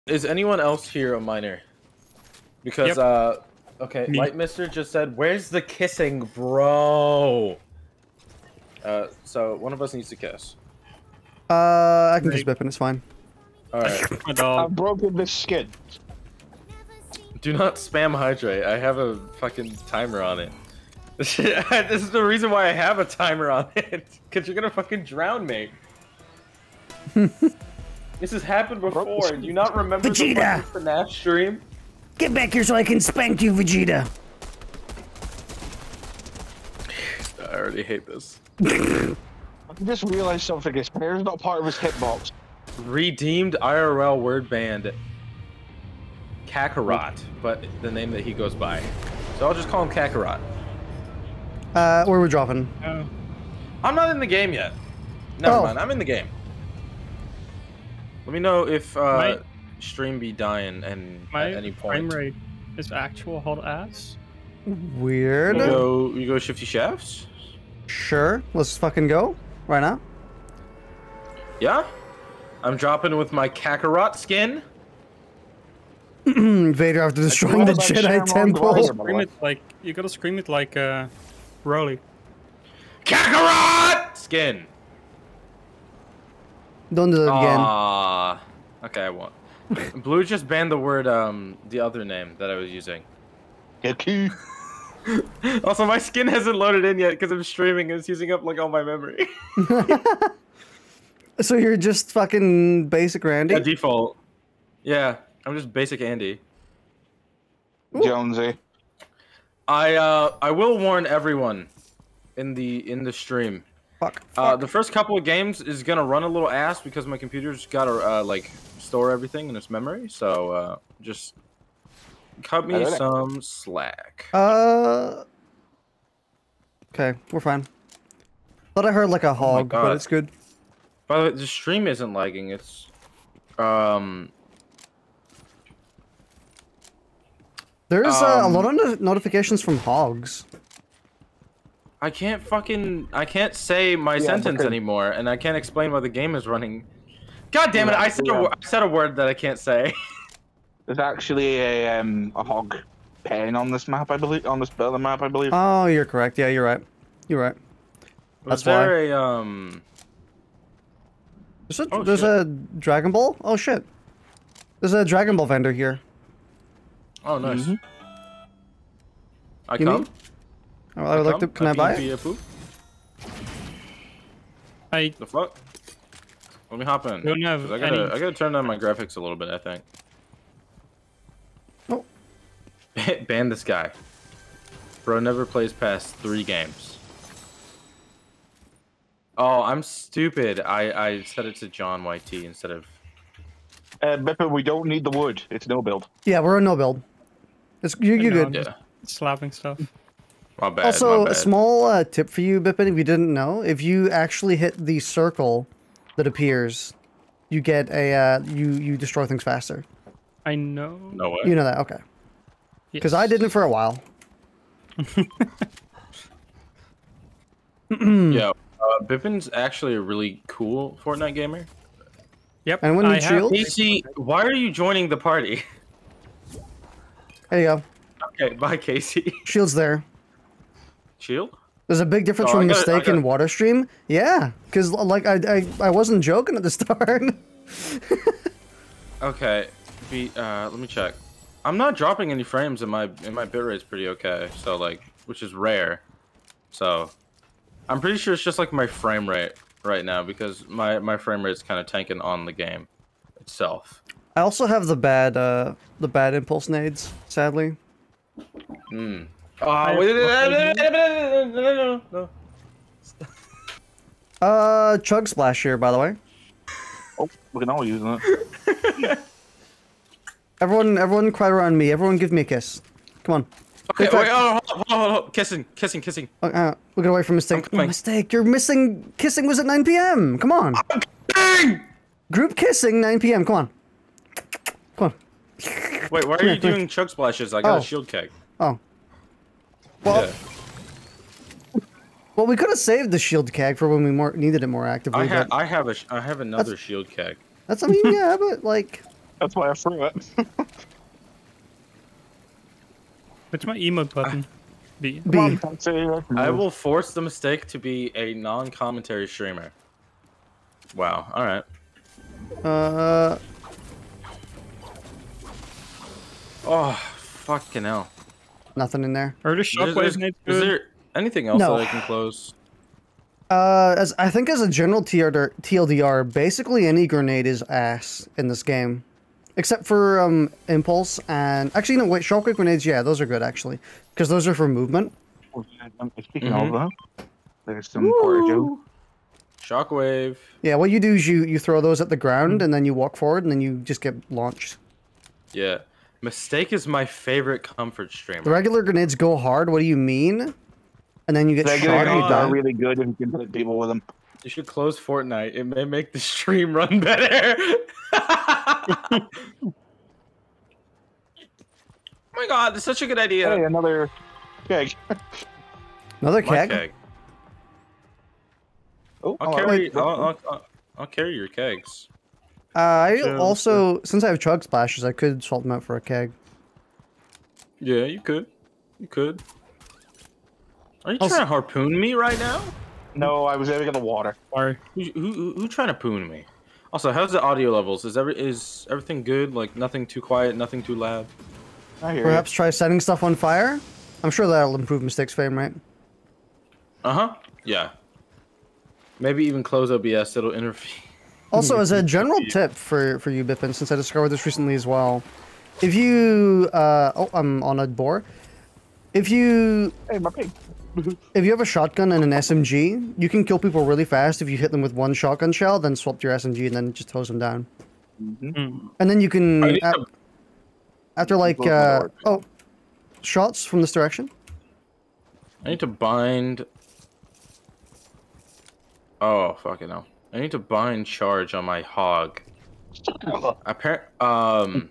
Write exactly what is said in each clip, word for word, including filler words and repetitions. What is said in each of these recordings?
Is anyone else here a minor? Because, yep. uh, okay, Me. Light Mister just said, where's the kissing, bro? Uh, so one of us needs to kiss. Uh, I can kiss Bipin, it's fine. Alright. I've broken this skin. Do not spam hydrate. I have a fucking timer on it. This is the reason why I have a timer on it. Because you're gonna fucking drown me. This has happened before. Do you not remember Vegeta! the FNAF stream? Get back here so I can spank you, Vegeta. I already hate this. I just realized something. His hair's not part of his hitbox. Redeemed I R L word band Kakarot, but the name that he goes by. So I'll just call him Kakarot. Uh, where are we dropping? Uh, I'm not in the game yet. Never oh. mind, I'm in the game. Let me know if uh, my, stream be dying and at any point. My frame rate is actual hold ass. Weird. You go, you go Shifty Shafts? Sure, let's fucking go right now. Yeah? I'm dropping with my Kakarot skin. Vader after destroying the Jedi Temple. You scream it like, you gotta scream it like uh, Broly. Kakarot skin! Don't do that again. Ah, okay, I won't. Blue just banned the word, um, the other name that I was using. Also, my skin hasn't loaded in yet because I'm streaming and it's using up like all my memory. So you're just fucking basic Randy? Yeah, default. Yeah, I'm just basic Andy. Ooh. Jonesy. I uh, I will warn everyone in the in the stream. Fuck, Uh, fuck. the first couple of games is gonna run a little ass because my computer's gotta uh, like store everything in its memory. So uh, just cut me some slack. Uh. Okay, we're fine. Thought I heard like a hog, oh but it's good. By the way, the stream isn't lagging. It's um. There's um, uh, a lot of no notifications from hogs. I can't fucking I can't say my yeah, sentence because... anymore, and I can't explain why the game is running. God damn it! I said a, I said a word that I can't say. There's actually a um a hog pen on this map, I believe. On this other map, I believe. Oh, you're correct. Yeah, you're right. You're right. Was That's there why. a um? There's a oh, there's shit. a Dragon Ball. Oh shit! There's a Dragon Ball vendor here. Oh nice. Mm-hmm. I you come. Mean? Oh, I would I like to. Can I, I buy it? I. The fuck? Let me hop in. Don't have I gotta, any... I gotta turn down my graphics a little bit. I think. Oh. Ban this guy. Bro never plays past three games. Oh, I'm stupid. I I set it to John Y T instead of. Uh, Bipin, we don't need the wood. It's no build. Yeah, we're a no build. It's you. You good? Yeah. Slapping stuff. My bad. Also, my bad. a small uh, tip for you, Bipin, if you didn't know, if you actually hit the circle that appears, you get a uh, you you destroy things faster. I know. No way. You know that, okay? Because yes. I didn't for a while. Yeah, uh, Bipin's actually a really cool Fortnite gamer. Yep. And when you shield, Casey, why are you joining the party? There you go. Okay, bye, Casey. Shield's there. Shield? There's a big difference oh, from gotta, mistake gotta... and water stream. Yeah, because like I, I I wasn't joking at the start. Okay, be uh, let me check. I'm not dropping any frames, and my and my bitrate's pretty okay. So like, which is rare. So, I'm pretty sure it's just like my frame rate right now because my my frame rate's kind of tanking on the game itself. I also have the bad uh the bad impulse nades, sadly. Hmm. Oh, wait, no, no, no, no. Uh, Chug Splash here, by the way. Oh, we can all use that. Everyone, everyone, cry around me. Everyone, give me a kiss. Come on. Okay, wait, oh, hold on, hold on, hold on. Kissing, kissing, kissing. Uh, uh, we'll get away from mistake. Oh, mistake. You're missing. Kissing was at nine P M Come on. Dang! Group kissing nine P M Come on. Come on. Wait, why are you doing chug splashes? I got oh. a shield keg. Oh. Well, yeah. well, we could have saved the shield keg for when we more needed it more actively. I have, but I have a, I have another shield keg. That's, I mean, yeah, but like, That's why I threw it. What's my emote button? B. B. Come on, Patsy. I will force the mistake to be a non-commentary streamer. Wow. All right. Uh, Oh, fucking hell. nothing in there. Are the Is, shockwaves is, made is good? there anything else No. that I can close? Uh, as I think as a general T L D R, basically any grenade is ass in this game. Except for um, impulse and... Actually, no, wait, shockwave grenades, yeah, those are good, actually. Because those are for movement. Speaking Mhm. of that, there's some porta Shockwave. Yeah, what you do is you, you throw those at the ground, and then you walk forward, and then you just get launched. Yeah. Mistake is my favorite comfort streamer. The regular grenades go hard, what do you mean? And then you get Regular shot and you grenades are die. really good if you can hit people with them. You should close Fortnite. It may make the stream run better. Oh my god, that's such a good idea. Hey, another keg. Another My keg? keg. Oh, I'll oh, carry. wait. I'll, I'll, I'll, I'll carry your kegs. Uh, I Sure, also, since I have chug splashes, I could swap them out for a keg. Yeah, you could. You could. Are you Also- trying to harpoon me right now? No, I was aiming at the water. Sorry. Who, who, who, who trying to poon me? Also, how's the audio levels? Is every is everything good? Like nothing too quiet, nothing too loud. I hear Perhaps try setting stuff on fire? I'm sure that'll improve Mystics' frame rate. Uh huh. Yeah. Maybe even close O B S. It'll interfere. Also, as a general tip for, for you, Bipin, since I discovered this recently as well, if you... Uh, oh, I'm on a boar. If you... you. Hey, my pig. If you have a shotgun and an S M G, you can kill people really fast if you hit them with one shotgun shell, then swap to your S M G and then just hose them down. Mm. And then you can... I need a- to- after like... Close my Uh, door. oh, shots from this direction? I need to bind. Oh fucking hell! I need to bind charge on my hog. Appar- um.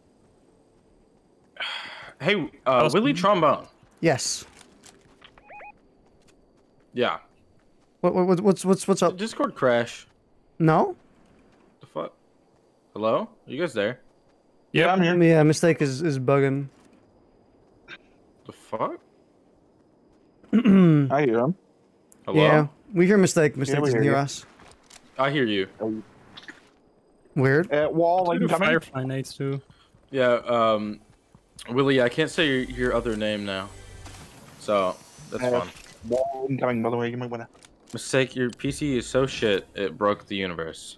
Hey, uh, Willie Trombone. Yes. Yeah. What, what, what's, what's, what's up? Discord crash. No? The fuck? Hello? Are you guys there? Yeah, I'm here. Yeah, Mistake is, is bugging. The fuck? I hear him. Hello? Yeah, we hear Mistake. Mistake we doesn't hear hear you. us. I hear you. Weird. Uh, wall, I I'm do coming. Firefly Nights too. Yeah. Um, Willie, I can't say your, your other name now. So that's Uh, fine. Wall, I'm coming, by the way. You might wanna. Mistake. Your P C is so shit it broke the universe.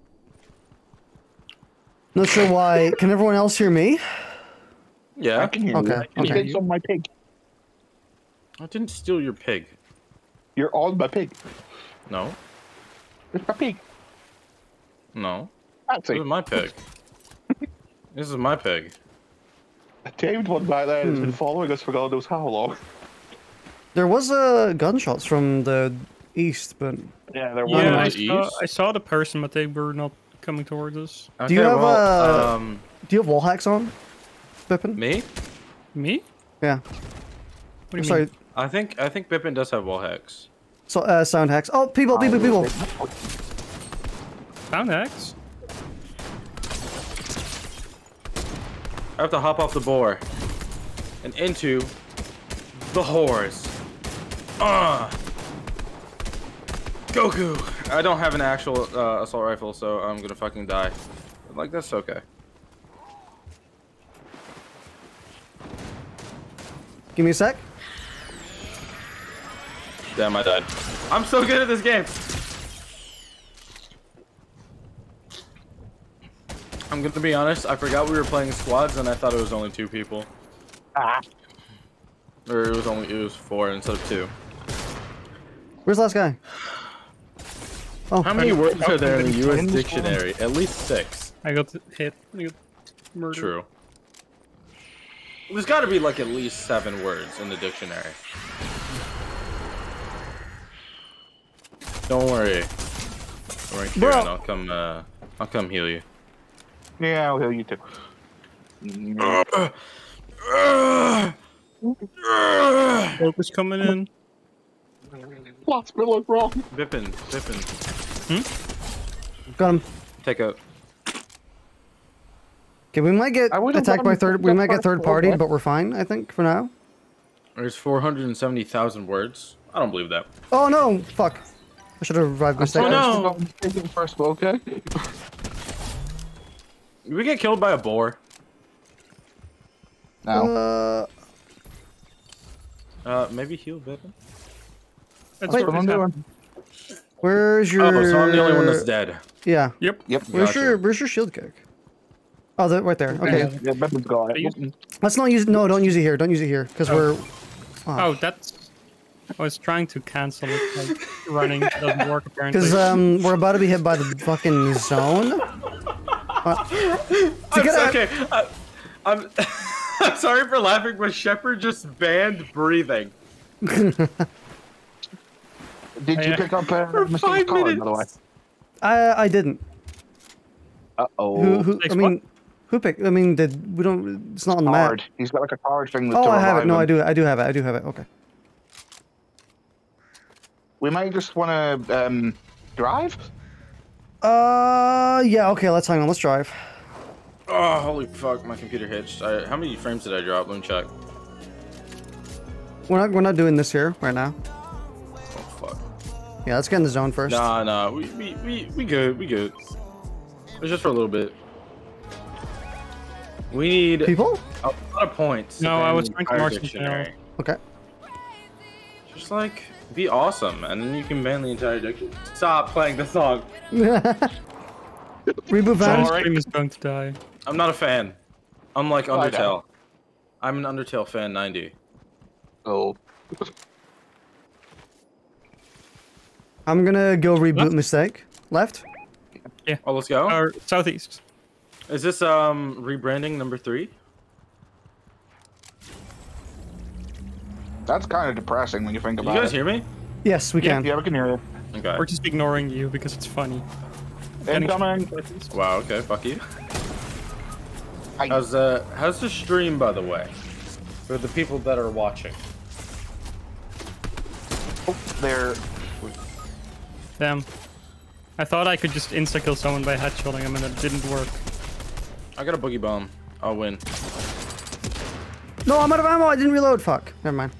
Not sure why. Can everyone else hear me? Yeah. I can hear Okay, you. You okay. did on my pig. I didn't steal your pig. You're on my pig. No. It's my pig. No. That's This it. is my pig. This is my pig. James one back there has Hmm. been following us for God knows how long. There was uh, gunshots from the east, but Yeah, there Yeah, I the saw, east? I saw the person, but they were not coming towards us. Do you Okay, have, well, uh, um, do you have wall hacks on, Bipin? me? Me? Yeah. What do you Sorry. mean? I think I think Bipin does have wall hacks. So, uh, sound hacks. Oh, people, people, people. Sound X? I have to hop off the boar and into the whores. Ah, Goku. I don't have an actual uh, assault rifle, so I'm gonna fucking die. Like that's okay. Give me a sec. Damn, I died. I'm so good at this game. I'm gonna be honest. I forgot we were playing squads, and I thought it was only two people. Ah. Or it was only it was four instead of two. Where's the last guy? Oh, How many words are there in the U S in this dictionary? At least six. I got hit. I got murdered. True. There's got to be like at least seven words in the dictionary. Don't worry. Don't worry, Bro. Kieran. I'll come. Uh, I'll come heal you. Yeah, I'll heal you too. Focus coming in. What's me look wrong? Bipin, Bipin, Hmm? Oh, got him. take a. Okay, we might get I would've attacked by wanted to third. pick We up might get first, third party, okay. but we're fine. I think for now. There's four hundred seventy thousand words. I don't believe that. Oh no! Fuck! I should have revived I'm mistake. sorry, no. I'm taking first, but okay. Did we get killed by a boar? Now, Uh, Uh, maybe heal Bipin? That's Wait, what what I'm is doing. happening. where's your? Oh, so I'm the only one that's dead. Yeah. Yep. Yep. Where's Gotcha. your Where's your shield kick? Oh, that right there. Okay. Yeah, yeah, Bipin's got You- it. Let's not use. No, don't use it here. Don't use it here, because Oh. we're. Oh, that's. I was trying to cancel it. Like, running doesn't work apparently. Because um, we're about to be hit by the fucking zone. Uh, to I'm get so- out- okay, I, I'm, I'm sorry for laughing, but Shepard just banned breathing. Did you Yeah. pick up uh, For Mister five Colin, minutes. by the way? I I didn't. Uh oh. Who who? I Takes mean, who picked? I mean, did we don't? It's not on the map. Card. He's got like a card thing. With Oh, to I have it. revive No, him. I do. I do have it. I do have it. Okay. We might just want to um, drive. Uh, yeah. Okay, let's hang on. Let's drive. Oh, holy fuck, my computer hitched. I, how many frames did I drop? Let me check. We're not. We're not doing this here right now. Oh, fuck. Yeah, let's get in the zone first. Nah, nah, we, we, we, we good, we good. It's just for a little bit. We need People? a lot of points. to No, ban I was the trying to entire mark something dictionary. Okay. Just like, be awesome, and then you can ban the entire dictionary. Stop playing the song. Reboot van. This stream is going to die. I'm not a fan. Unlike Oh, I Undertale. know. I'm an Undertale fan, ninety. Oh. I'm gonna go reboot Left? mistake. Left. Oh, let's go. Or southeast. Is this um rebranding number three? That's kind of depressing when you think You about guys it. hear me? Yes, we Yeah, can. Yeah, we can hear you. Okay. We're just ignoring you because it's funny. Getting Incoming. southeast. Wow. Okay. Fuck you. Hi. How's uh how's the stream, by the way, for the people that are watching? Oh, there. Damn. I thought I could just insta-kill someone by headshotting him and it didn't work. I got a boogie bomb. I'll win. No, I'm out of ammo. I didn't reload. Fuck. Never mind.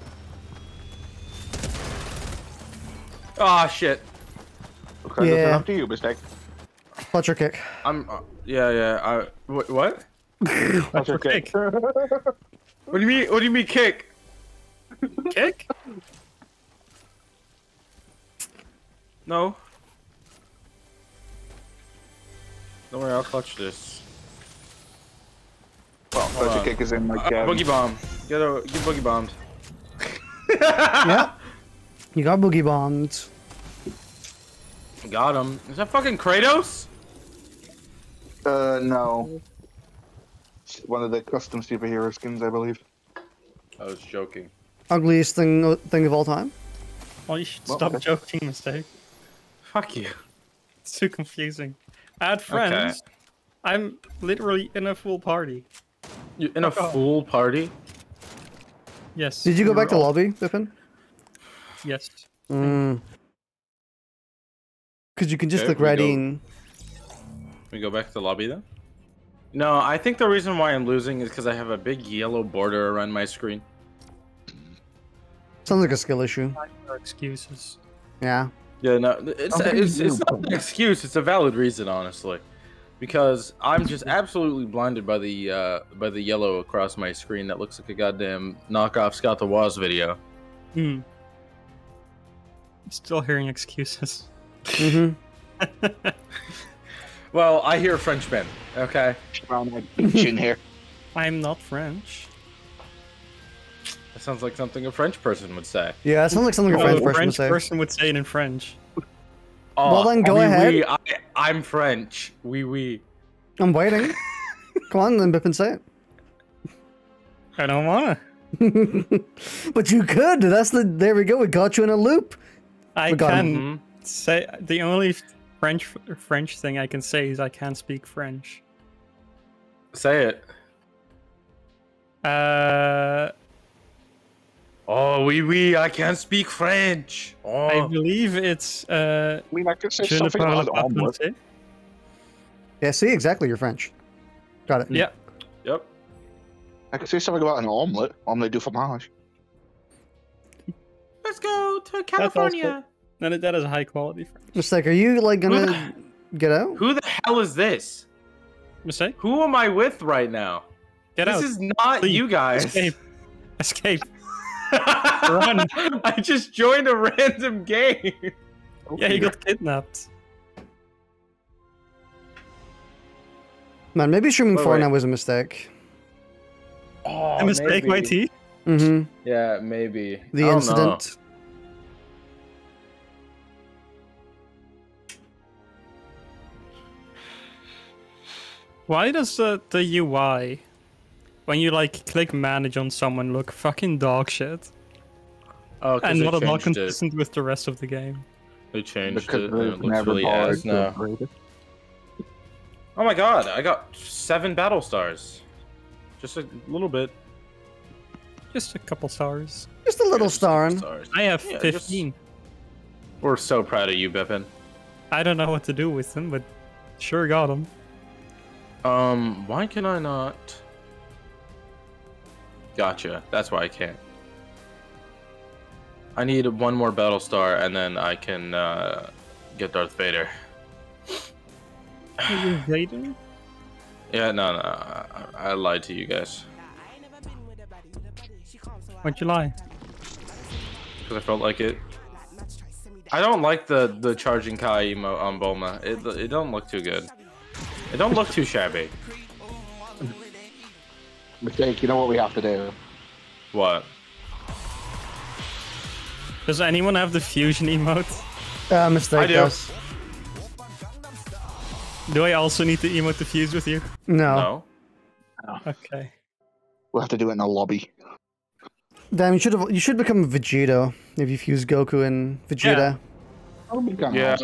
Ah, shit. Okay, Yeah. that's up to you, mistake. Fletcher kick. I'm. Uh, yeah, yeah. I. Wh what? That's your okay. kick. What do you mean? What do you mean kick? Kick? No. Don't worry, I'll clutch this. Well, Hold that's your on. kick is in like Uh, um, boogie bomb. Get a get boogie bombed. Yeah. You got boogie bombed. Got him. Is that fucking Kratos? Uh, no. It's one of the custom superhero skins, I believe. I was joking. Ugliest thing thing of all time. Well, you should Well, stop okay. joking, mistake. Fuck you. It's too confusing. Add friends. I'm literally in a full party. You in a Fuck off. full party? Yes. Did you go we back to were all- lobby, Bipin? Yes. Mm. Because you can just Okay, click we ready go- and... We go back to the lobby then? No, I think the reason why I'm losing is because I have a big yellow border around my screen. Sounds like a skill issue. No excuses. Yeah. Yeah, no, it's Okay, it's, you it's do. not an excuse. It's a valid reason, honestly, because I'm just absolutely blinded by the uh, by the yellow across my screen that looks like a goddamn knockoff Scott the Woz video. Hmm. Still hearing excuses. Mm-hmm. Well, I hear Frenchmen. Okay, Around like beach in here. I'm not French. that sounds like something a French person would say. Yeah, it sounds like something a Oh, French a person would French say. person would say it in French. Oh, Well, then go oui, ahead. Oui, I, I'm French. Oui, oui. I'm waiting. Come on, then Bipin, say I don't wanna. it. But you could. That's the... There we go. We got you in a loop. I We got can Mhm. say the only French French thing I can say is I can't speak French. Say it. Uh, Oh, oui, oui. I can't speak French. I Oh, believe it's uh. I mean, I could say Je ne something parle like pas almost. français. Yeah, see? Exactly. You're French. Got it. Yeah, Yep. I could say something about an omelette. Omelette du fromage. Let's go to That's California. also, that, that is high quality. Mistake, are you like gonna get out? Who the hell is this? Mistake? Who am I with right now? Get this out. This is not Leave. you guys. Escape. Escape. Run. I just joined a random game. Yeah, he got kidnapped. Man, maybe streaming Wait, Fortnite wait. was a mistake. Oh, A mistake, my T. Mm-hmm. Yeah, maybe. The I don't incident. Why does the, the U I, when you like click manage on someone, look fucking dog shit? Oh, 'cause And they not at all changed it. consistent with the rest of the game. They changed Because it. And they've it looks never really bothered ass to now. upgrade it. Oh my god, I got seven battle stars. Just a little bit. Just a couple stars. Just a little Yeah, just a couple starring. stars. I have Yeah, just- fifteen. We're so proud of you, Bipin. I don't know what to do with them, but sure got them. Um, why can I not? Gotcha. That's why I can't. I need one more battle star, and then I can uh, get Darth Vader. Are you Vader? Yeah, no, no, I, I lied to you guys Why'd you lie? because I felt like it. I don't like the the charging Kai emote on Bulma. It it don't look too good. It don't look too shabby. Mistake, you know what we have to do? What? Does anyone have the fusion emote? Uh, mistake, I do. yes. Do I also need the emote to fuse with you? No. No. Okay. We'll have to do it in a lobby. Damn, you should have. You should become Vegeta if you fuse Goku and Vegeta. Yeah.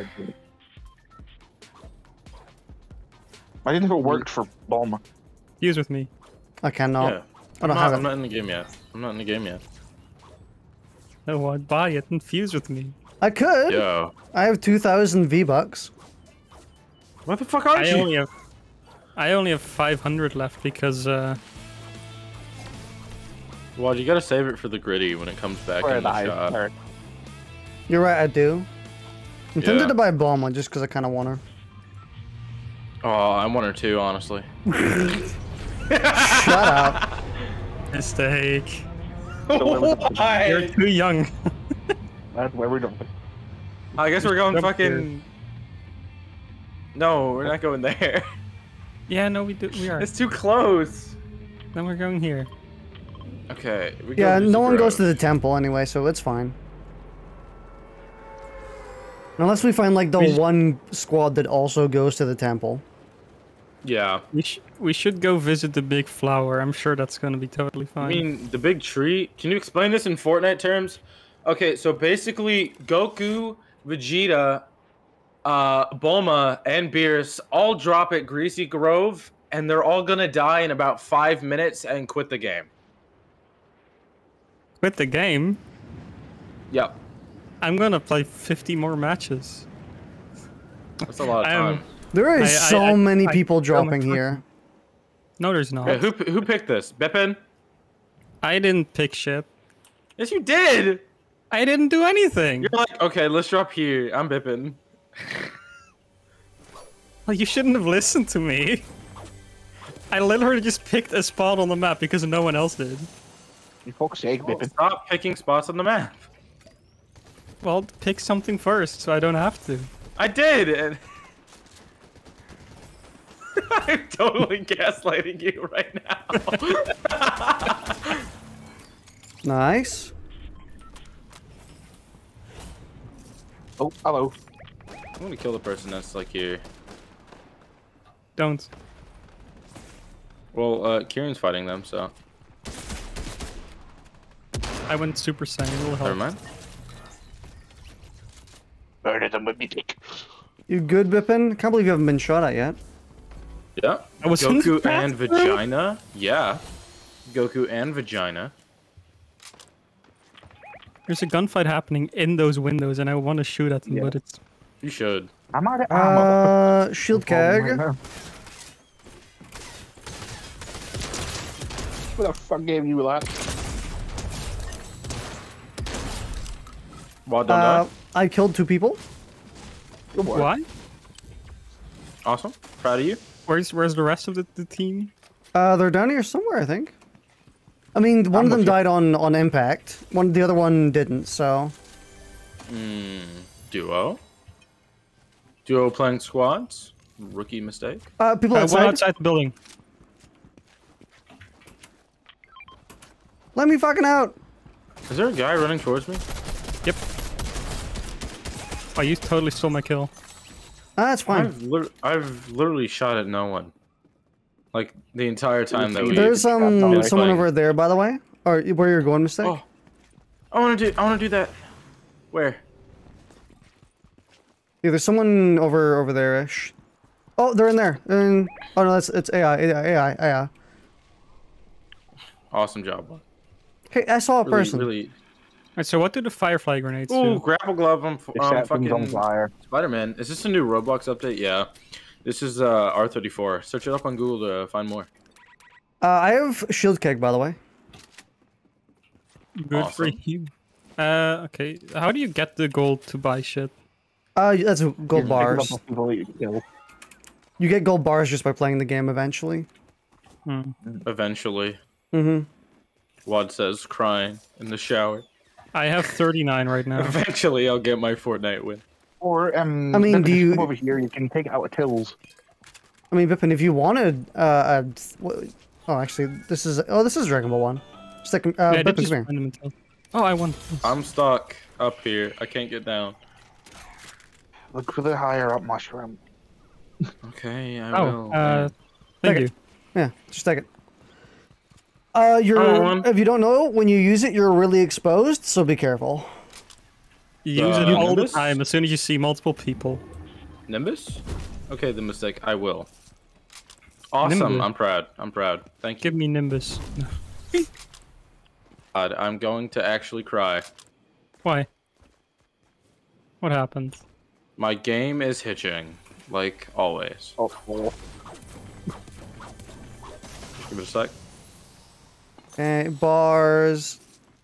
I didn't know if it worked for Bulma. Fuse with me. I cannot. Yeah. I I'm don't not, have I'm it. not in the game yet. I'm not in the game yet. No, I'd buy it and fuse with me. I could. Yo. I have two thousand V bucks. What the fuck are I you? only have I only have five hundred left because uh Well, you gotta save it for the gritty when it comes back Where in the the shop. high- You're right, I do. I'm tempted Yeah. to buy Bulma just because I kind of want her. Oh, I want her too, honestly. Shut up. mistake. Why? You're too young. That's where we're going. I guess we're going Jump fucking. No, we're not going there. Yeah, no, we do. We are. It's too close. Then we're going here. Okay. We go Yeah, Music no one goes to Road. the temple anyway, so it's fine. Unless we find like the We sh- one squad that also goes to the temple. Yeah. We sh we should go visit the big flower. I'm sure that's gonna be totally fine. I mean, the big tree. Can you explain this in Fortnite terms? Okay, so basically, Goku, Vegeta, uh, Bulma, and Beerus all drop at Greasy Grove, and they're all gonna die in about five minutes and quit the game. Quit the game. Yep. I'm gonna play fifty more matches. That's a lot of I'm- time. There is I- I- so I- many I- people I- dropping I'm- here. No, there's not. Okay, who who picked this? Bipin? I didn't pick shit. Yes, you did. I didn't do anything. You're like, okay, let's drop here. I'm Bipin. Well, you shouldn't have listened to me. I literally just picked a spot on the map because no one else did. For fuck's sake, Well, Bipin. stop picking spots on the map. Well, pick something first, so I don't have to. I did. And I'm totally gaslighting you right now. Nice. Oh, hello. I'm gonna kill the person that's like here. Don't. Well, uh, Kieran's fighting them, so I went Super Saiyan. It'll help. never mind. Murder them with me dick. You good, Bipin? Can't believe you haven't been shot at yet. Yeah. I was in the Goku and bathroom. vagina. Yeah. Goku and vagina. There's a gunfight happening in those windows, and I want to shoot at them, Yeah. but it's You should. I'm out of ammo. Uh, shield keg. Who the fuck gave you that? Wad and Uh, I. I killed two people. Good work. Why? Awesome. Proud of you. Where's where's the rest of the, the team? Uh, they're down here somewhere, I think. I mean, one I'm of them with you. died on on impact. One, the other one didn't. So. Hmm. Duo. Duo playing squads. Rookie mistake. Uh, people Uh, one outside. outside the building. Let me fucking out. Is there a guy running towards me? Yep. Oh, you totally stole my kill. Ah, that's fine. I've, lit I've literally shot at no one. Like the entire time that we. There's um Alright. someone Playing. over there, by the way. Or where you're going, mistake. Oh, I want to do. I want to do that. Where? Yeah, there's someone over over there ish. Oh, they're in there. They're in... Oh no, that's it's A I, A I, A I, A I. Awesome job. Bud. Hey, I saw a Really, person. really. Alright, so what do the firefly grenades Ooh, do? grapple glove on um, Except things on fucking fire. Spider-Man. Is this a new Roblox update? Yeah. This is uh, R thirty-four. Search it up on Google to find more. Uh, I have shield keg, by the way. Good for Awesome. you. Uh, okay. How do you get the gold to buy shit? Uh, that's gold bars. People that you kill. You get gold bars just by playing the game eventually. Hmm. Eventually. Mm-hmm. Wad says, crying in the shower. I have thirty-nine right now. Eventually, I'll get my Fortnite win. Or um. I mean, look, do if you- come over here? You can take it out of tills. I mean, Bipin, if you wanted, uh, a, what- oh, actually, this is oh, this is Dragon Ball One. Just like, uh, Yeah, I did Bipin, just come here. find them until- Oh, I won. I'm stuck up here. I can't get down. Look for the higher up mushroom. Okay, I Oh, will. uh, thank Take you. it. Yeah, just take it. Uh, you're Oh, one. if you don't know, when you use it, you're really exposed, so be careful. You use it Uh, all the Nimbus? time as soon as you see multiple people. Nimbus? Okay, the mistake. I will. Awesome. Nimbus. I'm proud. I'm proud. Thank you. Give me Nimbus. God, I'm going to actually cry. Why? What happened? My game is hitching, like always. Oh, oh. Give it a sec. Okay, bars.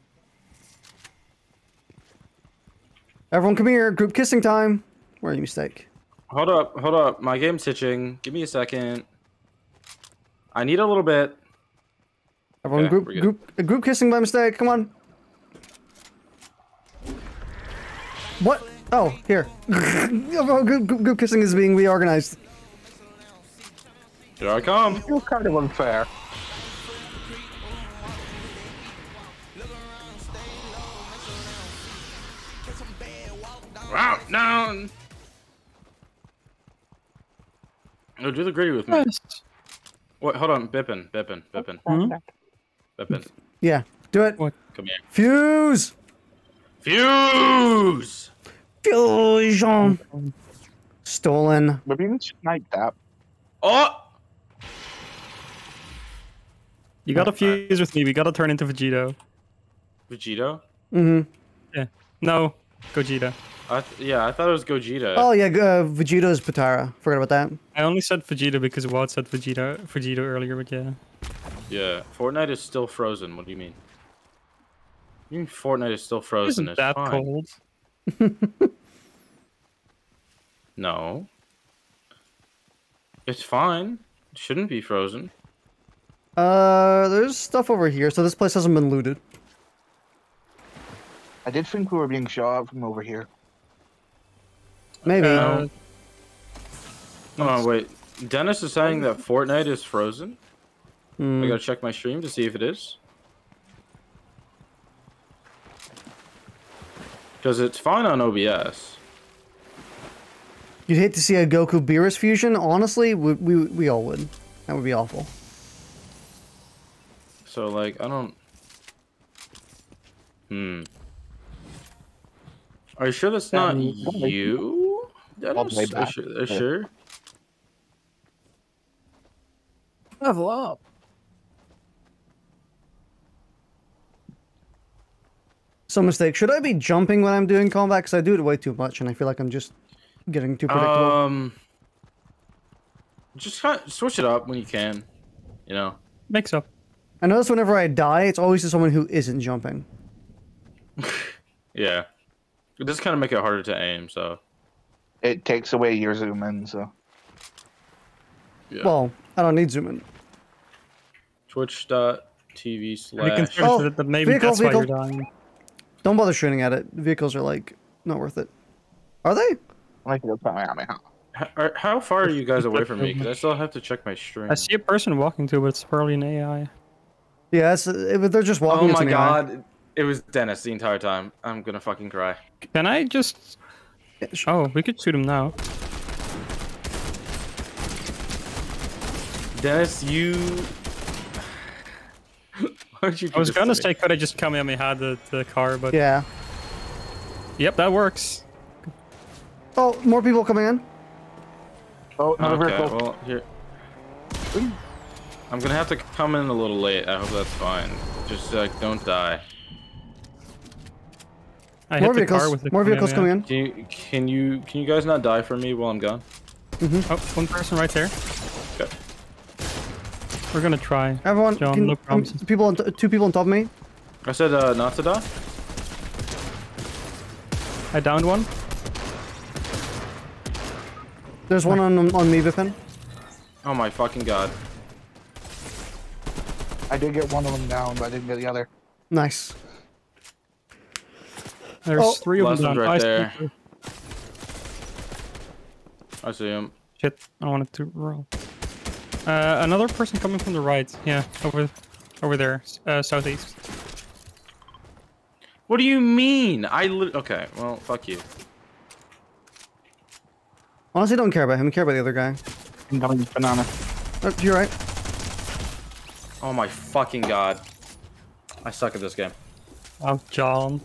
Everyone, come here. Group kissing time. Where are you, mistake? Hold up, hold up. My game's hitching. Give me a second. I need a little bit. Everyone, Okay, we're group good. group uh, group kissing by mistake. Come on. What? Oh, here. Everyone, group, group, group kissing is being reorganized. Here I come. You're kind of unfair. Wow, down. Oh, do the gritty with me. Yes. What? Hold on, Bipin, Bipin, Bipin, Hmm? Bipin. Yeah, do it. What? Come here. Fuse. Fuse. Fusion. Stolen. Maybe you can snipe that. Oh. You gotta fuse with me. We gotta turn into Vegito. Vegito. Mm-hmm. Yeah. No. Gogeta. I th yeah, I thought it was Gogeta. Oh yeah, uh, Vegeto's Patara. Forgot about that. I only said Vegeta because Wad said Vegeta, Vegito earlier, but yeah. Yeah, Fortnite is still frozen. What do you mean? You mean Fortnite is still It frozen? isn't It's that fine. cold. No. It's fine. It shouldn't be frozen. Uh, there's stuff over here, so this place hasn't been looted. I did think we were being shot at from over here. Maybe. Uh, Oh, wait. Dennis is saying that Fortnite is frozen? Hmm. I gotta check my stream to see if it is. Because it's fine on O B S. You'd hate to see a Goku Beerus fusion. Honestly, we, we we all would. That would be awful. So, like, I don't... Hmm. Are you sure that's not Um, you? Dennis? way Are you back. sure? Are you sure? Level up. So mistake. Should I be jumping when I'm doing combat? Because I do it way too much, and I feel like I'm just getting too predictable. Um... Just kind of switch it up when you can. You know? Mix up. I notice whenever I die, it's always to someone who isn't jumping. Yeah. It does kind of make it harder to aim, so. It takes away your zoom in, so. Yeah. Well, I don't need zoom in. Twitch dot T V Be slash. concerned Oh, that, that maybe vehicle, that's vehicle. why you're dying. Don't bother shooting at it. Vehicles are like not worth it. Are they? Like you're coming at me. How, are- how far are you guys away from me? Because I still have to check my stream. I see a person walking to, but it's probably an A I. Yeah, it's, if they're just walking. Oh it's my an A I. god. It was Dennis the entire time. I'm gonna fucking cry. Can I just... Oh, we could shoot him now. Dennis, you... Why'd you do I was this gonna to say, me? could I just Kamehameha the, the car, but... Yeah. Yep, that works. Oh, more people coming in. Oh, another Okay, vehicle. well, here. I'm gonna have to come in a little late. I hope that's fine. Just, like, don't die. I More hit the vehicles. car with the More vehicles Kamehameha. coming in. Can you, can you, can you guys not die for me while I'm gone? Oh, one person right there. Okay. We're gonna try. Everyone, John, can, no um, promises. people, on t two people on top of me. I said, uh, not to die? I downed one. There's one on on me, Bipin. Oh my fucking god. I did get one of them down, but I didn't get the other. Nice. There's Oh. three of Last them one's down. right I there. see- I see him. Shit, I wanted to roll. Uh, another person coming from the right. Yeah, over, over there, uh, southeast. What do you mean? I li Okay, well, fuck you. Honestly, don't care about him. I care about the other guy. Incoming banana. Oh, you're right. Oh my fucking god. I suck at this game. Oh, John.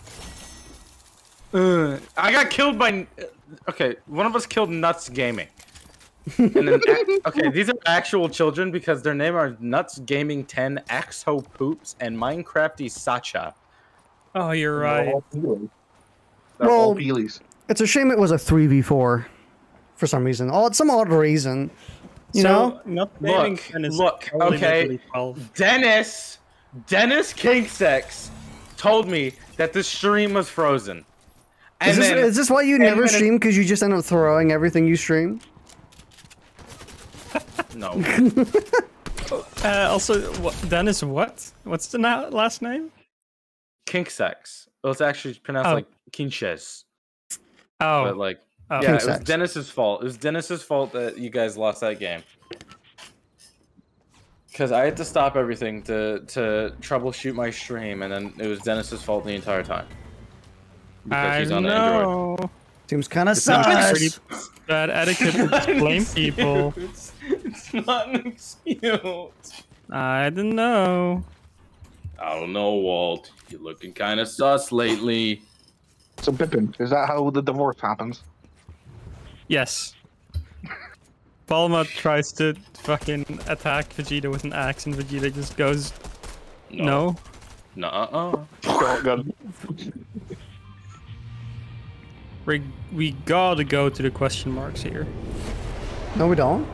Uh, I got killed by... Okay, one of us killed Nuts Gaming. And then, okay, these are actual children because their name are Nuts Gaming ten, Axo Poops, and Minecrafty Sacha. Oh, you're right. All Peelies. They're Well- all Peelies. It's a shame it was a three v four, for some reason. Oh, it's some odd reason. You so, know? Not Look, naming ten is look, only okay. literally twelve. Dennis, Dennis Kingsex told me that the stream was frozen. And Is this, then, is this why you ten never minutes- stream? Because you just end up throwing everything you stream? No. Uh, also, what, Dennis, what? What's the na last name? Kingsex. Well, it's actually pronounced Oh. like Kinches. Oh, But like, oh. yeah, it was Kingsex. Dennis's fault. It was Dennis's fault that you guys lost that game. Because I had to stop everything to to troubleshoot my stream, and then it was Dennis's fault the entire time. Because I he's on Android. know. Seems kind of It's not pretty sus. bad etiquette to blame people. It's, it's not an excuse. I don't know. I don't know, Walt. You're looking kind of sus lately. So, Bipin, is that how the divorce happens? Yes. Bulma tries to fucking attack Vegeta with an axe, and Vegeta just goes, no. Nuh-uh. Shotgun. We, we gotta go to the question marks here. No, we don't.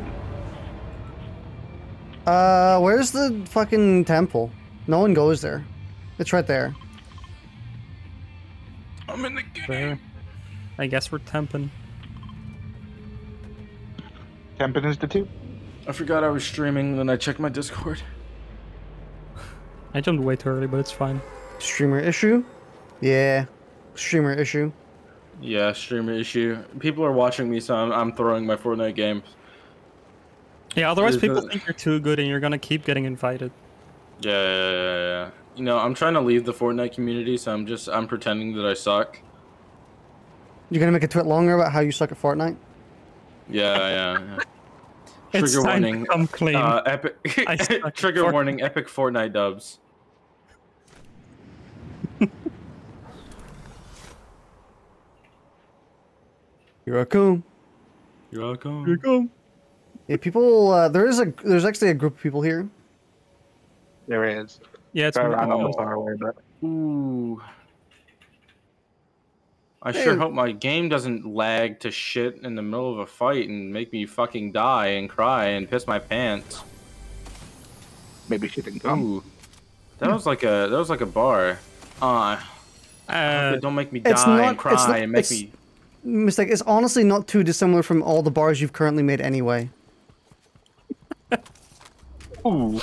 Uh, where's the fucking temple? No one goes there. It's right there. I'm in the game. There. I guess we're temping. Camping Institute? I forgot I was streaming, then I checked my Discord. I jumped way too early, but it's fine. Streamer issue? Yeah. Streamer issue. Yeah, streamer issue. People are watching me, so I'm, I'm throwing my Fortnite game. Yeah, otherwise Is people it- think you're too good and you're gonna keep getting invited. Yeah, yeah, yeah, yeah. You know, I'm trying to leave the Fortnite community, so I'm just, I'm pretending that I suck. You're gonna make a tweet longer about how you suck at Fortnite? Yeah, yeah, yeah. It's Trigger time to warning. come clean. Uh, epic. I suck at Trigger Fortnite. warning. Epic Fortnite dubs. Here I come. You're welcome. Here you go. Yeah, people. Uh, there is a. There's actually a group of people here. There is. Yeah, it's Very random Oh. and far away, but Ooh. I Hey. sure hope my game doesn't lag to shit in the middle of a fight and make me fucking die and cry and piss my pants. Maybe she didn't come. Ooh, that was like a that was like a bar. Uh, Uh, don't make me it's die not- and cry it's not- and make it's- me. Mistake. It's honestly not too dissimilar from all the bars you've currently made anyway. Ooh.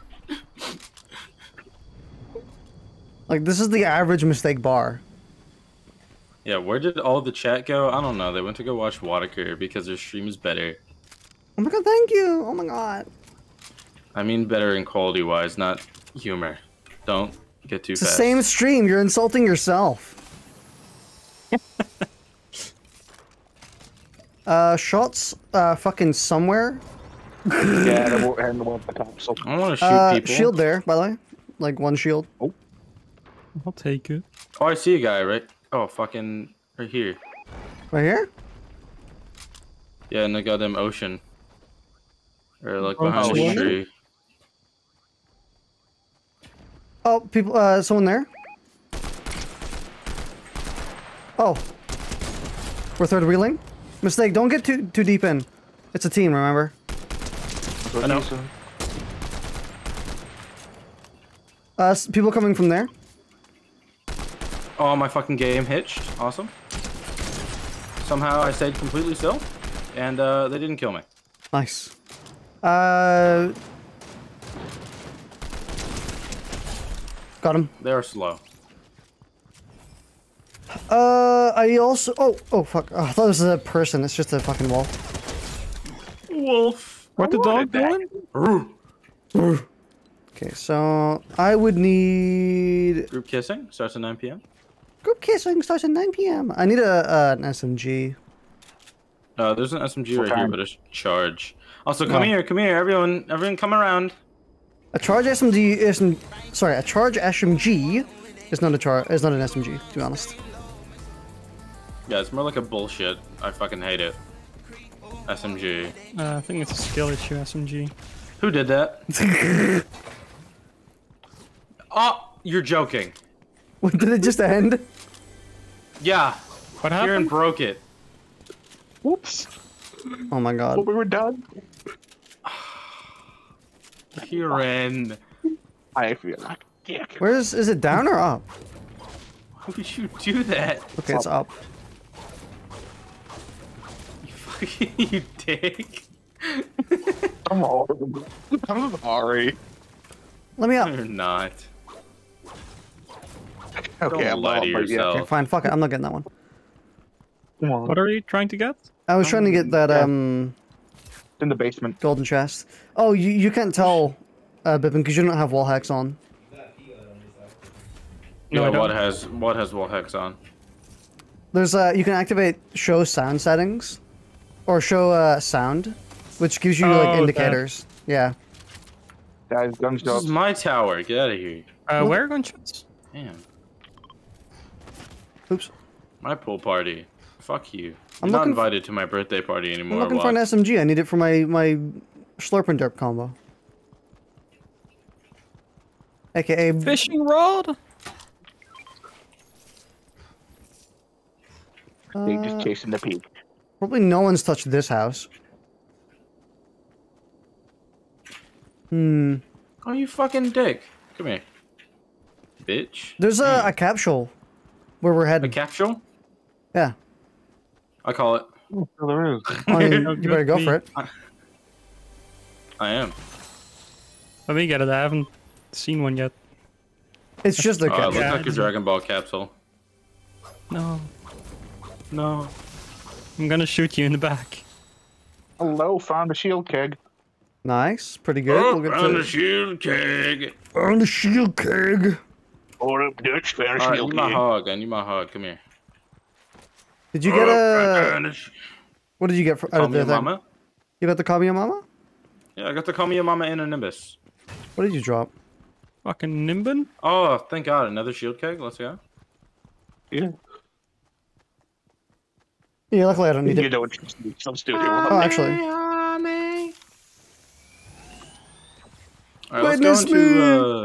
Like, this is the average mistake bar. Yeah, where did all the chat go? I don't know. They went to go watch Waddicker because their stream is better. Oh my god, thank you! Oh my god. I mean better in quality wise, not humor. Don't get too It's the fast. same stream, you're insulting yourself. uh, shots, uh, fucking somewhere. Yeah, they won't end the one the capsule. I want to shoot Uh, people. shield there, by the way. Like, one shield. I'll take it. Oh, I see a guy, right? Oh, fucking right here. Right here? Yeah, in the goddamn ocean. Or like Oh, behind the ocean? tree. Oh, people, uh, someone there? Oh. We're third wheeling? Mistake, don't get too too deep in. It's a team, remember? I know. Uh, s- people coming from there. Oh, my fucking game hitched. Awesome. Somehow I stayed completely still, and uh, they didn't kill me. Nice. Uh... Got him. They are slow. Uh, I also... Oh, oh, fuck. Oh, I thought it was a person. It's just a fucking wall. Wolf. What the dog doing? Okay, so I would need... Group kissing starts at nine P M Group kissing starts at nine P M I need a uh, an S M G. Uh, there's an S M G right Okay. here, but it's charge. Also, come No. here, come here, everyone, everyone, come around. A charge S M G isn't... Sorry, a charge S M G is not a char... is not an S M G, to be honest. Yeah, it's more like a bullshit. I fucking hate it. S M G. Uh, I think it's a skill issue, S M G. Who did that? Oh, you're joking. What, did it just end? Yeah, What Kieran happened? broke it. Whoops. Oh my god. But we were done. Kieran. I feel like a dick. Where is... Is it down or up? How could you do that? Okay, it's up. You fucking you dick. I'm horrible. I'm sorry. Let me up. You're not. Okay, Don't I'm lie not, to but yeah. yourself. Okay, fine, fuck it. I'm not getting that one. Come on. What are you trying to get? I was trying to get that, Yeah. um... In the basement. golden chest. Oh, you, you can't tell, uh, Bipin, because you don't have wall hacks on. No, Yeah, I don't. what has what has wall hex on? There's, uh, you can activate show sound settings. Or show, uh, sound. Which gives you, Oh, like, that. indicators. Yeah. Guys, This gunshots. is my tower. Get out of here. Uh, where are gunshots? Damn. Oops. My pool party. Fuck you. You're I'm not looking f- invited to my birthday party I'm anymore. looking What? for an S M G. I need it for my, my slurp and derp combo. A K A... Fishing rod? They Uh, just chasing the peak. probably no one's touched this house. Hmm. Oh, you fucking dick. Come here. Bitch. There's a, a capsule where we're A heading. capsule? Yeah. I call it. Oh, there is. I mean, No you better good go me. for it. I am. Let me get it. I haven't seen one yet. It's just a Oh, it looks capsule. Yeah, like a it's- Dragon Ball capsule. No. No. I'm gonna shoot you in the back. Hello, found a shield keg. Nice. Pretty good. Oh, we'll get on to... the shield keg. On the shield keg. Or up Dutch, found a Alright, shield you my keg. hog. I need my hog. Come here. Did you get Oh, a... on the sh- What did you get for, out Call of me the a thing? mama? You got the Kamiya Mama? Yeah, I got to call me a mama and a nimbus. What did you drop? Fucking Nimbin? Oh, thank God. Another shield keg. Let's go. Yeah. Yeah, luckily I don't need You it. don't some studio. Oh, actually. Alright, let's Witness go into, uh...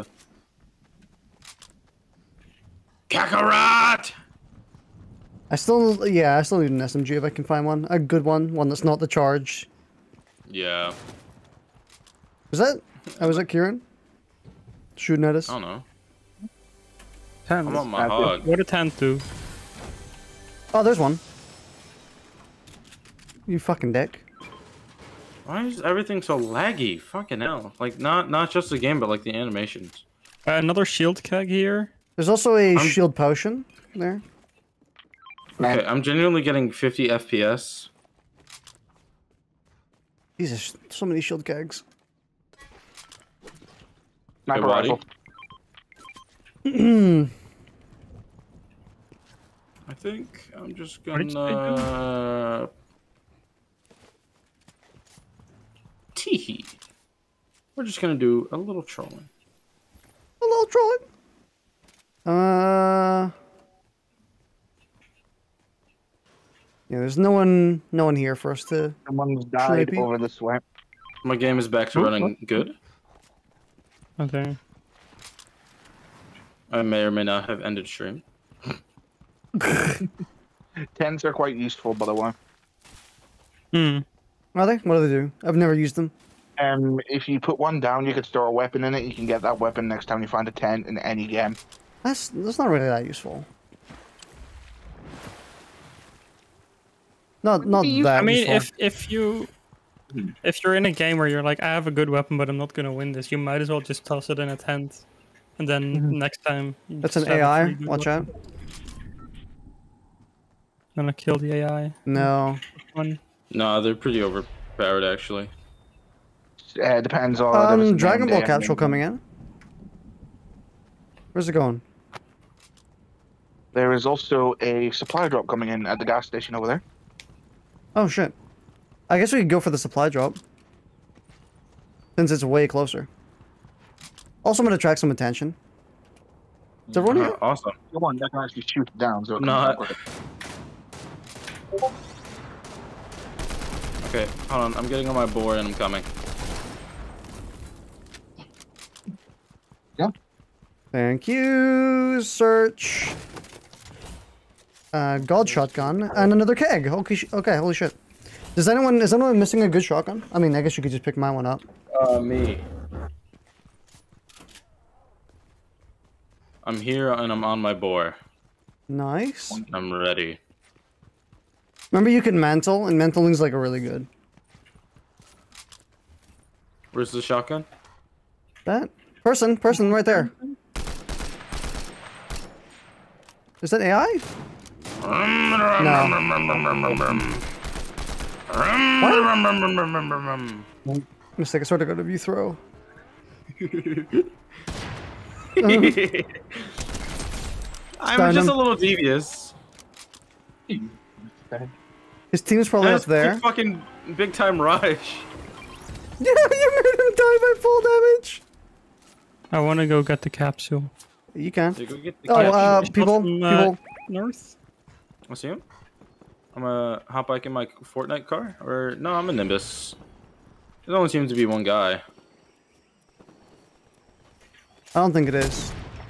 Kakarot! I still... Yeah, I still need an S M G if I can find one. A good one. One that's not the charge. Yeah. Was that... Oh, was that Kieran? shooting at us? I don't know. Tent. I'm on my That's it. hog. What a tent do? Oh, there's one. You fucking dick. Why is everything so laggy? Fucking hell. Like, not not just the game, but like the animations. Uh, another shield keg here. There's also a I'm- shield potion there. Okay, I'm genuinely getting fifty F P S. Jesus, so many shield kegs. Sniper Waddy? rifle. I think I'm just What did you say, gonna... Teehee. We're just gonna do a little trolling. A little trolling. Uh. Yeah, there's no one, no one here for us to. Someone's died Trippy. over this way. My game is back to running good. Okay. I may or may not have ended stream. Tents are quite useful, by the way. Hmm. Are they? What do they do? I've never used them. Um, if you put one down, you could store a weapon in it. You can get that weapon next time you find a tent in any game. That's that's not really that useful. Not not you- that. I mean, useful. if if you if you're in a game where you're like, I have a good weapon, but I'm not gonna win this, you might as well just toss it in a tent, and then next time. you that's just an have A I. free good Watch weapon. out. Gonna kill the A I. No. One. Nah, they're pretty overpowered actually. Uh, depends on. Um, Dragon Ball capsule coming in. Where's it going? There is also a supply drop coming in at the gas station over there. Oh shit. I guess we could go for the supply drop. Since it's way closer. Also, I'm gonna attract some attention. Is everyone here? Uh, awesome. The one that can actually shoot it down. So it Not- comes Okay, hold on. I'm getting on my board and I'm coming. Thank you. Search. Uh, God shotgun and another keg. Okay, sh okay. Holy shit. Does anyone is anyone missing a good shotgun? I mean, I guess you could just pick my one up. Uh, me. I'm here and I'm on my boar. Nice. I'm ready. Remember, you can mantle, and mantling's like a really good. Where's the shotgun? That person, person right there. Is that A I? Mistake. I sort of got a view throw. I'm Down just him. a little devious. His team's probably That's up there. fucking big time rush. Yeah, you made him die by full damage. I want to go get the capsule. You can. Yeah, go get the Oh, capsule. uh, Shot people, from, uh, people. North. I see him. I'm gonna hop back in my Fortnite car, or no, I'm a Nimbus. There only seems to be one guy. I don't think it is.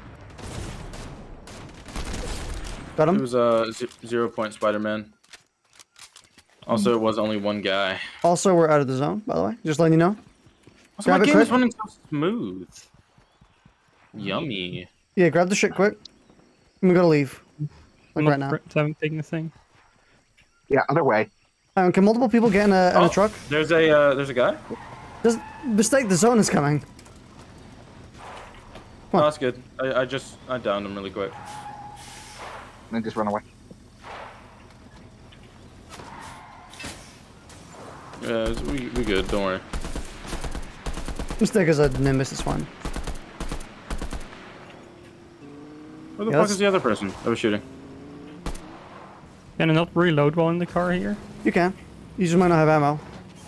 Got It him. was a uh, z zero point Spider-Man. Also, it was only one guy. Also, we're out of the zone, by the way. Just letting you know. Also, Grab my it game is quick. running so smooth. Yummy. Yeah, grab the shit quick. We gotta leave. Like I'm right not now. fr- I'm taking the thing. Yeah, other way. Um, can multiple people get in a, in Oh, a truck? There's a uh, there's a guy. Just mistake. The zone is coming. Oh, that's good. I, I just I downed him really quick. And then just run away. Yeah, it's- we we good. Don't worry. Mistake is a Nimbus. It's fine. Where the Yeah, fuck that's- is the other person that was shooting? Can I not reload while in the car here? You can. You just might not have ammo.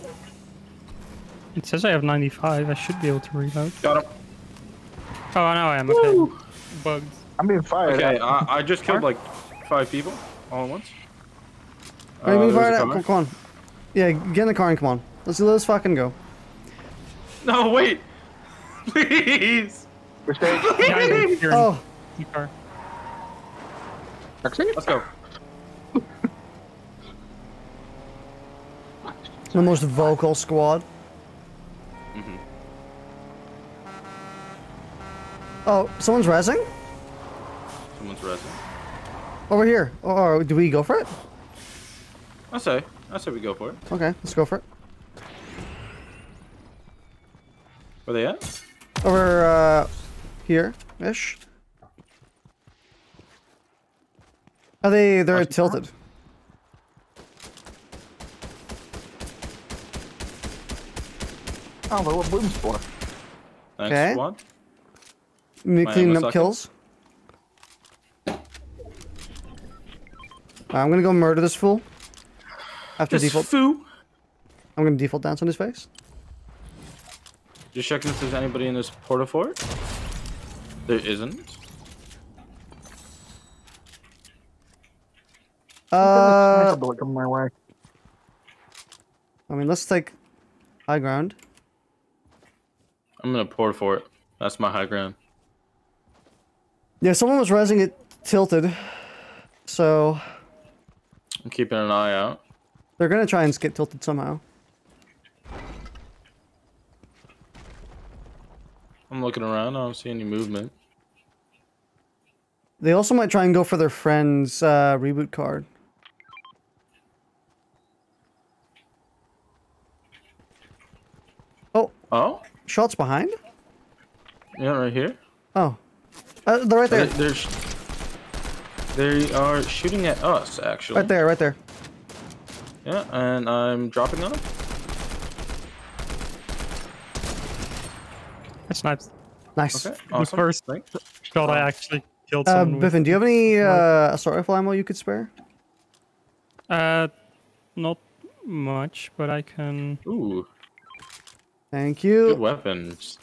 It says I have ninety-five. I should be able to reload. Got him. Oh, now I am. Okay. Bugged. I'm being fired. Okay, at. I, I just killed like five people all at once. Are you Uh, being there's fired a at? comer. Come, come on. Yeah, get in the car and come on. Let's let's fucking go. No, wait. Please. Mistake. Behind him, Kieran. Oh, The car. Taxi? Let's go. the most vocal squad. Oh, someone's rezzing? Someone's resing. Over here. Or do we go for it? I say. I say we go for it. Okay, let's go for it. Where they at? Over uh, here-ish. Are they? They're Watch the tilted. Oh, well, what booms for? Thanks, Okay. Wad. Me My cleaning ammo up sucking. kills. I'm gonna go murder this fool. After This default, foo. I'm gonna default dance on his face. Just checking if there's anybody in this porta fort. There isn't. Uh, Bullet coming my way. I mean, let's take high ground. I'm gonna porta fort. That's my high ground. Yeah, someone was rezzing it tilted, so I'm keeping an eye out. they're gonna try and get tilted somehow. I'm looking around. I don't see any movement. They also might try and go for their friend's uh, reboot card. Oh, Oh, shots behind? yeah, right here. Oh, uh, they're right They, there. they're sh they are shooting at us, actually. Right there, right there. Yeah, and I'm dropping on them. I sniped. Nice. Okay, The awesome. first Thanks. shot I actually killed Uh, someone with. Biffin, do you have any uh, assault rifle ammo you could spare? Uh, not much, but I can. Ooh, Thank good you. weapons.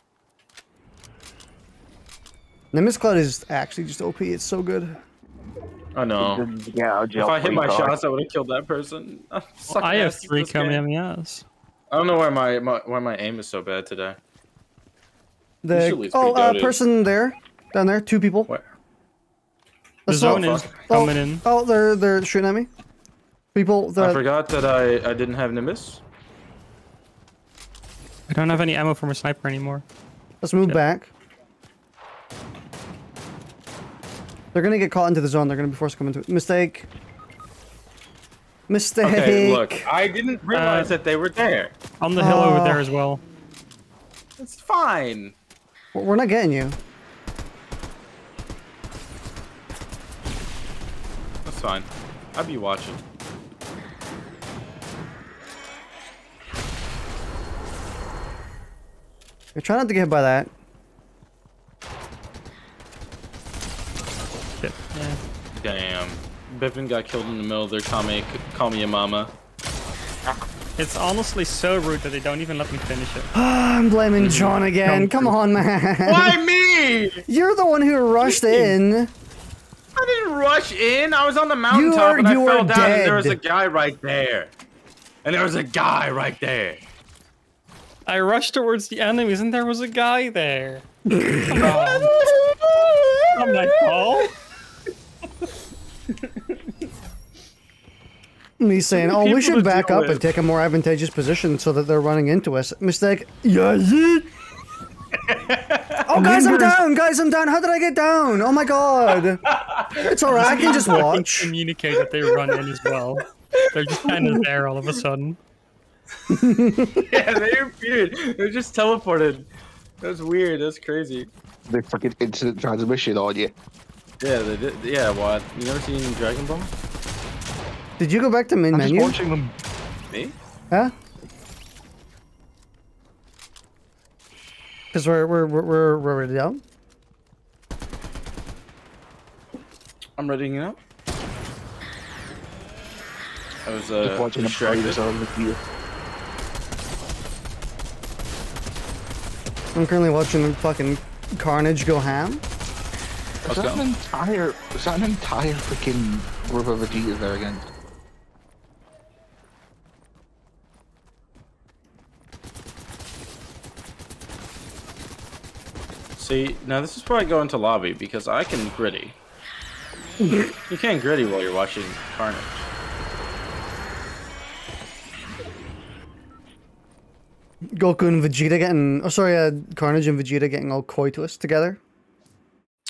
Nimbus Cloud is actually just O P. It's so good. I know. Yeah, If I hit my shots, I would have killed that person. I'm Well, sucking I have ass at three this game. Kamehamehas. I don't know why my, my why my aim is so bad today. The Usually it's oh, pretty uh, goated. person there, down there, two people. What? The Let's zone not- is oh, coming in. Oh, they're they're shooting at me. People. I The, forgot that I I didn't have Nimbus. I don't have any ammo for my sniper anymore. let's move Yeah. back. They're gonna get caught into the zone. They're gonna be forced to come into it. Mistake. Mistake. Okay, look, I didn't realize Uh, that they were there. On the hill over Oh. there as well. It's fine. Well, we're not getting you. That's fine. I'd be watching. You're trying not to get hit by that. Shit. Yeah. Damn. Bipin got killed in the middle of their call me, call me a mama. It's honestly so rude that they don't even let me finish it. I'm blaming John again. Come on, man. Why me? You're the one who rushed in. I didn't rush in. I was on the mountaintop are- and I you fell are down and there was a dead. guy right there. And there was a guy right there. I rushed towards the enemies and there was a guy there. Come on. Not my fault. Me saying, many oh, we people should to back deal up with." and take a more advantageous position so that they're running into us. Mistake. Yeah, yeet. Oh, guys, I'm down. Guys, I'm down. How did I get down? Oh, my God. It's all right. I can just watch. Communicate that they run in as well. They're just kind of there all of a sudden. Yeah, they appeared. They just teleported. That's weird. That's crazy. The fucking instant transmission on you. Yeah, they did. Yeah, what? You never seen Dragon Ball? Did you go back to main I'm just menu? watching them. Me? Huh? Because we're, we're, we're, we're, we're ready down. I'm readying up. I was Just uh, watching them play distracted. this on the view. I'm currently watching fucking Carnage go ham. Is Let's that go. an entire, is that an entire freaking group of Vegetas there again? See, now this is where I go into lobby because I can gritty. You can't gritty while you're watching Carnage. Goku and Vegeta getting, oh sorry, uh, Carnage and Vegeta getting all coy to us together.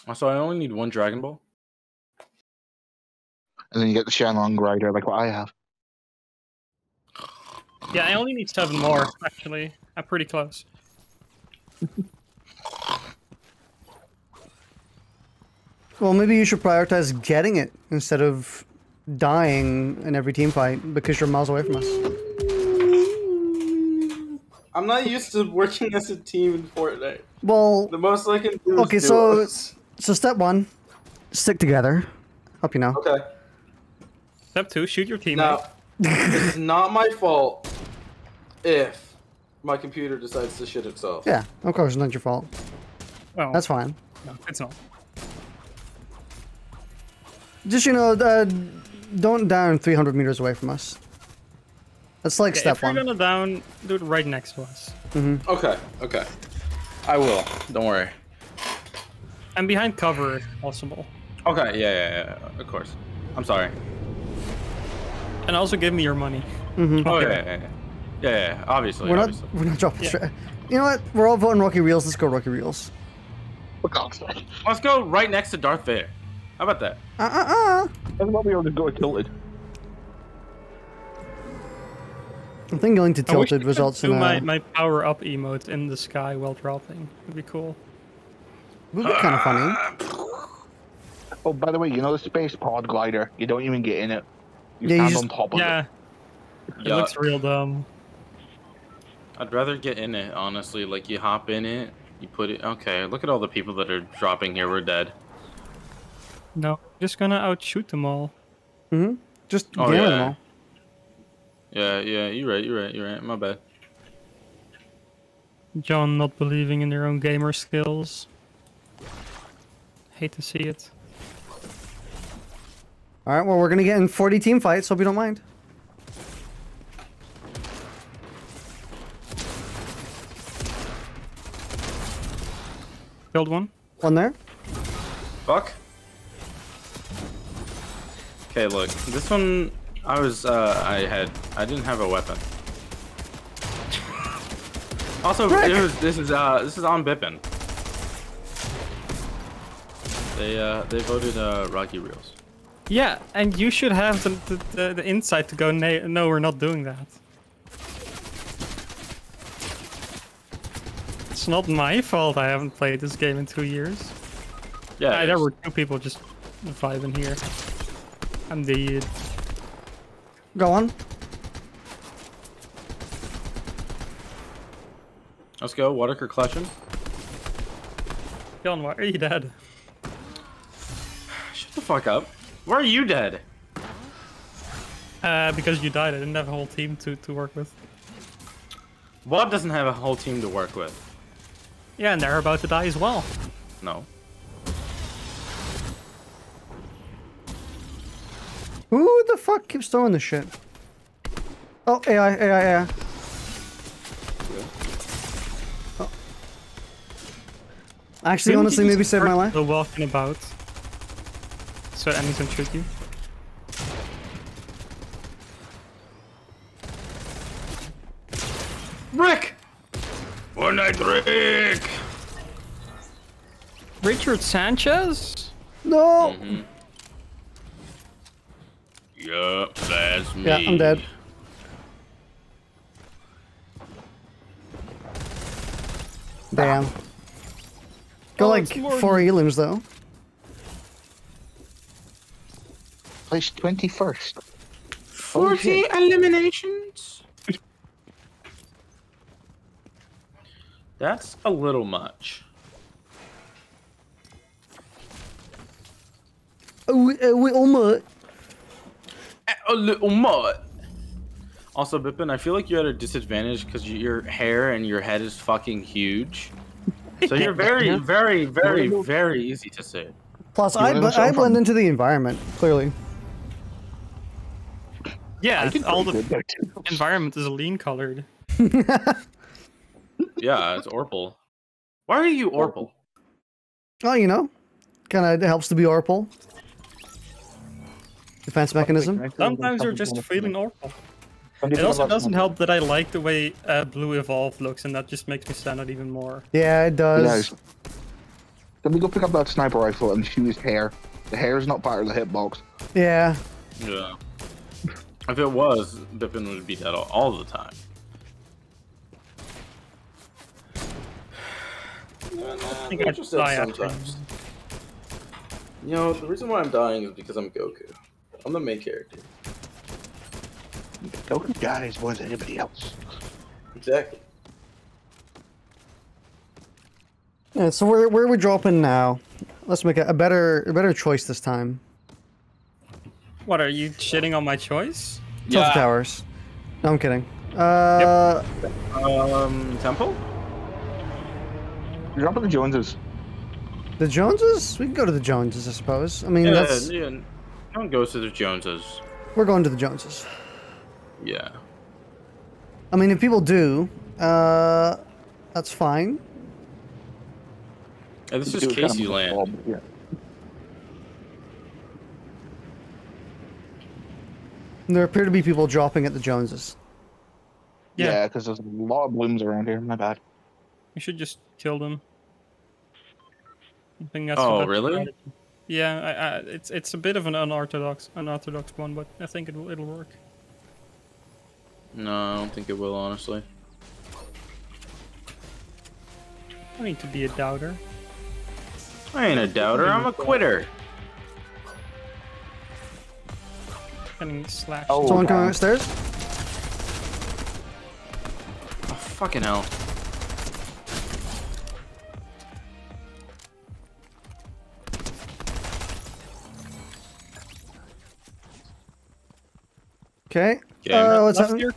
Also, I only need one Dragon Ball. And then you get the Shenlong Rider, like what I have. Yeah, I only need seven more, actually. I'm pretty close. Well, maybe you should prioritize getting it instead of dying in every team fight because you're miles away from us. I'm not used to working as a team in Fortnite. Well, The most I can do okay, is so duos. so step one, stick together. Hope you know. Okay. Step two, shoot your teammate. Now, it's not my fault if my computer decides to shit itself. Yeah, of course, it's not your fault. Well, That's fine. no, it's not. Just, you know, uh, don't down three hundred meters away from us. That's like Yeah, step if you're one. gonna down, do it right next to us. Okay, okay. I will. Don't worry. And behind cover, if possible. Okay, yeah, yeah, yeah, of course. I'm sorry. And also give me your money. Mm-hmm. Oh, yeah, yeah, yeah. Yeah, yeah, obviously, We're not, obviously. we're not dropping Yeah. straight. You know what? We're all voting Rocky Reels. Let's go Rocky Reels. For God's sake. Let's go right next to Darth Vader. How about that? Uh uh uh. That's what we ought to go tilted. I think going to I wish tilted I could results do in a. my, my power up emote in the sky while dropping. Would be cool. Would be kind of funny. Oh, by the way, you know the space pod glider? You don't even get in it. You Yeah, you stand just- on top of Yeah, it. it Yeah. looks real dumb. I'd rather get in it, honestly. Like, you hop in it, you put it... Okay, look at all the people that are dropping here. We're dead. No, just gonna outshoot them all. Mm-hmm. Just Oh, game yeah. them all. Yeah, yeah, you're right, you're right, you're right. My bad. John not believing in their own gamer skills. Hate to see it. All right. Well, we're gonna get in forty team fights. Hope you don't mind. Killed one. One there. Fuck. Okay, look. This one, I was, uh, I had... I didn't have a weapon. Also, Frick. it was, this is, uh, this is on Bipin. They, uh, they voted, uh, Rocky Reels. Yeah, and you should have the, the, the, the insight to go, "Na- no, we're not doing that. It's not my fault I haven't played this game in two years. Yeah, Ah, it there is. were two people just vibing here. I'm dead. Go on. Let's go, Waddicker clutching. John, why are you dead? Shut the fuck up. Why are you dead? Uh, because you died. I didn't have a whole team to, to work with. Wad doesn't have a whole team to work with. Yeah, and they're about to die as well. No. Who the fuck keeps throwing this shit? Oh, A I, A I, A I. Oh. Actually, Couldn't honestly, you maybe just saved my start life. the walking about, so enemies don't shoot you. Rick! One night Rick! Richard Sanchez? No. Mm-hmm. Yup, that's me. Yeah, I'm dead. Damn. Got Oh, like it's Lord. four elims though. Place twenty-first. forty eliminations? That's a little much. Oh, uh, we almost. A little much. Also, Bipin, I feel like you're at a disadvantage because your hair and your head is fucking huge. So you're very, very, very, very easy to see. Plus, You I, wanna bl- show I from- blend into the environment clearly. Yeah, did all pretty the good there, too. environment is lean colored. Yeah, it's Orpal. Why are you Orpal? Oh, you know, kind of helps to be Orpal. Defense mechanism. Sometimes you're just feeling awful. It also doesn't help that I like the way uh, Blue Evolved looks, and that just makes me stand out even more. Yeah, it does. Yeah, Can we go pick up that sniper rifle and shoot his hair? The hair is not part of the hitbox. Yeah. Yeah. If it was, Bipin would be dead all, all the time. Yeah, nah, I think they're I'd just die dead after. sometimes. You know, the reason why I'm dying is because I'm Goku. I'm the main character. Goku dies more than anybody else. Exactly. Yeah, so where where are we dropping now? Let's make a, a better a better choice this time. What, are you shitting on my choice? Tilted Towers. No, I'm kidding. Uh, Um, Temple? You're up at the Joneses. the Joneses? We can go to the Joneses, I suppose. I mean, Yeah, that's yeah. No one goes to the Joneses. we're going to the Joneses. Yeah. I mean, if people do, uh, that's fine. Hey, this is Do it kind of Casey like a land. club, Yeah. There appear to be people dropping at the Joneses. Yeah. Yeah, because there's a lot of blooms around here. My bad. We should just kill them. I think that's Oh, the best really? strategy. Yeah, I, I, it's it's a bit of an unorthodox unorthodox one, but I think it'll it'll work. No, I don't think it will, honestly. I need to be a doubter. I ain't a doubter, I'm a quitter. Getting slashed. Oh. Someone coming damn. upstairs? Oh, fucking hell. Okay. Game. Uh, what's Left happening? here.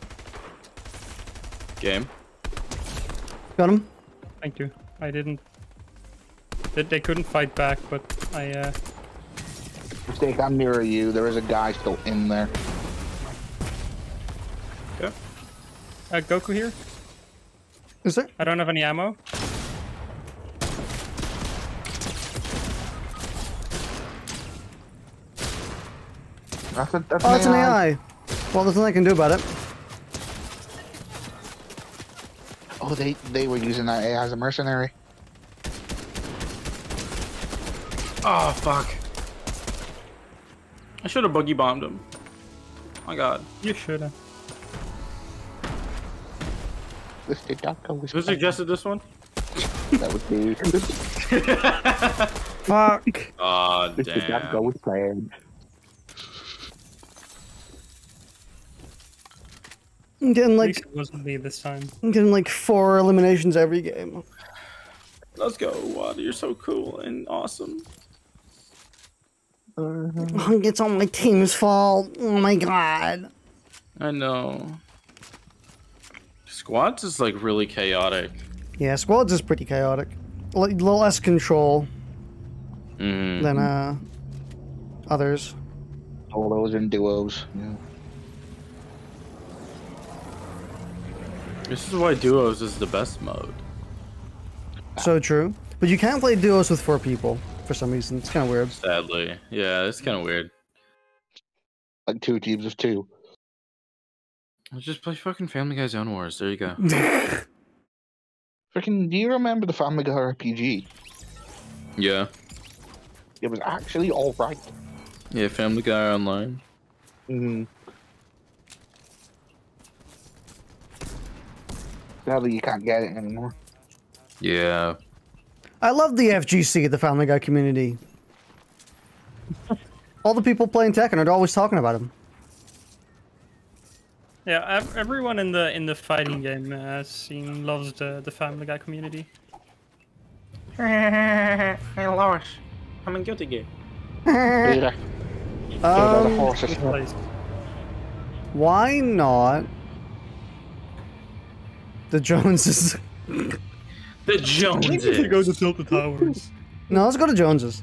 Game. Got him. Thank you. I didn't. They, they couldn't fight back, but I. Uh, Mistake, I'm nearer you. There is a guy still in there. Okay. uh Goku here. Is there? I don't have any ammo. That's a, that's Oh, it's an A A I. I. Well, there's nothing I can do about it. Oh, they they were using that A I as a mercenary. Oh, fuck. I should have boogie bombed him. My god. You should have. This did not go as Who suggested this one? That would be. Fuck. Aw, This did not go damn. as planned. I'm getting At like least it wasn't me this time. I'm getting like four eliminations every game. Let's go, Wad. You're so cool and awesome. It's all my team's fault. Oh my god. I know. Squads is like really chaotic. Yeah, squads is pretty chaotic. A little less control Mm. than uh others. Solos and duos. Yeah. This is why duos is the best mode. So true. But you can't play duos with four people for some reason. It's kind of weird. Sadly. Yeah, it's kind of weird. Like two teams of two. Let's just play fucking Family Guy Zone Wars. There you go. Freaking, do you remember the Family Guy R P G? Yeah. It was actually alright. Yeah, Family Guy Online. Mm. Sadly, you can't get it anymore. Yeah. I love the F G C, the Family Guy community. All the people playing Tekken are always talking about him. Yeah, ev- everyone in the in the fighting game uh, scene loves the the Family Guy community. Hey, Loris. I'm in Guilty Gear. Beta. Beta the Um, horses. Good place. why not the Joneses? The Joneses. to Tilted Towers. No, let's go to Joneses.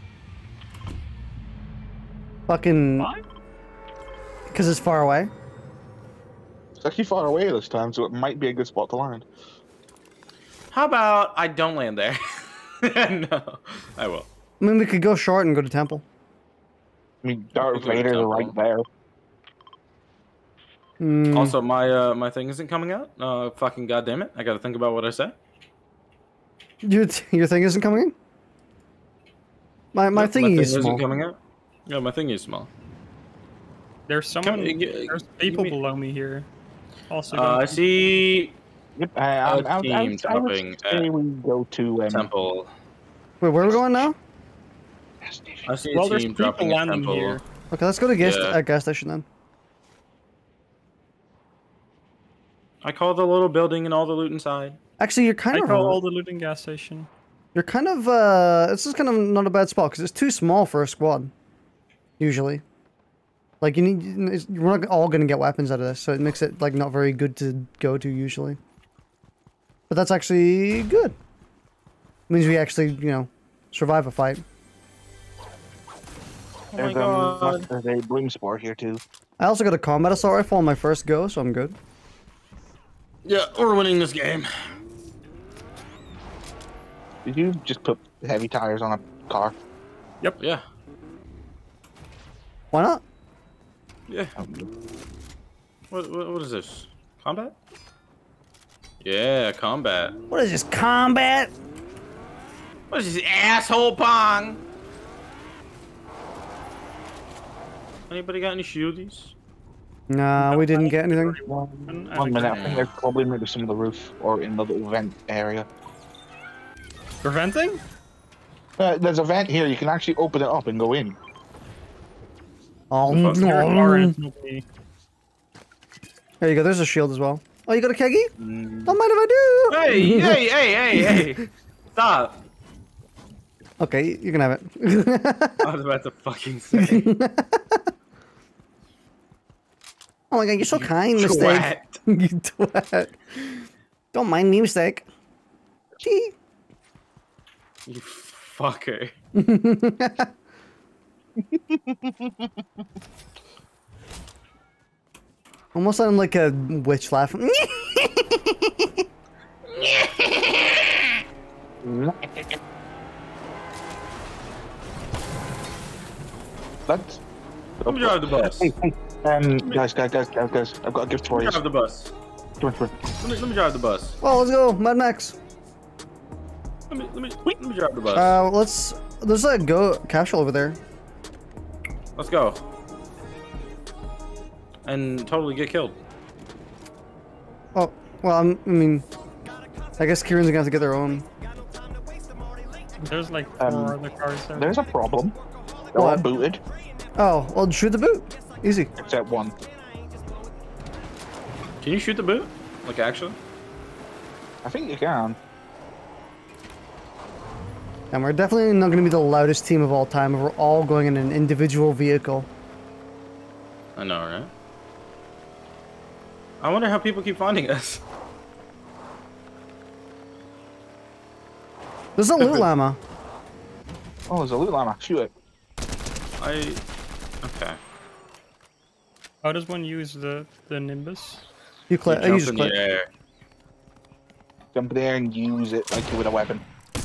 Fucking. Why? Because it's far away. It's actually far away this time, so it might be a good spot to land. How about I don't land there? No, I will. I mean, we could go short and go to Temple. I mean, Darth Go to Vader's Temple. right there. Hmm. Also, my uh, my thing isn't coming out. Uh, fucking goddamn it! I gotta think about what I say. Your, your thing isn't coming in? My my Yep, thingy thing is isn't small. coming out. Yeah, my thingy is small. There's someone. Come- g- there's give people me- below me here. Also, Uh, going I see Yep. Uh, I, I, I, team I, would dropping say at we go to um, temple. Wait, where are we going now? I see Well, a there's team people dropping at landing temple. here. Okay, let's go to gas Yeah. uh, gas station then. I call the little building and all the loot inside. Actually, you're kind I of call all the looting gas station. you're kind of uh this is kind of not a bad spot because it's too small for a squad. Usually, like you need it's- we're not all gonna get weapons out of this, so it makes it like not very good to go to usually. But that's actually good. means we actually you know survive a fight. Oh my there's, god. um, there's a bloom spore here too. I also got a combat assault rifle on my first go, so I'm good. Yeah, we're winning this game. Did you just put heavy tires on a car? Yep. Yeah. Why not? Yeah. What, what, what is this? Combat? Yeah, combat. What is this, combat? What is this, asshole pong? Anybody got any shieldies? Nah, we didn't get anything. One, one minute. I think they're probably maybe some of the roof or in the little vent area. Preventing? Uh, there's a vent here. You can actually open it up and go in. Oh, The fuck? You're no. orange, nobody- There you go. There's a shield as well. Oh, you got a keggy? Mm. Don't mind if I do. Hey, hey, hey, hey, hey! Stop! Okay, you can have it. I was about to fucking say. Oh my god, you're so kind, mistake. Twat. You twat. Don't mind me, mistake. Gee. You fucker. Almost sound like a witch laugh. Let's. Let me drive the bus. Hey, hey, um, guys, guys, guys, guys, guys, I've got a gift for Let me you. drive the bus. Come on, come on. Let me, let me drive the bus. Oh, let's go, Mad Max. Let me, let me, let me drive the bus. Uh, let's. There's a go capsule over there. Let's go. And totally get killed. Oh, well, I'm, I mean, I guess Kieran's gonna have to get their own. There's like four Um, other cars there. There's a problem. They're all What? booted, Oh, well, shoot the boot. Easy. except one. Can you shoot the boot? Like, actually? I think you can. And we're definitely not gonna be the loudest team of all time if we're all going in an individual vehicle. I know, right? I wonder how people keep finding us. There's a loot llama. Oh, there's a loot llama. Shoot it. I... Okay. How does one use the the Nimbus? You You click. I jump use in click. the air. Jump there and use it like you would a weapon.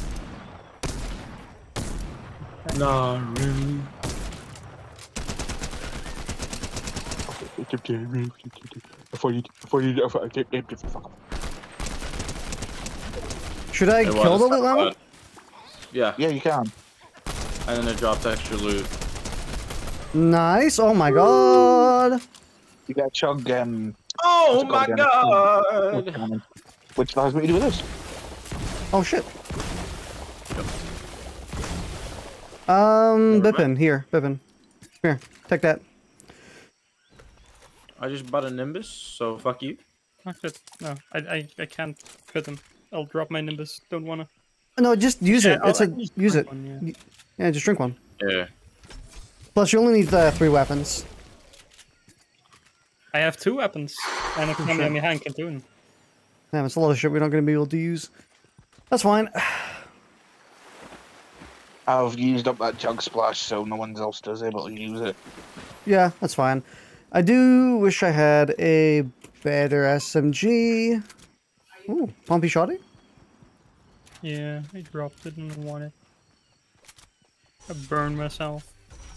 No, really? Before you, before you, before you, fuck up. Should I It kill was, the loot llama? but- Yeah, Yeah, you can. and then it drops extra loot. Nice. Oh my god. You got chug um. Oh what's it my called again? god! Cannon. Which allows me to do with this. Oh shit. Um, Never Bipin, here, Bipin. Here, take that. I just bought a Nimbus, so fuck you. Oh, shit. No, I, I I can't fit them. I'll drop my Nimbus. Don't wanna. No, just use Yeah, it. I'll- It's I a can just use drink it. one, yeah. Yeah, just drink one. Yeah. Plus, you only need uh, three weapons. I have two weapons, and I can Sure. have my hand cartoon. Damn, it's a lot of shit we're not going to be able to use. That's fine. I've used up that chug splash, so no one else is able to use it. Yeah, that's fine. I do wish I had a better S M G. Ooh, pumpy shotty. Yeah, I dropped it and want it. I burned myself.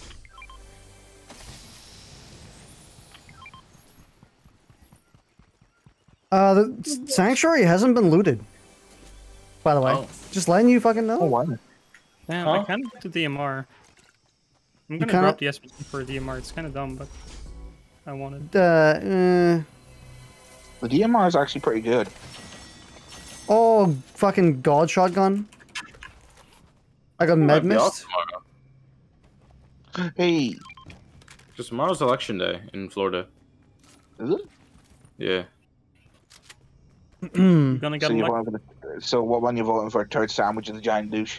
Uh, the sanctuary hasn't been looted. By the way, Oh. just letting you fucking know. Oh, wow. Damn, Huh? I can't do D M R. I'm gonna kinda- drop the S M G for a D M R. It's kind of dumb, but I wanted. Uh, uh, The D M R is actually pretty good. oh, fucking god shotgun. I got med Might be off mist. tomorrow. Hey, Because tomorrow's election day in Florida. is it? Yeah. I'm gonna get So, you elect- voting for the, so what one you voting for? Turd sandwich and the giant douche?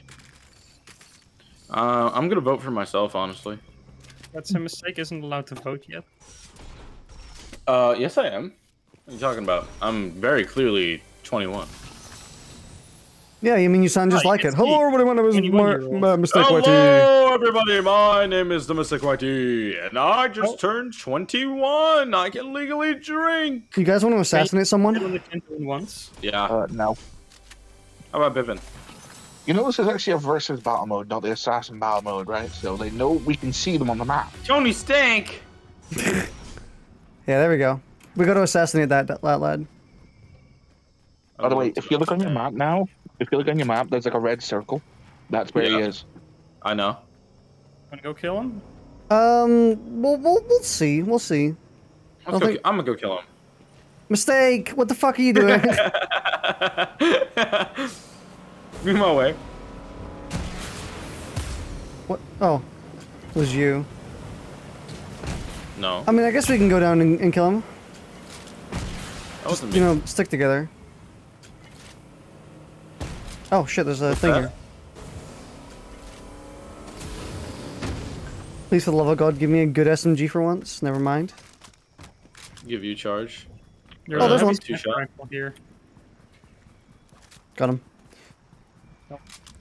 Uh, I'm gonna vote for myself, honestly. That's a mistake. Isn't allowed to vote yet. Uh, yes, I am. What are you talking about? I'm very clearly twenty-one. Yeah, you mean you sound just Oh, you like can it. see Hello, everybody. My name is twenty-one Mar- year old. Ma- Mistake Y T. Hello, everybody. My name is the Mystic Y T, and I just Oh. turned twenty-one. I can legally drink. You guys want to assassinate Hit someone? on the canteen once. Yeah. Uh, no. How about Bipin? You know this is actually a versus battle mode, not the assassin battle mode, right? So they know we can see them on the map. Tony Stank. Yeah, there we go. We got to assassinate that, that lad. By the way, if you look on your map now, if you look on your map, there's like a red circle. That's where he Yeah. is. I know. Wanna go kill him? Um, we'll, we'll, we'll see. We'll see. Let's I go think- ki- I'm gonna go kill him. Mistake! What the fuck are you doing? Move my way. What? Oh, it was you. No, I mean, I guess we can go down and, and kill him. that wasn't me. You know, stick together. Oh shit, there's a What's thing that? here. Please, for the love of God, give me a good S M G for once. Never mind. Give you charge. There's Oh, a there's heavy one. Two sniper shot. rifle here. Got him. Nope.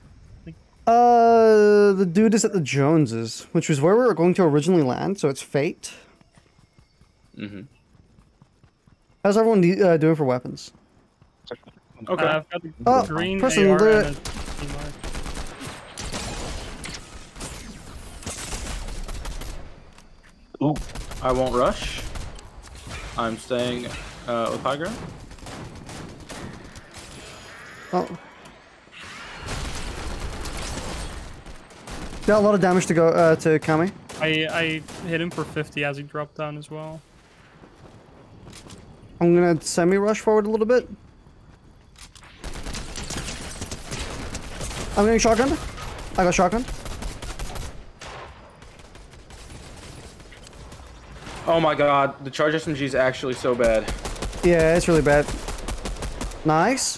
Uh, the dude is at the Joneses, which was where we were going to originally land, so it's fate. Mm-hmm. How's everyone de- uh, doing for weapons? Okay. Uh, I've got a Oh, green person, A R the- and a D M R. Ooh, I won't rush. I'm staying uh, with high ground. Oh. Yeah, a lot of damage to go uh, to Kami. I I hit him for fifty as he dropped down as well. I'm gonna semi-rush forward a little bit. I'm getting shotgun. I got shotgun. Oh my god, the charge S M G is actually so bad. Yeah, it's really bad. Nice.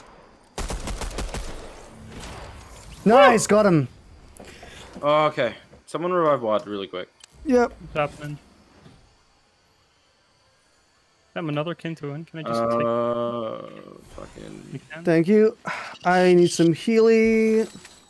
Nice, got him. Oh, okay. Someone revive Wad really quick. Yep. What's happening? I'm another Kintuan. Can I just take Uh, fucking. you can? Thank you. I need some Healy.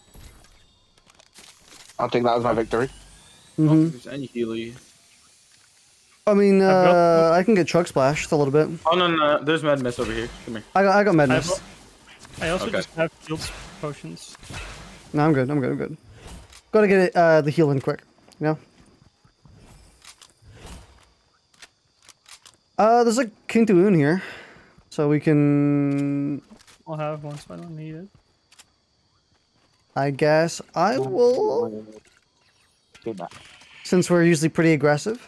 I'll take that as my victory. I don't hmm think there's any Healy. I mean, I've got- uh, I can get chug splashed a little bit. Oh no, no, no, there's Med Mist over here. Come here. I got, I got med I, mist. I also Okay. just have shield potions. No, I'm good. I'm good. I'm good. Gotta get it, uh, the heal in quick. You know. Uh, there's a Kintuun here, so we can. I'll have one, so I don't need it. I guess I will, Take that. since we're usually pretty aggressive.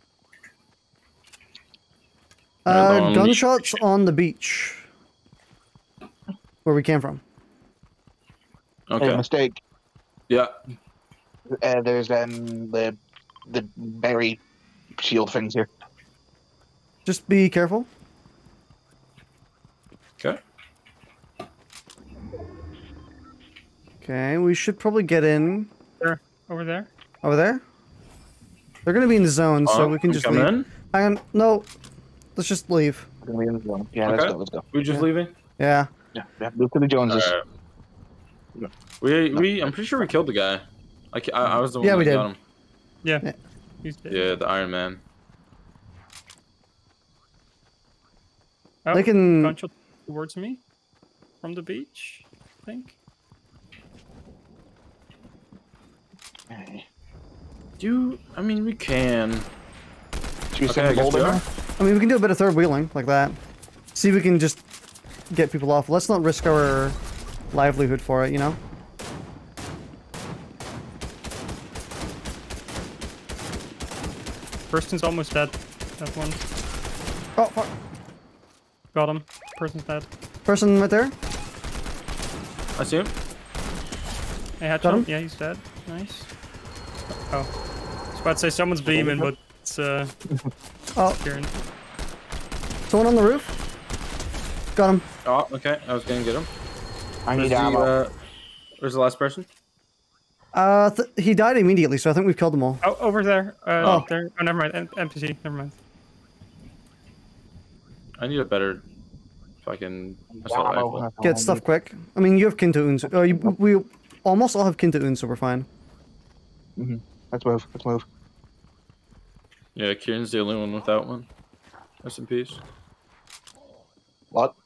Yeah, Uh, on the gunshots beach. on the beach, where we came from. Okay. Hey, mistake. Yeah. Uh, there's um the the berry shield things here. Just be careful. Okay. Okay, we should probably get in There, over there. over there. They're gonna be in the zone, so Oh, we can just come leave. in. Hang on, no, let's just leave. We're gonna be in the zone. Yeah, let's Okay. go. Let's go. We just Yeah. leaving. Yeah. Yeah, yeah. Move to the Joneses. Alright. We we I'm pretty sure we killed the guy. I ca- I, I was the one Yeah, that we did. got him. Yeah. Yeah. He's dead. Yeah, the Iron Man. Oh, They can- gunshot towards me from the beach, I think. Hey. You, I mean, we can. Should we Okay, send I the guess gold we in are. there? I mean, we can do a bit of third wheeling like that. See if we can just get people off. Let's not risk our livelihood for it, you know? Person's almost dead. That one. Oh, fuck. Got him. Person's dead. Person right there. I see him. Hey, headshot. Got him? Yeah, he's dead. Nice. Oh. I was about to say someone's beaming, but it's uh. Oh, Kieran. someone on the roof. Got him. Oh, okay. I was gonna get him. I Where's need the, ammo. uh, where's the last person? Uh, th he died immediately, so I think we've killed them all. Oh, over there. Uh, Oh. there. Oh, never mind. N N P C. Never mind. I need a better fucking assault Ammo. rifle. Get stuff quick. I mean, you have Kintoon. So, uh, you, we almost all have Kintoon, so we're fine. Mm-hmm. Let's move. Let's move. Yeah, Kieran's the only one without one. Rest in peace. What?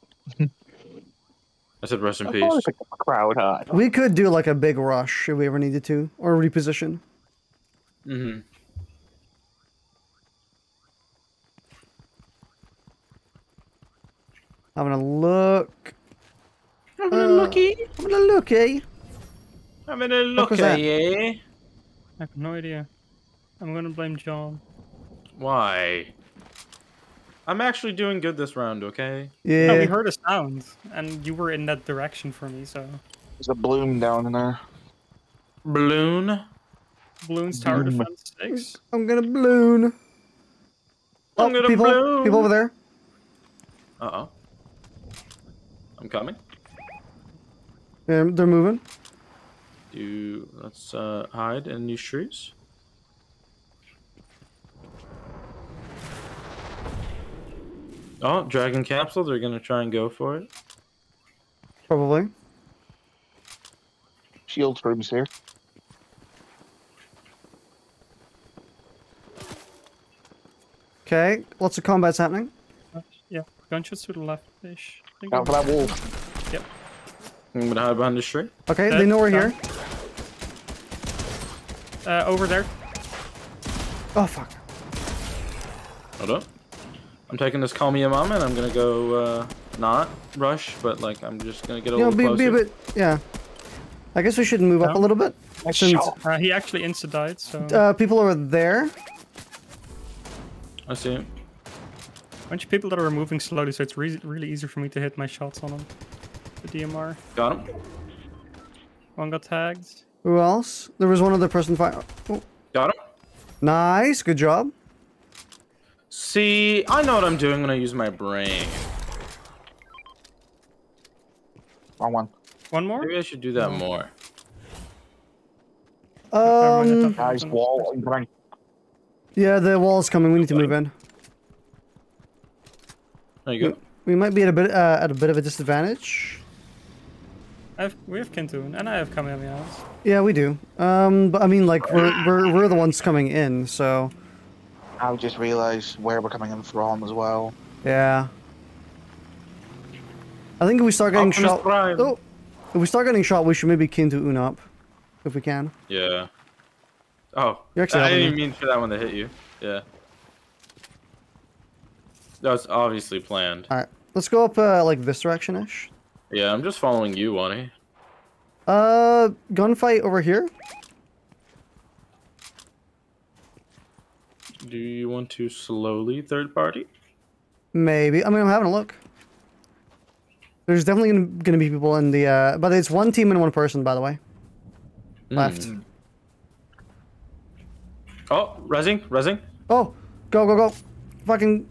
I said rest in I peace. thought it was like a crowd, huh? We could do like a big rush if we ever needed to, or reposition. Mm-hmm. Having a look. Having Uh, a looky. Having a looky. Having a What was looky, that? yeah. I have no idea. I'm gonna blame John. Why? I'm actually doing good this round, okay? Yeah. No, we heard a sound, and you were in that direction for me, so. There's a bloom down in there. Balloon. Balloons tower Bloom. defense six. I'm gonna balloon. I'm Oh, gonna people, balloon. people over there. Uh-oh. I'm coming. Yeah, they're moving. Do let's uh, hide in these trees. Oh, dragon capsule. They're gonna try and go for it. Probably. Shield rooms here. Okay, lots of combat's happening. Uh, yeah, gunshots to the left-ish. I think Down for that wall. Yep. I'm gonna hide behind this tree. Okay, Dead, they know we're down. here. Uh, over there. Oh fuck. Hold up. I'm taking this call me a mom and I'm gonna go uh, not rush, but like I'm just gonna get a You know, little be, be closer. a bit. Yeah. I guess we should move up Yeah. a little bit. Nice Since shot. Uh, he actually insta-died, so... uh, people are there. I see him. A bunch of people that are moving slowly, so it's re really easy for me to hit my shots on them. The D M R. Got him. One got tagged. Who else? There was one other person fire. Oh, Got him. nice, good job. See, I know what I'm doing when I use my brain. Wrong one. One more? Maybe I should do that more. Never mind, I Um. thought- Guys, wall. Right. Yeah, the wall's coming. We need to move in. There you go. We might be at a bit uh, at a bit of a disadvantage. I have, we have Kintoon, and I have Kamehamehas. Yeah, we do. Um, but I mean, like we're we're we're the ones coming in, so I just realised where we're coming in from as well. yeah. I think if we start getting Optimus shot, Prime. oh, if we start getting shot, we should maybe kin to Un up, if we can. Yeah. Oh, You're actually I helping didn't me. mean for that one to hit you. Yeah. That was obviously planned. All right, let's go up uh, like this direction ish. Yeah, I'm just following you, Wani. Uh, gunfight over here. Do you want to slowly third party? Maybe. I mean, I'm having a look. There's definitely gonna, gonna be people in the. Uh, but it's one team and one person, by the way. Left. Mm. Oh, resing, resing. Oh, go go go! Fucking.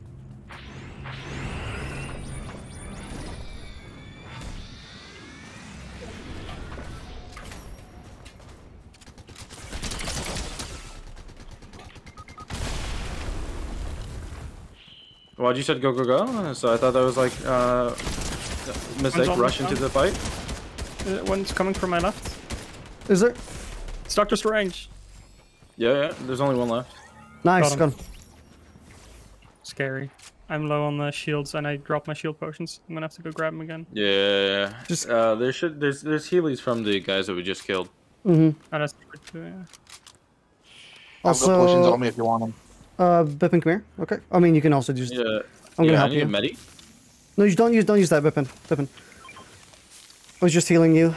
Why'd you said go go go? So I thought that was like uh, mistake. on Rush the into front. the fight. Uh, one's coming from my left. Is there? It's Doctor Strange. Yeah, yeah. There's only one left. Nice Got him. gun. Scary. I'm low on the shields, and I dropped my shield potions. I'm gonna have to go grab them again. Yeah. Just- uh, there should there's there's Heelys from the guys that we just killed. Mm-hmm. Oh, that's good too, yeah. I've got potions Also, on me if you want them. uh, Bipin, come here. Okay. I mean, you can also just. Yeah. I'm gonna yeah, help I need you. a medi. No, you don't use don't use that, Bipin. Bipin. I was just healing you.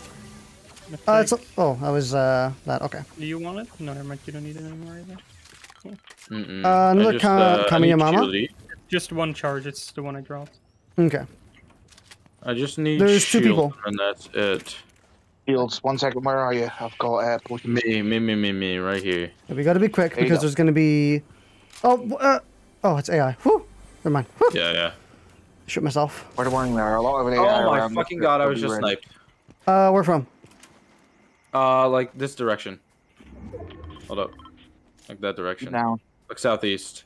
Uh, it's Mistake. oh, that was uh that. Okay. Do you want it? No, never mind. You don't need it anymore either. Mm-mm. Uh, another I just, Ka- uh, I need Kamiyamama? shield eat. Just one charge. It's the one I dropped. Okay. I just need There's two shield, people. and that's it. Shields, one second, where are you? I've got uh, potions. Me, me, me, me, me, right here. Yeah, we gotta be quick There you because go. there's gonna be. Oh, uh, oh, it's A I. Whew. Never mind. Whew. Yeah, yeah. Shoot myself. Where the warning there? A lot of it. Oh my fucking god! I was just sniped. Uh, where from? Uh, like this direction. Hold up. Like that direction. Down. Like southeast.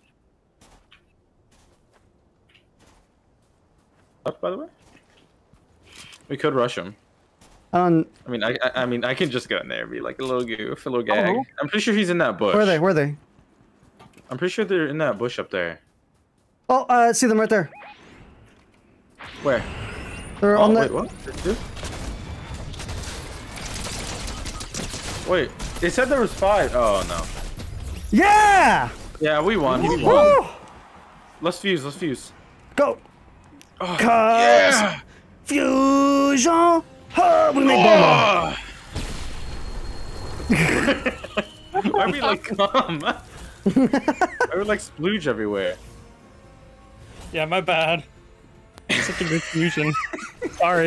Up, by the way. We could rush him. Um, I mean, I, I, I mean, I can just go in there and be like a little goof, a little gag. no. I'm pretty sure he's in that bush. where are they? Where are they? I'm pretty sure they're in that bush up there. Oh, uh, see them right there. Where? They're Oh, on wait, the. what? Dude? Wait, they said there was five. Oh no. Yeah! Yeah, we won. We won. Woo! Let's fuse. Let's fuse. Go! Oh, Cause yeah! fusion! Huh, we make bomber. Oh. Why are we like calm? Why are we like splooge everywhere? Yeah, my bad. Such a good fusion. Sorry.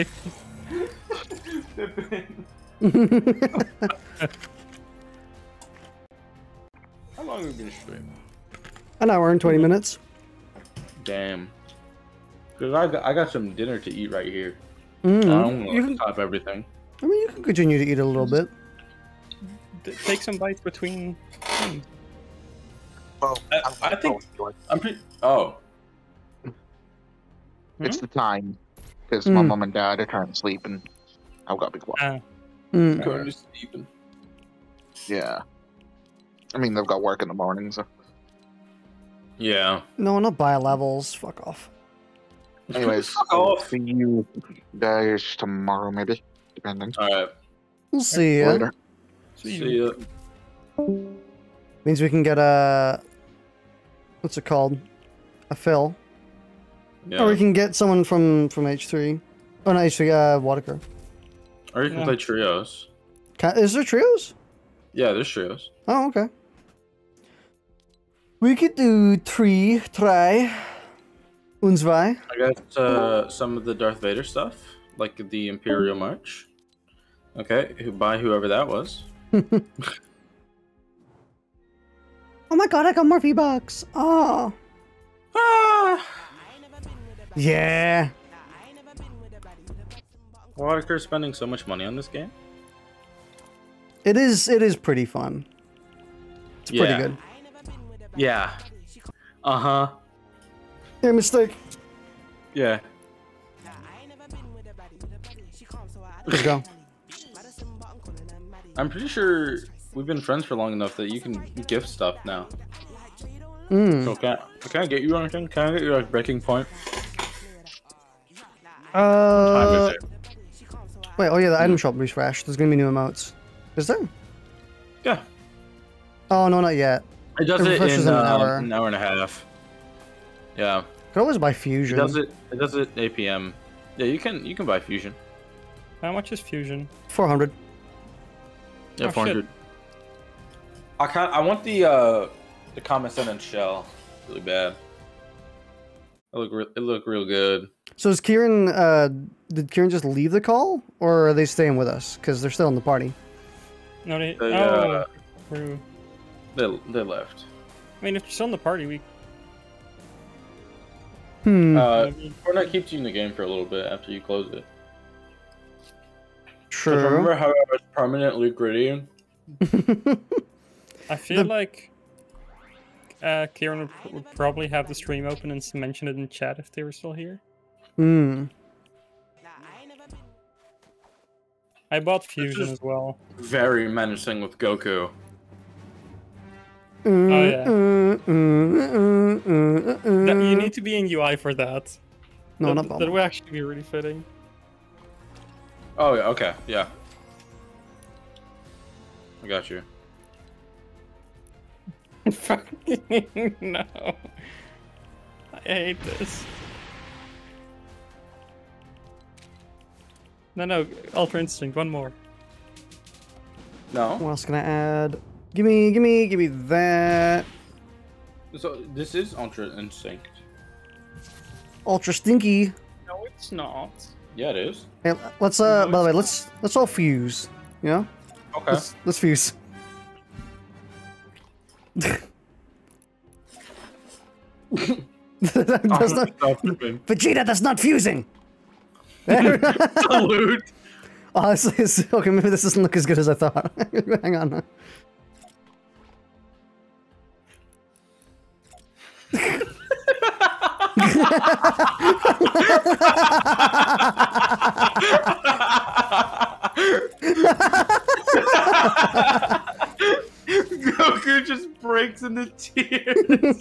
How long have we been streaming? An hour and twenty minutes. Damn. Cause I got, I got some dinner to eat right here. Mm. I don't want You to can, top everything. I mean, you can continue to eat a little bit. D- Take some bites between. things. Well, I- I'm- I think- I'm pretty. Oh. it's the time because my Mm. mum and dad are trying to sleep and I've got to be quiet. Uh, Mm. Going to sleep. Yeah. I mean, they've got work in the morning, so. Yeah. No, not bio levels. Fuck off. Anyways, Fuck I'll off. see you guys tomorrow, maybe, depending. All right. We'll see ya. Later. See ya. Means we can get a. What's it called? A fill. Yeah. Or we can get someone from from H three. Oh, no, H three, uh, Waddicker. Or you can Yeah. play trios. Can, is there trios? Yeah, there's trios. Oh, okay. We could do three, try, und zwei. I got uh, some of the Darth Vader stuff, like the Imperial March. Okay, who by whoever that was. Oh my god, I got more V-Bucks. Oh. Ah! Yeah. Waddicker spending so much money on this game. It is, it is pretty fun. It's pretty Yeah. good. Yeah. Uh huh. Yeah, mistake. Yeah. Let's go. I'm pretty sure we've been friends for long enough that you can gift stuff now. Mm. So can I, can I get you anything? Can I get you like breaking point? Time Uh, is it? wait, oh yeah, the item shop refresh. There's gonna be new emotes. Is there? Yeah. Oh, no, not yet. It does It it refreshes in in an uh, hour. an hour and a half. Yeah. Could always buy It Fusion. does it. It does it eight P M. Yeah, you can you can buy fusion. how much is fusion? four hundred. Yeah, Oh, four hundred. I can't. I want the uh the Common Sentence shell really bad. It look re it look real good. So is Kieran, uh, did Kieran just leave the call? Or are they staying with us? Because they're still in the party. No, they. They, oh, uh, true. They they left. I mean, if you're still in the party, we. Hmm, Uh, Fortnite keeps you in the game for a little bit after you close it. 'Cause true. remember how I was permanently gritty? I feel The- like uh, Kieran would, pr- would probably have the stream open and s- mention it in chat if they were still here. Hmm. I bought fusion is- as well. Very menacing with Goku. Oh yeah. Mm, mm, mm, mm, mm, That- you mm. need to be in U I for that. No, that, not That Bumble. would actually be really fitting. Oh yeah. Okay. Yeah. I got you. Fucking no. I hate this. No, no, Ultra Instinct, one more. No. What else can I add? Give me, give me, give me that. So this is Ultra Instinct. Ultra stinky. No, it's not. Yeah, it is. Hey, let's uh. No, by the way, it's let's let's all fuse. You know. Okay. Let's, let's fuse. that's not, Vegeta, that's not fusing. Salute. Honestly, it's, okay, maybe this doesn't look as good as I thought. Hang on. Goku just breaks into tears.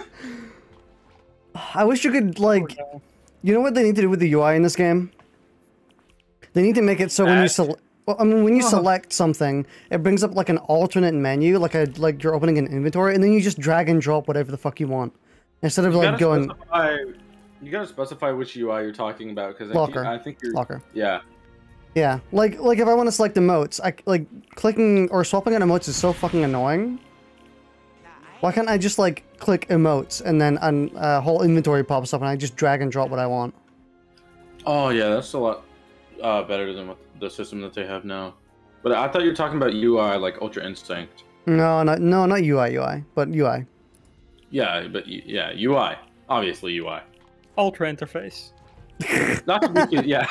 I wish you could, like, you know what they need to do with the U I in this game? They need to make it so when you select, well, I mean, when you select something, it brings up like an alternate menu, like a like you're opening an inventory, and then you just drag and drop whatever the fuck you want, instead of You like gotta going specify, you gotta specify which U I you're talking about because I, Locker. think- I think you're. locker. Yeah. Yeah, like like if I want to select emotes, I like clicking or swapping on emotes is so fucking annoying. Why can't I just like click emotes and then a uh, whole inventory pops up and I just drag and drop what I want? Oh yeah, that's a lot uh, better than what the system that they have now. But I thought you were talking about U I like Ultra Instinct. No, not no, not U I U I, but U I. Yeah, but y- yeah, U I. Obviously U I. Ultra interface. Not to make it, yeah.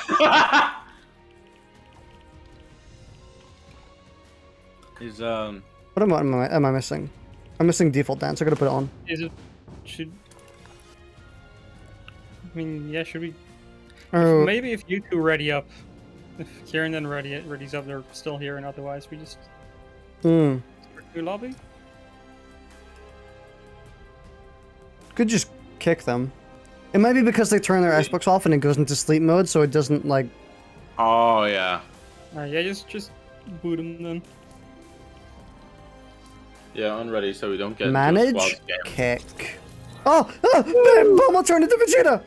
Is um. What am I, am I am I missing? I'm missing default dance. I gotta put it on. Is it? Should. I mean, yeah. Should we? Oh, Maybe if you two ready up, if Kieran then ready ready's up, they're still here, and otherwise we just hmm. start new lobby. Could just kick them. It might be because they turn their Xbox off and it goes into sleep mode, so it doesn't like. Oh yeah. Uh, yeah, just just boot them then. Yeah, unready, so we don't get into a Manage squad game. kick. Oh, oh Bulma turned into Vegeta.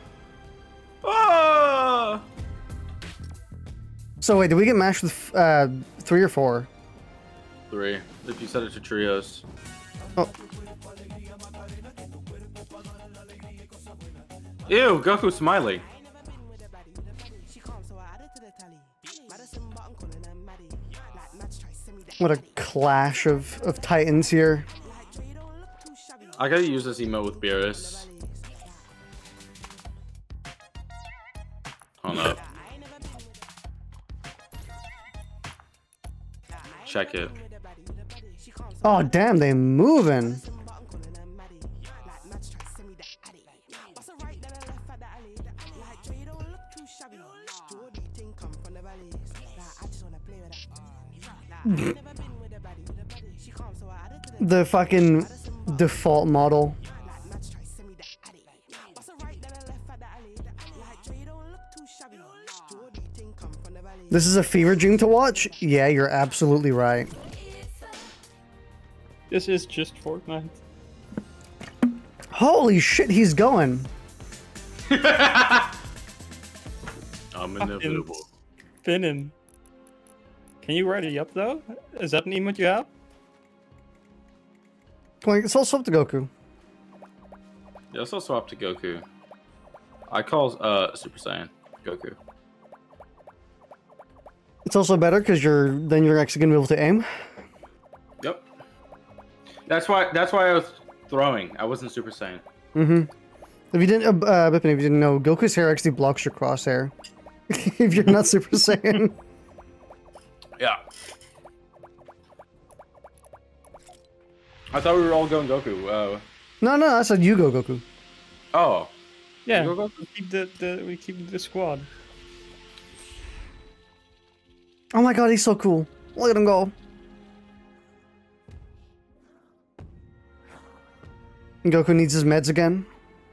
Ah! So wait, did we get mashed with uh, three or four? Three. If you set it to trios. Oh, Ew, Goku smiling. what a clash of of titans here. I gotta use this emote with Beerus. Hold up. Check it. Oh damn, they moving. The fucking default model. This is a fever dream to watch? Yeah, you're absolutely right. This is just Fortnite. Holy shit, he's going. I'm inevitable. Spinning. Can you ready up though? Is that an emote you have? Come on, it's all swap to Goku. Yeah, let's also swap to Goku. I call uh Super Saiyan Goku. It's also better because you're then you're actually gonna be able to aim. Yep. That's why. That's why I was throwing. I wasn't Super Saiyan. Mm-hmm. If you didn't, uh, uh, Bipin, if you didn't know, Goku's hair actually blocks your crosshair. If you're not Super Saiyan. Yeah. I thought we were all going Goku. Uh, No, no, I said you go Goku. oh. Yeah. You go Goku? We keep the, the we keep the squad. Oh my god, he's so cool. Look at him go. Goku needs his meds again.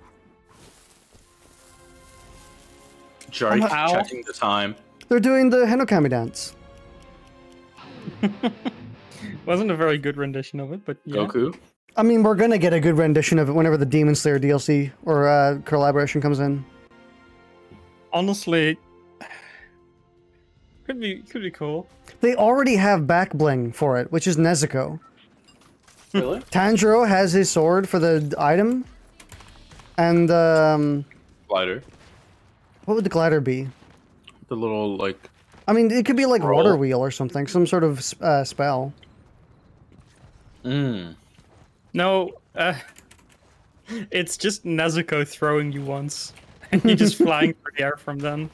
Jarry Oh my- checking the time. They're doing the Henokami dance. Wasn't a very good rendition of it, but yeah. Goku. I mean, we're gonna get a good rendition of it whenever the Demon Slayer D L C or uh, collaboration comes in. Honestly, could be could be cool. They already have back bling for it, which is Nezuko. Really? Tanjiro has his sword for the item. And, um... Glider. what would the glider be? The little, like... I mean, it could be like Roll. water wheel or something. Some sort of uh, spell. Mmm. No, uh, it's just Nezuko throwing you once, and you're just flying through the air from then.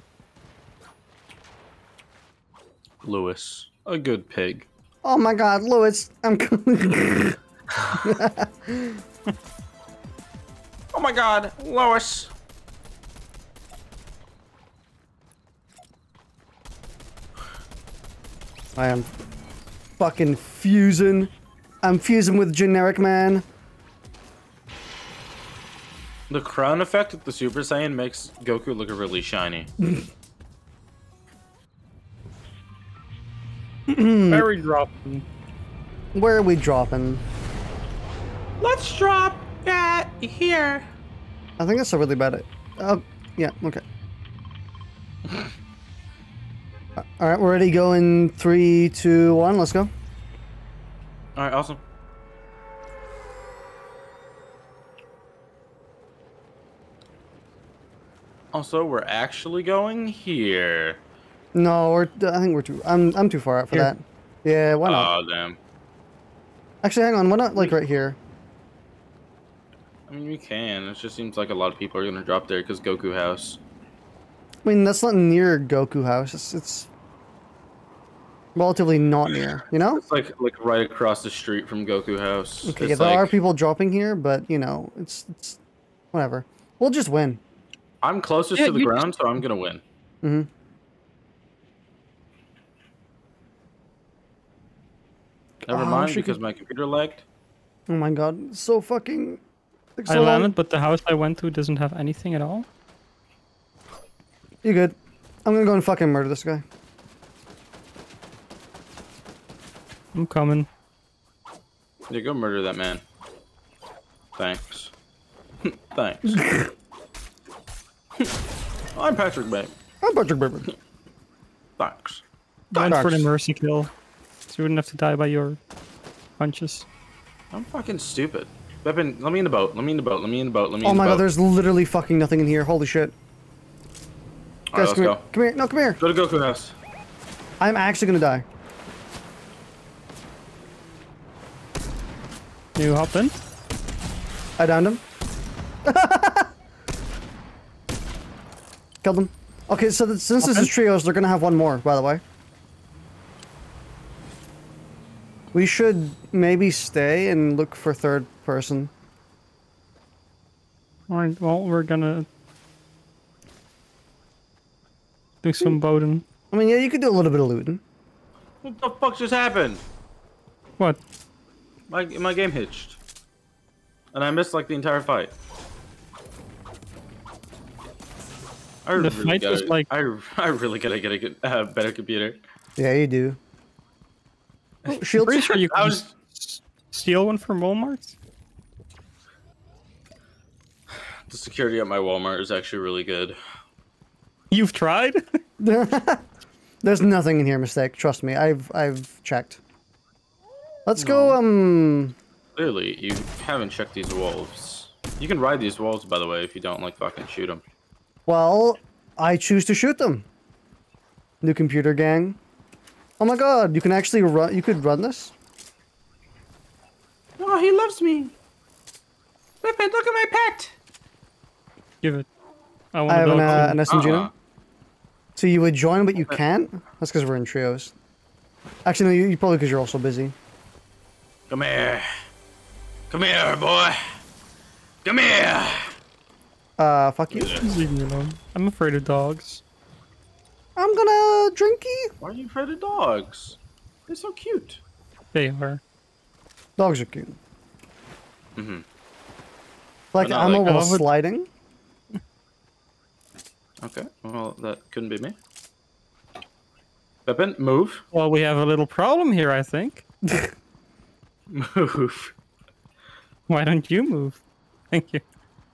Lewis. A good pig. Oh my god, Lewis, I'm coming. Oh my god, Lois! I am fucking fusing. I'm fusing with generic man. The crown effect with the Super Saiyan makes Goku look really shiny. Very dropping. Where are we dropping? Let's drop that here. I think that's a really bad. Oh, yeah, okay. All right, we're ready. Go in three, two, one. Let's go. All right, awesome. Also, we're actually going here. No, we're. I think we're too. I'm. I'm too far out for Here. that. Yeah, why not? Oh, damn. Actually, hang on. Why not like right here? I mean, we can. It just seems like a lot of people are gonna drop there because Goku House. I mean, that's not near Goku House. It's, it's relatively not near. You know? It's like like right across the street from Goku House. Okay, yeah, It's there like, are people dropping here, but you know, it's it's whatever. We'll just win. I'm closest Yeah, to the you ground, so I'm gonna win. Mm-hmm. Never Oh, mind, she because could- my computer lagged. Oh my god, it's so fucking. It's I so long. landed, but the house I went to doesn't have anything at all. You good? I'm gonna go and fucking murder this guy. I'm coming. Yeah, go murder that man. Thanks. Thanks. I'm Patrick Bay. I'm Patrick Bipin. Thanks. Went for the Thanks. mercy kill, so you wouldn't have to die by your punches. I'm fucking stupid. Bipin, let me in the boat. Let me in the boat. Let me in the boat. Let me Oh in the my boat. god, there's literally fucking nothing in here. Holy shit. All right, Guys, let's come go. here. Come here. No, come here. Go to Goku House. I'm actually gonna die. You hop in? I downed him. Killed him. Okay, so that, since this is trios, they're gonna have one more, by the way. We should maybe stay and look for third person. Alright, well, we're gonna do some boating. I mean, yeah, you could do a little bit of looting. What the fuck just happened? What? My my game hitched, and I missed like the entire fight. I The really fight gotta, was like- I I really gotta get a good, uh, better computer. Yeah, you do. Oh, shields. Pretty sure you I can was- just s- steal one from Walmart? The security at my Walmart is actually really good. You've tried? There's nothing in here, mistake. Trust me, I've I've checked. Let's go. Um. Clearly, you haven't checked these wolves. You can ride these wolves, by the way, if you don't like fucking shoot them. Well, I choose to shoot them. New computer gang. Oh my god, you can actually run. You could run this. Oh, he loves me. Bipin, look at my pet. Give it. I want I have a an, dog uh, too. an S M G Uh-uh. now. So you would join, but you can't? That's because we're in trios. Actually, no, you, you probably because you're also busy. Come here. Come here, boy. Come here. Uh, fuck you. Leave me alone. I'm afraid of dogs. I'm gonna drinky. Why are you afraid of dogs? They're so cute. They are. Dogs are cute. Mm-hmm. Like But not ammo like- while I would- sliding. Okay, well, that couldn't be me. Bipin, move. Well, we have a little problem here, I think. Move. Why don't you move? Thank you.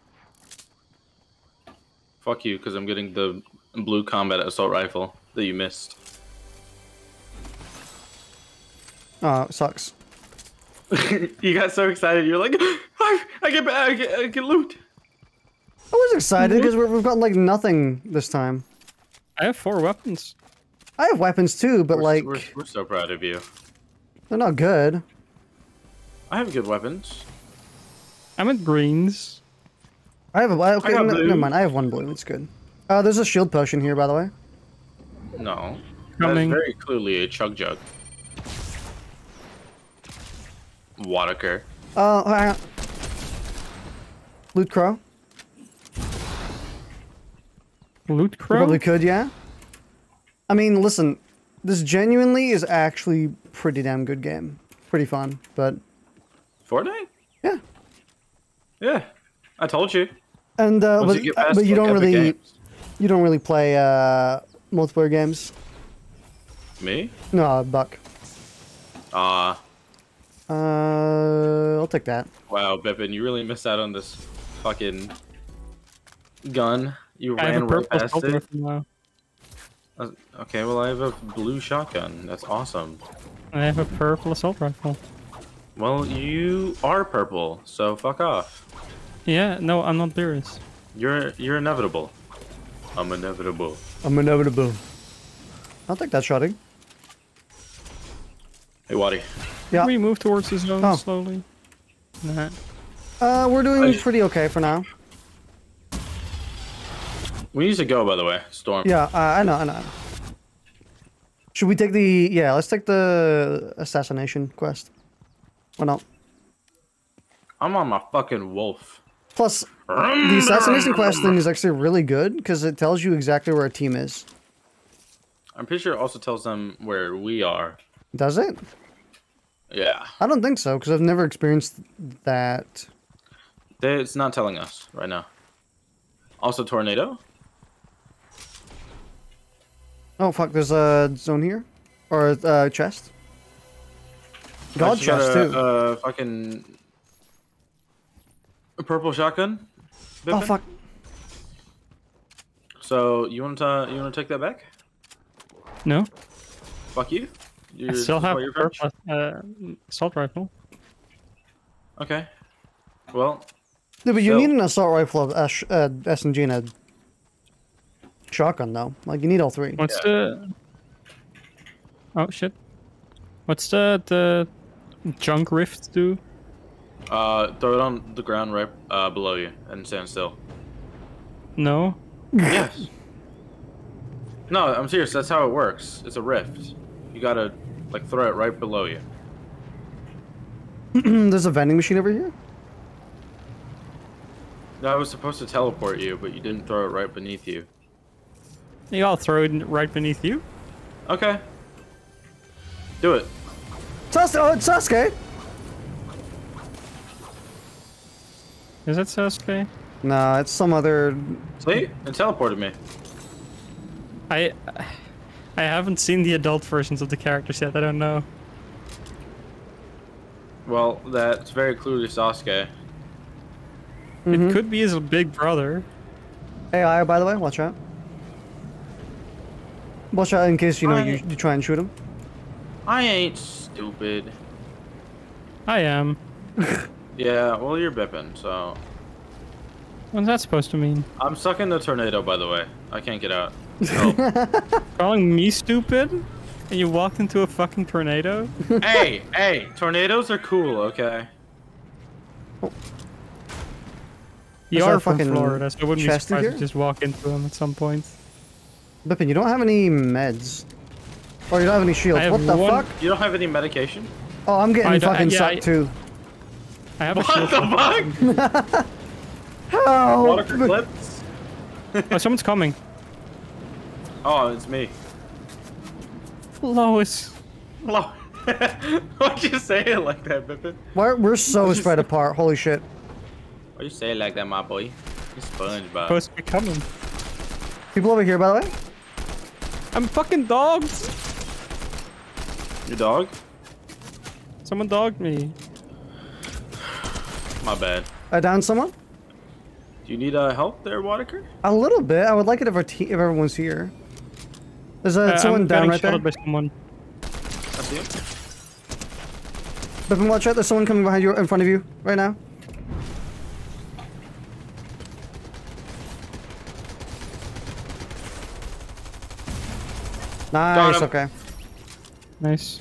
Fuck you, because I'm getting the blue combat assault rifle that you missed. Oh, it sucks. You got so excited. You're like, I, I get back. I get, I get loot. I was excited because we've got like nothing this time. I have four weapons. I have weapons too, but we're, like we're, we're so proud of you. they're not good. I have good weapons. I'm at greens. I have a okay. got No, blue. never mind. I have one blue. It's good. Uh, there's a shield potion here, by the way. No. Coming. That's very clearly a chug jug. Waddicker. Uh, hang on. Loot crow. Loot You crow? probably could, yeah. I mean, listen, this genuinely is actually pretty damn good game. Pretty fun, but Fortnite? yeah. Yeah. I told you. And uh, Once but, you get uh, past, but you like, don't epic really, games. you don't really play uh, multiplayer games. Me? No, uh, Buck. Ah. Uh, I'll take that. Wow, Bipin, you really missed out on this fucking gun. You I have ran a right purple past assault it. rifle now. Uh, Okay, well I have a blue shotgun. That's awesome. I have a purple assault rifle. Well, you are purple, so fuck off. Yeah, no, I'm not Beerus. You're you're inevitable. I'm inevitable. I'm inevitable. I'll take that shotting. Hey, Waddy. Yeah. Can we move towards the zone Oh. slowly? Nah. Uh, we're doing I- pretty okay for now. We need to go, by the way. Storm. Yeah, uh, I know, I know. Should we take the... Yeah, let's take the assassination quest. Or not. I'm on my fucking wolf. Plus, the assassination quest thing is actually really good because it tells you exactly where a team is. I'm pretty sure it also tells them where we are. Does it? Yeah. I don't think so because I've never experienced that. They, it's not telling us right now. Also, tornado? Oh, fuck, there's a zone here? Or a uh, chest? God I just got chest, a, too. Uh, fucking... A purple shotgun. Oh, Bipin. fuck. So, you want to you want to take that back? No? Fuck you? You're, I still that's have why a you're French? purple uh, assault rifle. Okay. Well, No, but you So- need an assault rifle, a sh uh, S M G, and a shotgun, though. Like, you need all three. What's the... Oh, shit. What's the, the junk rift do? uh, throw it on the ground right uh, below you and stand still. No? Yes. No, I'm serious. That's how it works. It's a rift. You gotta, like, throw it right below you. There's a vending machine over here? I was supposed to teleport you, but you didn't throw it right beneath you. Yeah, I'll throw it right beneath you. Okay. Do it. Sasuke! Oh, it's Sasuke! Is that Sasuke? No, it's some other... See? It teleported me. I... I haven't seen the adult versions of the characters yet, I don't know. Well, that's very clearly Sasuke. Mhm. It could be his big brother. A I, by the way, watch out. Watch out in case, you know, I- you, you try and shoot him. I ain't stupid. I am. Yeah, well, you're Bipin, so... What's that supposed to mean? I'm stuck in the tornado, by the way. I can't get out. Oh. Calling me stupid? And you walked into a fucking tornado? Hey, hey, tornadoes are cool, okay? You Is are that from fucking Florida, so I wouldn't be chest in surprised here? to just walk into them at some point. Bipin, you don't have any meds. Or you don't have any shields. I have What the one- fuck? You don't have any medication? Oh, I'm getting I don't- fucking yeah, sucked I- too. I have a What shield. the fuck? Help! Water clips? Oh, someone's coming. Oh, it's me. Lois. Hello. Why'd you say it like that, Bipin? We're, we're so spread apart. Holy shit. Why'd you say it like that, my boy? You SpongeBob. Supposed to be coming. People over here, by the way? I'm fucking dogged. Your dog? Someone dogged me. My bad. I downed someone? Do you need uh, help there, Waddicker? A little bit. I would like it if, our te if everyone's here. There's uh, Uh, someone I'm down getting right there. shot by someone. I see him. Bipin, watch out. There's someone coming behind you, in front of you, right now. Nice, okay. Nice.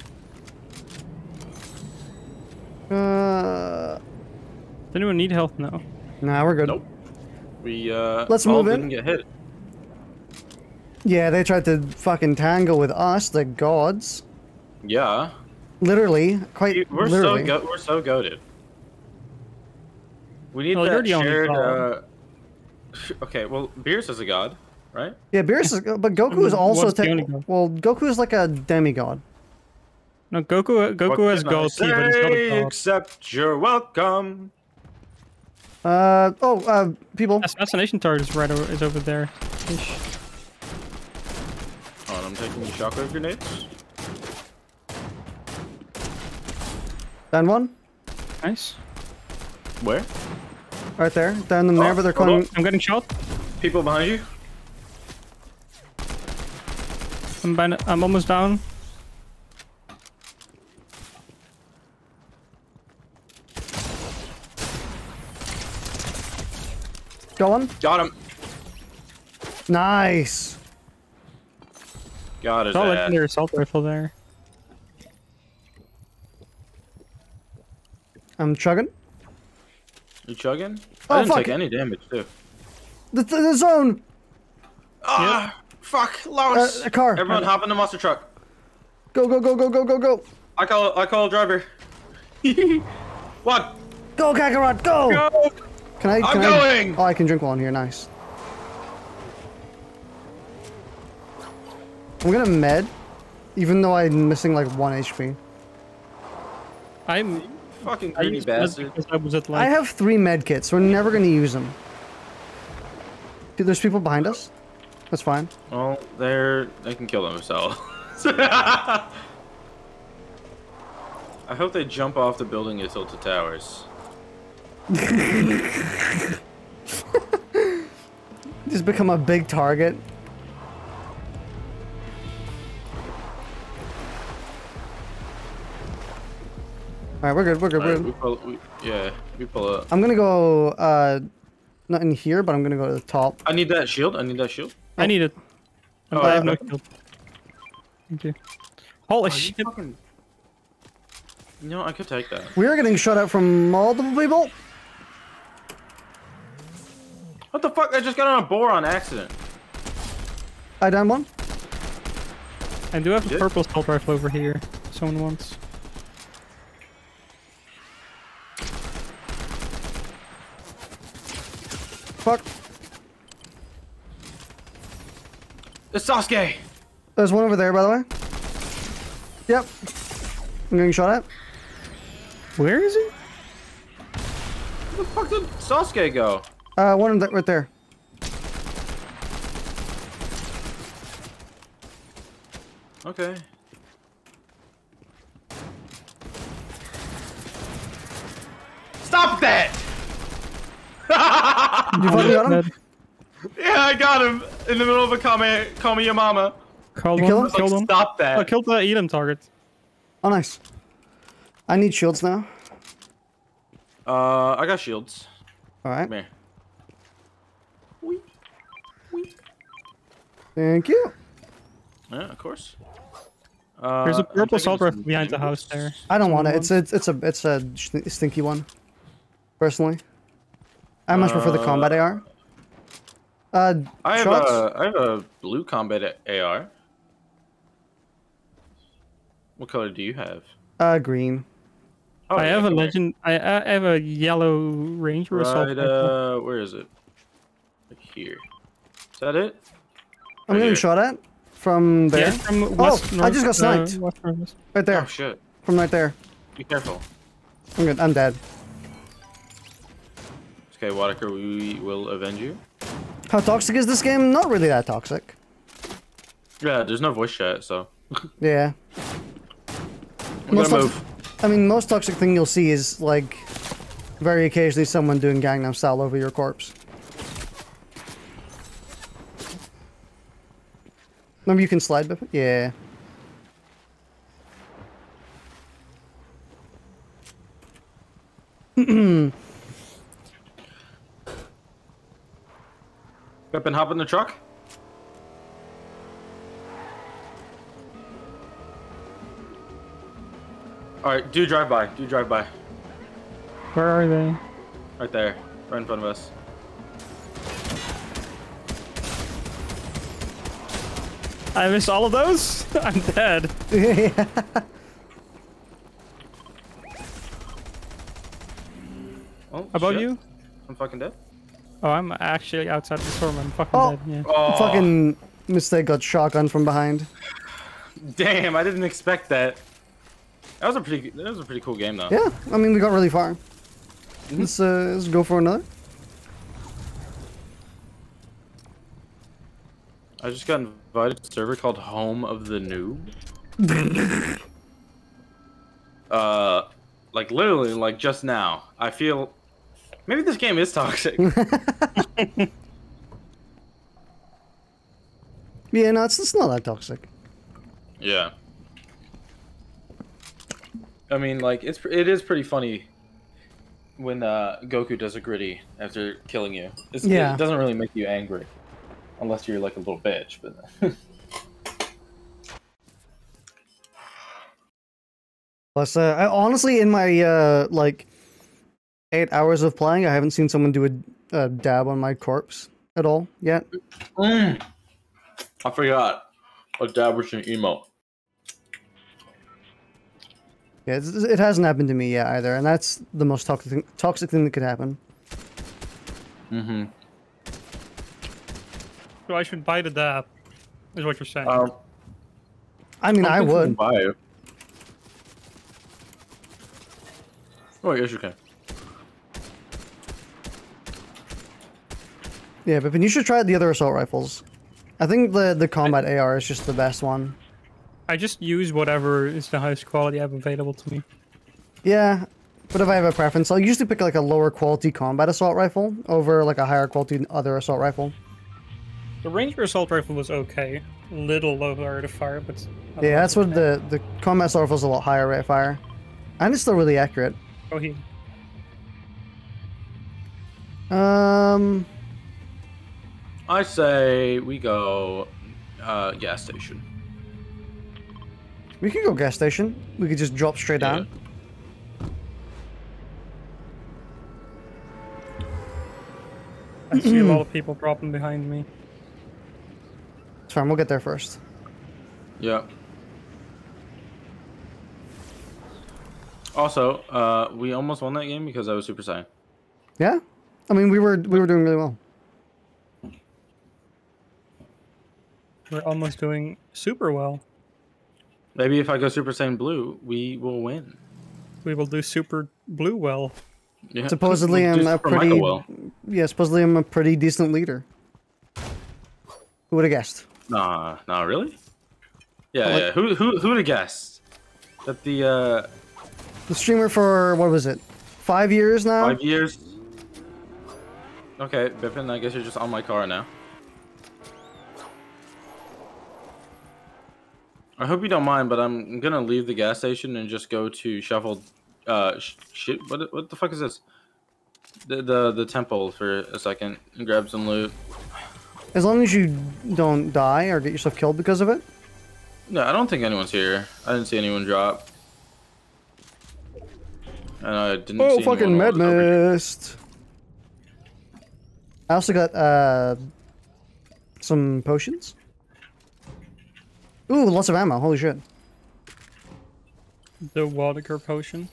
Uh, Does anyone need help now? nah, we're good. Nope. We, uh... Let's all move in. didn't get hit. Yeah, they tried to fucking tangle with us, the gods. Yeah. Literally, quite We're literally. so go we're so goated. We need Well, you're that the only shared, god. uh... Okay, well, Beerus is a god, right? Yeah, Beerus is, but Goku is also What's the te- only god? well, Goku is like a demigod. No, Goku. Goku What has can I gold teeth, but he's not a say god. except you're welcome. Uh oh, uh, people. Assassination target is right over, is over there. Ish. Hold on, I'm taking shockwave grenades. Down one, Nice. Where? right there. Down them there, Oh, but they're hold coming. I'm getting shot. People behind you? I'm, ban I'm almost down. Go on. Got him. Nice. Got his Oh, ass. legendary assault rifle there. I'm chugging. You chugging? Oh, I didn't fuck. take any damage, too. The, the, the zone. Ah! Fuck! Lost! Uh, a car. Everyone hop in the monster truck. Go go go go go go go. I call I call a driver. What? Go Kakarot, go. Go! Can I? Can I'm I, going! Oh, I can drink while I'm here. Nice. I'm gonna med, even though I'm missing like one H P. I'm. Fucking I greedy used meds bastard. because I was at like. I have three med kits. We're never gonna use them. Dude, there's people behind us. That's fine. Well, they're they can kill themselves. I hope they jump off the building at tilted towers. Just become a big target. Alright, we're good, we're good, we're Alright, good. we pull, we, yeah, we pull up. I'm gonna go, uh, not in here, but I'm gonna go to the top. I need that shield. I need that shield. I need it. Oh, I have yeah. no shield. Thank you. Holy Oh, you shit! fucking... You know, I could take that. We are getting shot at from multiple people. What the fuck? I just got on a boar on accident. I down one. I do have You a did? purple assault rifle over here. Someone wants. Fuck. It's Sasuke! There's one over there, by the way. Yep. I'm getting shot at. Where is he? Where the fuck did Sasuke go? Uh, one of them right there. Okay. Stop that! You fucking got him? Yeah, I got him in the middle of a comment. Call me your mama. Called You one. kill him? Like, Killed him. stop that. I killed the Edom target. Oh, nice. I need shields now. Uh, I got shields. Alright. Come here. Wee. Wee. Thank you. Yeah, of course. Uh, There's a I'm purple taking assault some rifle behind the house damage. there. I don't want it. Someone It's a, it's a, it's a st- stinky one. Personally. I much prefer the Uh, combat A R. Uh, I have shots? a I have a blue combat A R. What color do you have? Uh, green. Oh, I yeah, have a come here. legend. I, I have a yellow ranger assault Right, rifle. uh, where is it? Right here. Is that it? I'm Right getting here. shot at from there. Yeah, from west, I north, just got uh, sniped. west northwest. Right there. Oh shit! From right there. Be careful. I'm good. I'm dead. Okay, Waddicker, we will avenge you. How toxic is this game? Not really that toxic. Yeah, there's no voice chat, so Yeah. I'm Most gonna toxic- move. I mean, most toxic thing you'll see is like very occasionally someone doing Gangnam Style over your corpse. Remember you can slide, Bipin? Yeah. Bipin, hop in the truck. Alright, do drive by. Do drive by. Where are they? Right there. Right in front of us. I missed all of those? I'm dead. Yeah. Oh, Above shit. you? I'm fucking dead. Oh, I'm actually outside the storm. I'm fucking Oh. dead. Yeah. Oh, Fucking mistake got shotgun from behind. damn! I didn't expect that. That was a pretty. That was a pretty cool game, though. Yeah, I mean, we got really far. Let's, uh, let's go for another. I just got invited to a server called Home of the Noob. uh, like literally, like just now. I feel maybe this game is toxic. Yeah, no, it's, it's not that toxic. Yeah. I mean, like it's it is pretty funny when uh, Goku does a gritty after killing you. It's, Yeah. It doesn't really make you angry, unless you're like a little bitch. But. Plus, uh, I, honestly, in my uh, like eight hours of playing, I haven't seen someone do a, a dab on my corpse at all yet. Mm. I forgot. A dab was an emote. Yeah, it's, it hasn't happened to me yet either, and that's the most toxic thing, toxic thing that could happen. Mm-hmm. So I should buy the dab, is what you're saying. Um, I mean, I, think you can would. buy it. Oh, yes, you can. Yeah, but you should try the other assault rifles. I think the the combat A R is just the best one. I just use whatever is the highest quality I have available to me. Yeah, but if I have a preference, I'll usually pick like a lower quality combat assault rifle over like a higher quality other assault rifle. The Ranger assault rifle was okay. Little lower rate of fire, but... Yeah, that's what the, the combat assault rifle is a lot higher rate of fire. And it's still really accurate. Oh, he... Um, I say we go uh, gas station. we could go gas station. We could just drop straight Yeah. down. I see a lot of people dropping behind me. It's fine, we'll get there first. Yeah. Also, uh, we almost won that game because I was Super Saiyan. Yeah? I mean, we were we were doing really well. We're almost doing super well. Maybe if I go Super Saiyan Blue, we will win. We will do super blue well. Yeah. Supposedly We'll I'm do a Super pretty... Mega well. Yeah, supposedly I'm a pretty decent leader. Who would have guessed? Nah, nah, really? Yeah, Like- yeah. Who, who, who would have guessed that the uh, The streamer for, what was it? Five years now? five years? Okay, Bipin, I guess you're just on my car now. I hope you don't mind, but I'm gonna leave the gas station and just go to Shuffle. Uh, sh shit. What? What the fuck is this? The the the temple for a second and grab some loot. As long as you don't die or get yourself killed because of it. No, I don't think anyone's here. I didn't see anyone drop. And I didn't Oh, see fucking anyone med while I was over here. mist. I also got uh some potions. Ooh, lots of ammo. Holy shit. The Waddicker potion.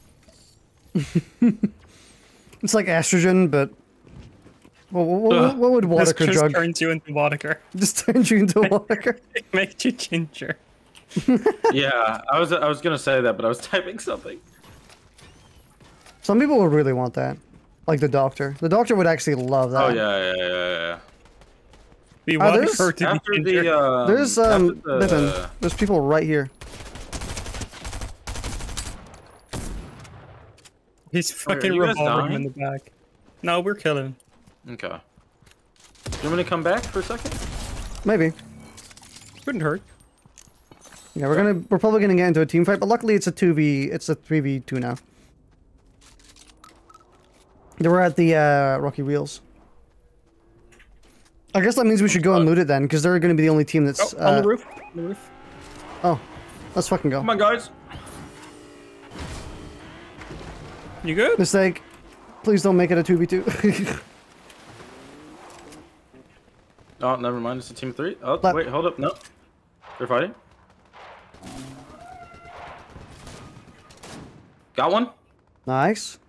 It's like estrogen, but what, what, what, what would This Waddicker just drug turns you into Waddicker. just turn you into a Waddicker? It makes you ginger. Yeah, I was I was gonna say that, but I was typing something. Some people would really want that. Like the doctor. The doctor would actually love that. Oh yeah, yeah, yeah, yeah. yeah. Be Oh, there's- Waddicker to After be ginger. the um, There's um after the- Bipin, there's people right here. He's Wait, are fucking you guys revolving him in dying? the back. No, we're killing. Okay. Do you want me to come back for a second? Maybe. Couldn't hurt. Yeah, we're gonna we're probably gonna get into a team fight, but luckily it's a two v it's a three v two now. They were at the uh, Rocky Wheels. I guess that means we should go and loot it then, because they're going to be the only team that's... Oh, uh, on the roof. On the roof. Oh, let's fucking go. Come on, guys. You good? Mistake. Please don't make it a two v two. Oh, never mind. It's a team of three. Oh, Left. wait, hold up. No. They're fighting. Got one. Nice.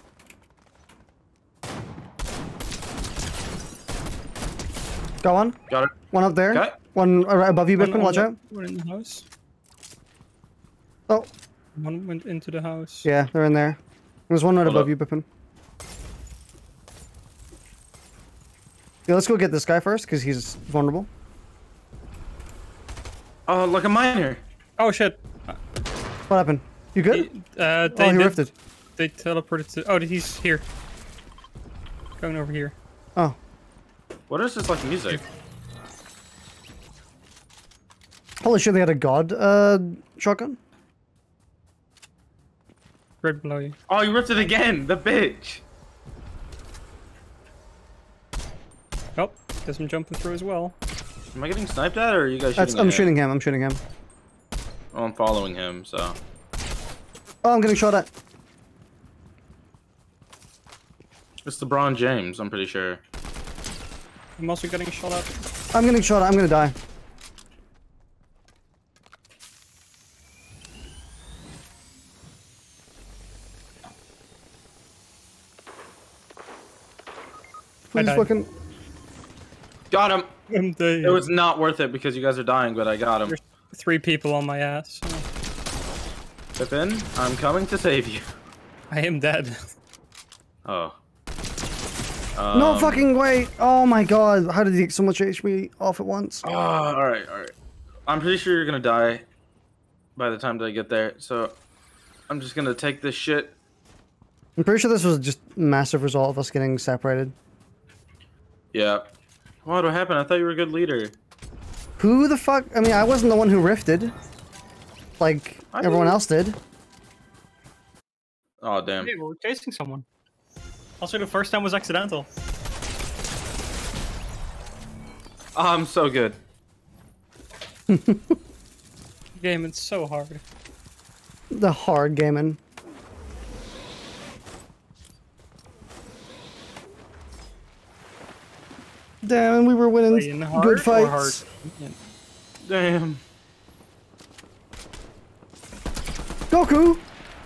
Got one. Got it. One up there. Okay. One right above you, One Bipin. Watch on out. the- One in the house. Oh, One went into the house. yeah, they're in there. There's one right Hold above up. you, Bipin. Yeah, let's go get this guy first, because he's vulnerable. Oh, like a miner. Oh shit. What happened? You good? He, uh, they Oh, he did- rifted. They teleported to. Oh, he's here. Going over here. Oh. What is this like music? Holy shit, they had a god uh, shotgun? Right below you. Oh, you ripped it again. The bitch. Oh, there's him jumping through as well. Am I getting sniped at, or are you guys shooting That's, at I'm him? shooting him, I'm shooting him. Oh, I'm following him, so. Oh, I'm getting shot at. It's LeBron James, I'm pretty sure. I'm also getting shot at. I'm getting shot at, I'm gonna die. Please died. fucking... Got him. I'm dead. It was not worth it because you guys are dying, but I got him. There's three people on my ass. Bipin, I'm coming to save you. I am dead. Oh. No Um, fucking way! Oh my god, how did he get so much H P off at once? Oh, alright, alright. I'm pretty sure you're gonna die by the time that I get there, so I'm just gonna take this shit. I'm pretty sure this was just a massive result of us getting separated. Yeah. What happened? I thought you were a good leader. Who the fuck? I mean, I wasn't the one who rifted. Like, I everyone didn't. else did. Oh, damn. Hey, we're chasing someone. Also, the first time was accidental. Oh, I'm so good. Game, it's so hard. The hard gaming. Damn, we were winning Playing hard good or fights. hard? Yeah. Damn. Goku!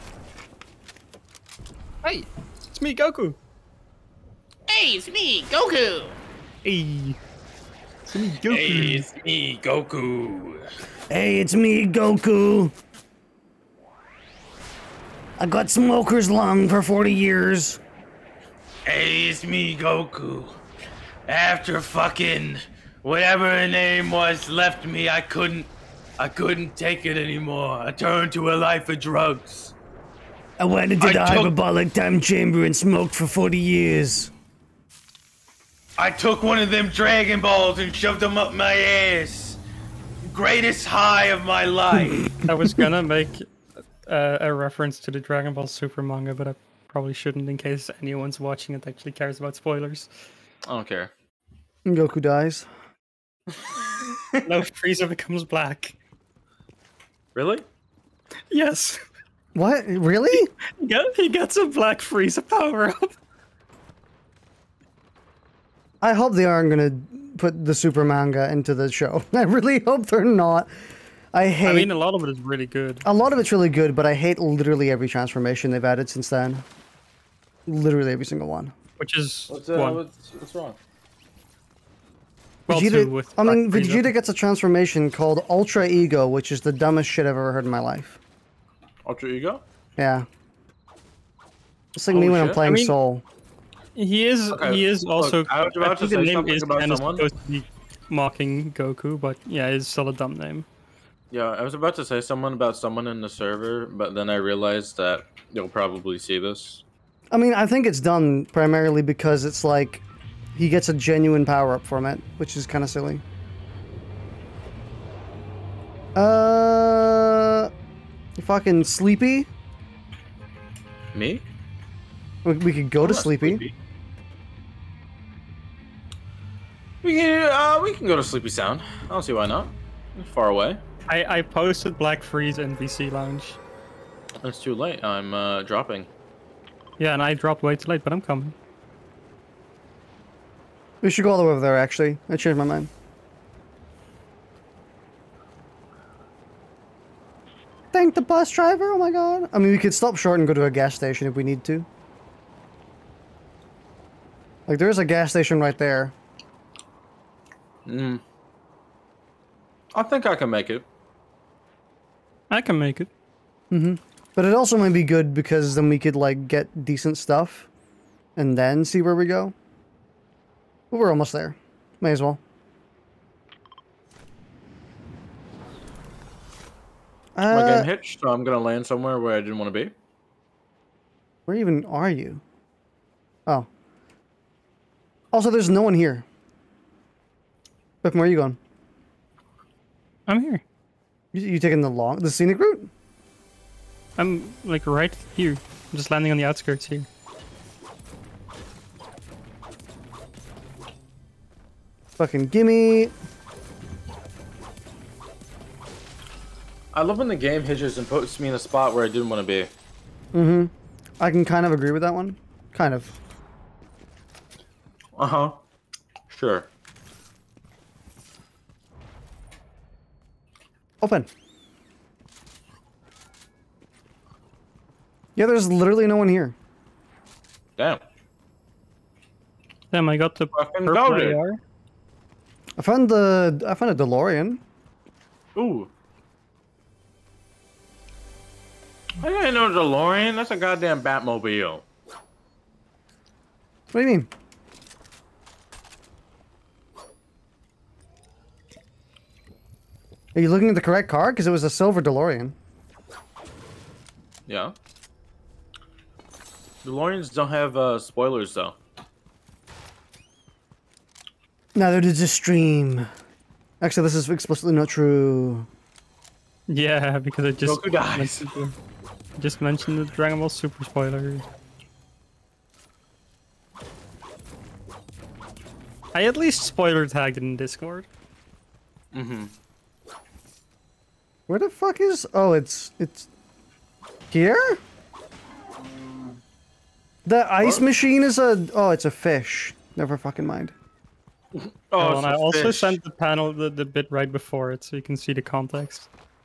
Hey, it's me, Goku. Hey, it's me, Goku! Hey, it's me, Goku. Hey, it's me, Goku. Hey, it's me, Goku. I got smoker's lung for forty years. Hey, it's me, Goku. After fucking whatever her name was left me, I couldn't, I couldn't take it anymore. I turned to a life of drugs. I went into I the took- hyperbolic time chamber and smoked for forty years. I took one of them Dragon Balls and shoved them up my ass. Greatest high of my life. I was gonna make uh, a reference to the Dragon Ball Super manga, but I probably shouldn't in case anyone's watching it actually cares about spoilers. I don't care. Goku dies. No, Frieza becomes black. Really? Yes. What? Really? Yeah, he gets a black Frieza power up. I hope they aren't gonna put the super manga into the show. I really hope they're not. I hate... I mean, a lot of it is really good. A lot of it's really good, but I hate literally every transformation they've added since then. Literally every single one. Which is What's, one. uh, what's, what's wrong? Well, Vegeta, two with I mean, Black Frieza. Vegeta gets a transformation called Ultra Ego, which is the dumbest shit I've ever heard in my life. Ultra Ego? Yeah. It's like me Holy when I'm shit. playing I mean- Soul. He is. Okay, He is look, also. I was about to think the say name something is about kind of someone. supposed to be mocking Goku, but yeah, it's still a dumb name. Yeah, I was about to say someone about someone in the server, but then I realized that you'll probably see this. I mean, I think it's done primarily because it's like he gets a genuine power up from it, which is kind of silly. Uh, you fucking sleepy? Me? We, we could go I'm to not Sleepy. sleepy. We can uh we can go to Sleepy Sound. I don't see why not. It's far away. I I posted Black Freeze N P C Lounge. It's too late. I'm uh dropping. Yeah, and I dropped way too late, but I'm coming. We should go all the way over there, actually. I changed my mind. Thank the bus driver, oh my god. I mean, we could stop short and go to a gas station if we need to. Like, there is a gas station right there. Hmm. I think I can make it. I can make it. Mm-hmm. But it also might be good because then we could, like, get decent stuff and then see where we go. But we're almost there. May as well. My Uh, game hitched, so I'm gonna land somewhere where I didn't want to be. where even are you? Oh. Also, there's no one here. Bipin, where are you going? I'm here. You, you taking the long, the scenic route? I'm like right here. I'm just landing on the outskirts here. Fucking gimme. I love when the game hitches and puts me in a spot where I didn't want to be. Mm-hmm. I can kind of agree with that one. Kind of. Uh-huh. Sure. Open. Yeah, there's literally no one here. Damn. Damn, I got the Fucking purple goated. A R. I found the I found a DeLorean. Ooh. I didn't know DeLorean. That's a goddamn Batmobile. What do you mean? Are you looking at the correct car? Because it was a silver DeLorean. Yeah. DeLoreans don't have uh, spoilers though. Neither does this stream. Actually, this is explicitly not true. Yeah, because I just Goku dies. mentioned the, just mentioned the Dragon Ball Super spoiler. I at least spoiler tagged it in Discord. Mm-hmm. Where the fuck is? Oh, it's it's here. The ice What? machine is a. Oh, it's a fish. Never fucking mind. Oh, Oh, it's and a I also fish. sent the panel the, the bit right before it so you can see the context.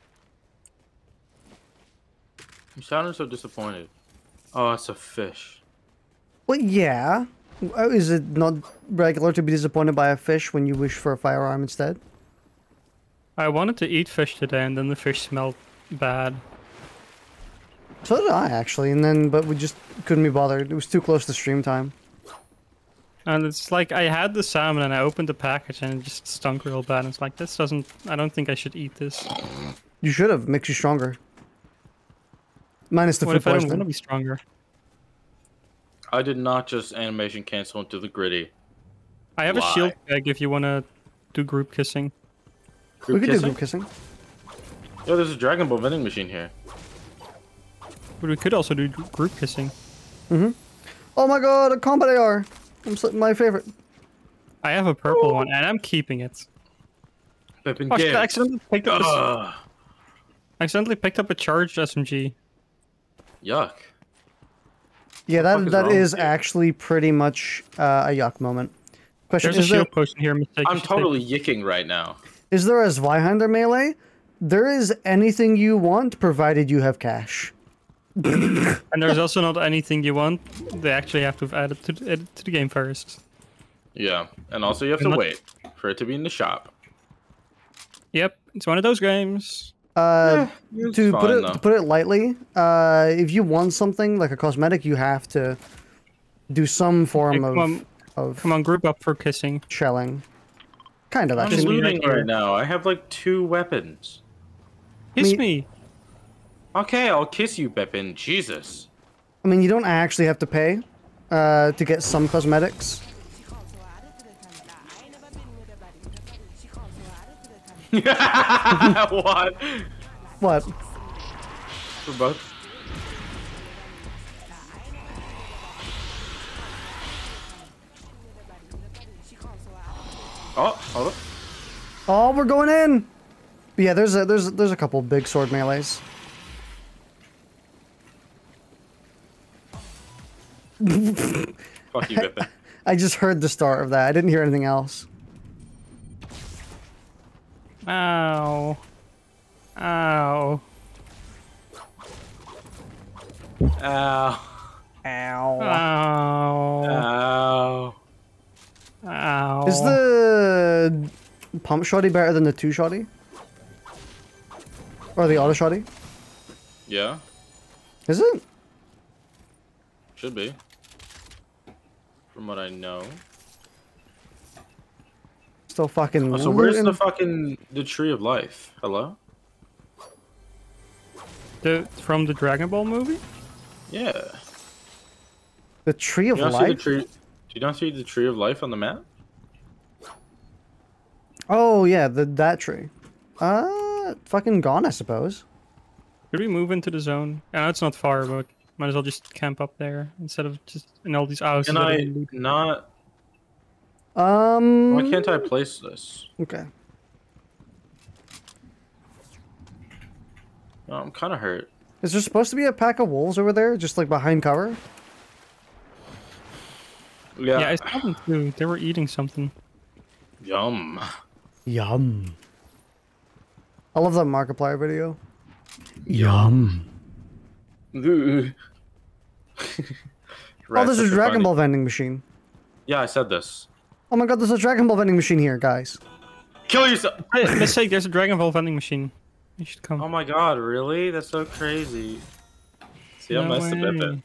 You sounded so disappointed. Oh, it's a fish. Well, yeah. Uh, Is it not regular to be disappointed by a fish when you wish for a firearm instead? I wanted to eat fish today and then the fish smelled bad. So did I actually, and then but we just couldn't be bothered. It was too close to stream time. And it's like I had the salmon and I opened the package and it just stunk real bad. And it's like, this doesn't, I don't think I should eat this. You should have. Makes you stronger. Minus the What food if I don't poisoning. want to be stronger? I did not just animation cancel into the gritty. I have Why? a shield bag if you want to do group kissing. We Group could do kissing? group kissing. Yo, there's a Dragon Ball vending machine here. But we could also do gr- group kissing. Mm-hmm. Oh my god, a combat A R. I'm sl- my favorite. I have a purple one and I'm keeping it. Bipin Oh, shit, gives. I accidentally picked up a, s- Ugh. I accidentally picked up a charged S M G. Yuck. Yeah, fuck that is that wrong is with you? actually pretty much uh, a yuck moment. Question: There's a Is there shield potion here. Mistake. you I'm should take totally it. yicking right now. is there a Zweihander melee? There is anything you want, provided you have cash. And there's also not anything you want. They actually have to have added to, the- added to the game first. Yeah, and also you have I'm to not- wait for it to be in the shop. Yep, it's one of those games. Uh, It's to put fine, it though. to put it lightly, uh, if you want something like a cosmetic, you have to do some form Hey, of come on, of come on, group up for kissing. shelling. Kind of I'm Kiss actually. me right looting here. right now. I have like two weapons. Kiss Me- me. Okay, I'll kiss you, Bipin. Jesus. I mean, you don't actually have to pay uh, to get some cosmetics. What? What? For both. Oh, hold up. Oh, we're going in. Yeah, there's a there's there's a couple big sword melees. Fuck you, Bipin. I just heard the start of that. I didn't hear anything else. Ow. Ow. Ow. Ow. Ow. Ow. Ow. Is the pump shotty better than the two shotty? Or the auto shotty? Yeah, Is it? should be. From what I know. Still fucking. Oh, so where's looting. the fucking the tree of life? Hello? The from the Dragon Ball movie? Yeah. The tree of You don't see the life? tree? You don't see the tree of life on the map? Oh yeah, the that tree. Uh, fucking gone, I suppose. Could we move into the zone? I know it's not far, but might as well just camp up there instead of just in all these houses. Can that are I looted. not? Um. Why can't I place this? Okay. Oh, I'm kind of hurt. Is there supposed to be a pack of wolves over there, just like behind cover? Yeah. Yeah, I saw them too. They were eating something. Yum. Yum. I love that Markiplier video. Yum. Ooh. Oh, Rats there's are a so Dragon funny. Ball vending machine. Yeah, I said this. Oh my god, there's a Dragon Ball vending machine here, guys. Kill yourself. Hey, mistake. There's a Dragon Ball vending machine. You should come. Oh my god, really? That's so crazy. See, I'm No nice to way. Bipin.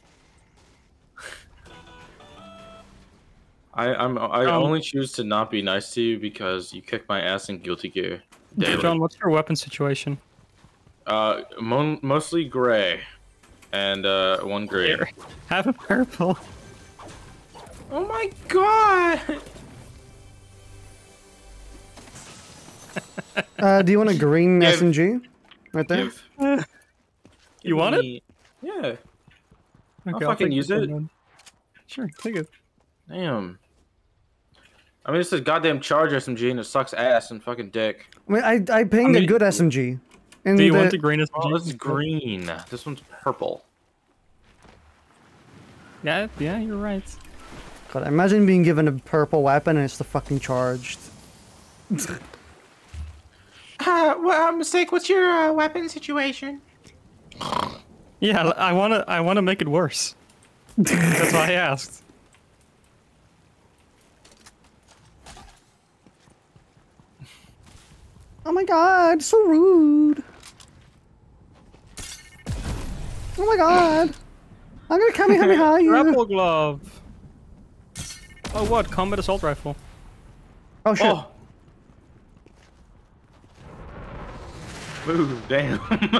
I I'm I Um, only choose to not be nice to you because you kick my ass in Guilty Gear daily. John, what's your weapon situation? Uh, mo mostly gray, and uh, one green. Here, have a purple. Oh my god! Uh, do you want a green Give- S M G? Right there? Give- You want it? me- Yeah. Okay, I'll I'll fucking take use this it. one then. Sure, take it. Damn. I mean, it's a goddamn charge S M G and it sucks ass and fucking dick. I mean, I I pinged I mean- a good S M G. And Do you the, want the greenest? Oh, this is green. This one's purple. Yeah, yeah, you're right. God, imagine being given a purple weapon and it's the fucking charged. Uh, well, mistake. What's your uh, weapon situation? Yeah, I wanna, I wanna make it worse. That's why I asked. Oh my god, so rude. Oh my god. I'm gonna come here behind you. Grapple glove. Oh, what? Combat assault rifle. Oh shit. Oh. Ooh, damn.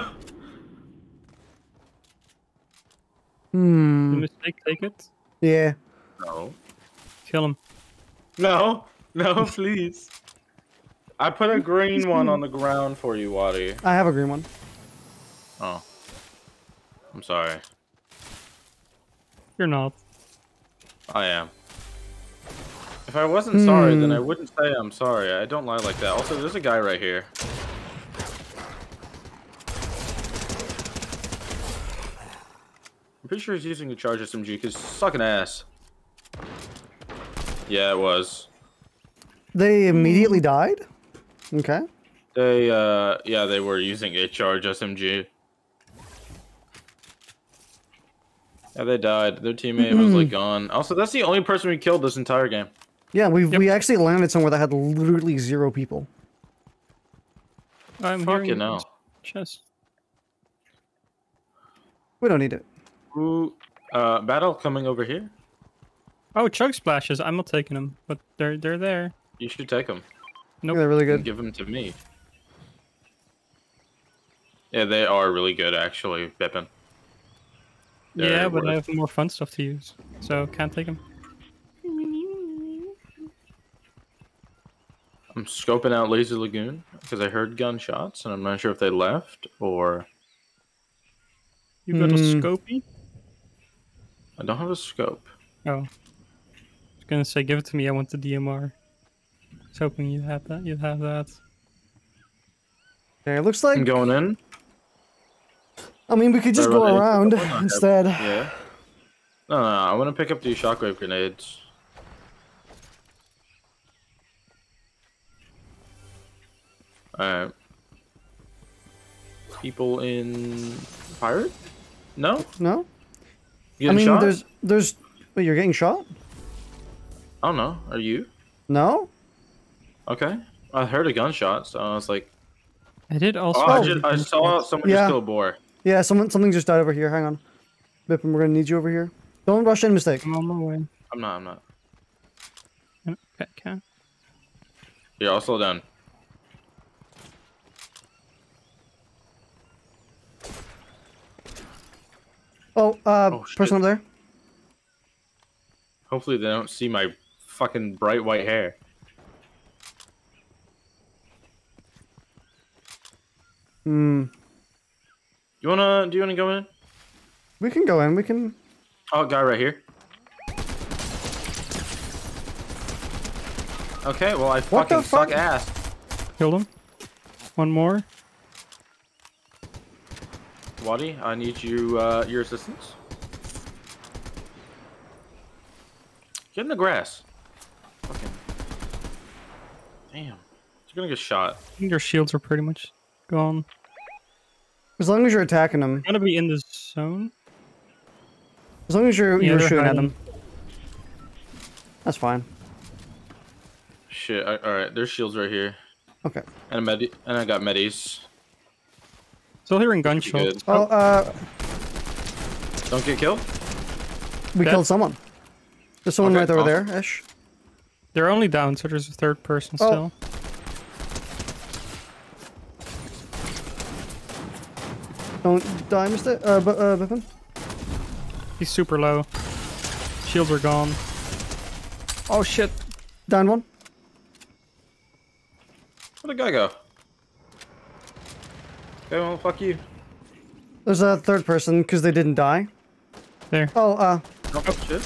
Hmm. The mistake, take it. Yeah. No. Kill him. No. No, please. I put a green one on the ground for you, Waddy. I have a green one. Oh. I'm sorry. You're not. I am. If I wasn't sorry, then Hmm. I wouldn't say I'm sorry. I don't lie like that. Also, there's a guy right here. I'm pretty sure he's using a charge S M G because sucking ass. Yeah, it was. They immediately died? Okay. They, uh, yeah, they were using a charge S M G. Yeah, they died. Their teammate was like gone. Also, that's the only person we killed this entire game. Yeah, we Yep. we actually landed somewhere that had literally zero people. I'm Fucking hearing hell. chest. We don't need it. Ooh, uh, battle coming over here. Oh, chug splashes. I'm not taking them, but they're they're there. You should take them. Nope. They're really And good. give them to me. Yeah, they are really good, actually, Bipin. Yeah, They're but I worth- have more fun stuff to use, so can't take them. I'm scoping out Lazy Lagoon because I heard gunshots, and I'm not sure if they left or You got a Hmm. scopey? I don't have a scope. Oh. I was gonna say, give it to me. I want the D M R. was hoping you'd have that. You'd have that. Okay, it looks like. I'm going in. I mean, we could just Right, go right, around right. instead. Yeah. No, no, no, I want to pick up these shockwave grenades. Alright. People in pirate? No? No? You I getting mean, shot? there's, there's. Wait, you're getting shot? I don't know. Are you? No? Okay. I heard a gunshot, so I was like, I did also. oh, I, just, I saw someone Yeah. just kill a boar. Yeah, someone, something just died over here. Hang on. Bipin, we're gonna need you over here. Don't rush in, mistake. I'm on my way. I'm not, I'm not. Okay, okay. Here, I'll slow down. Oh, uh, Oh, shit. person up there. Hopefully they don't see my fucking bright white hair. Hmm. You wanna, do you wanna go in? We can go in. We can. Oh, guy right here. Okay, well I What the fucking suck fuck? ass. Killed him. One more. Waddy, I need you, uh, your assistance. Get in the grass. Fucking. Damn. You're gonna get shot. I think their shields are pretty much gone. As long as you're attacking them. I'm gonna be in this zone. As long as you're, Yeah, you're they're shooting at hiding. them. That's fine. Shit, I, alright, there's shields right here. Okay. And a med and I got medis. Still hearing Pretty gunshots. good. Oh, uh, Don't get killed? we Dead. killed someone. There's someone Okay, right over awesome. there, ish. They're only down, so there's a third person Oh. still. Don't die, mistake. Uh, but, uh, Bipin. He's super low. Shields are gone. Oh shit. Down one. Where'd the guy go? Okay, well, fuck you. There's a third person because they didn't die. There. Oh, uh, Oh, shit.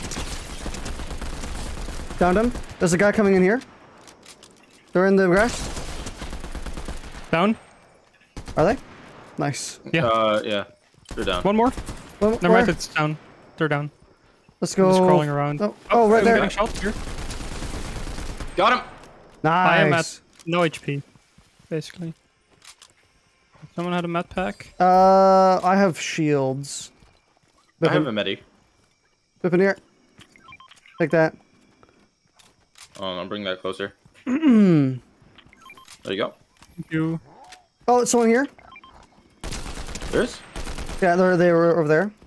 downed him. There's a guy coming in here. They're in the grass. Down. Are they? Nice. Yeah. Uh, yeah. They're down. One more. Well, Never where? mind, it's down. They're down. Let's I'm go. just crawling around. Oh, oh, right I'm there. getting shot here. Got him! Nice. I am at no H P, basically. Someone had a med pack. Uh, I have shields. I have Bipin, a medi. Bipin here. Take that. Oh, I'll bring that closer. There you go. Thank you. Oh, it's someone here. There's? Yeah, they're they were over there.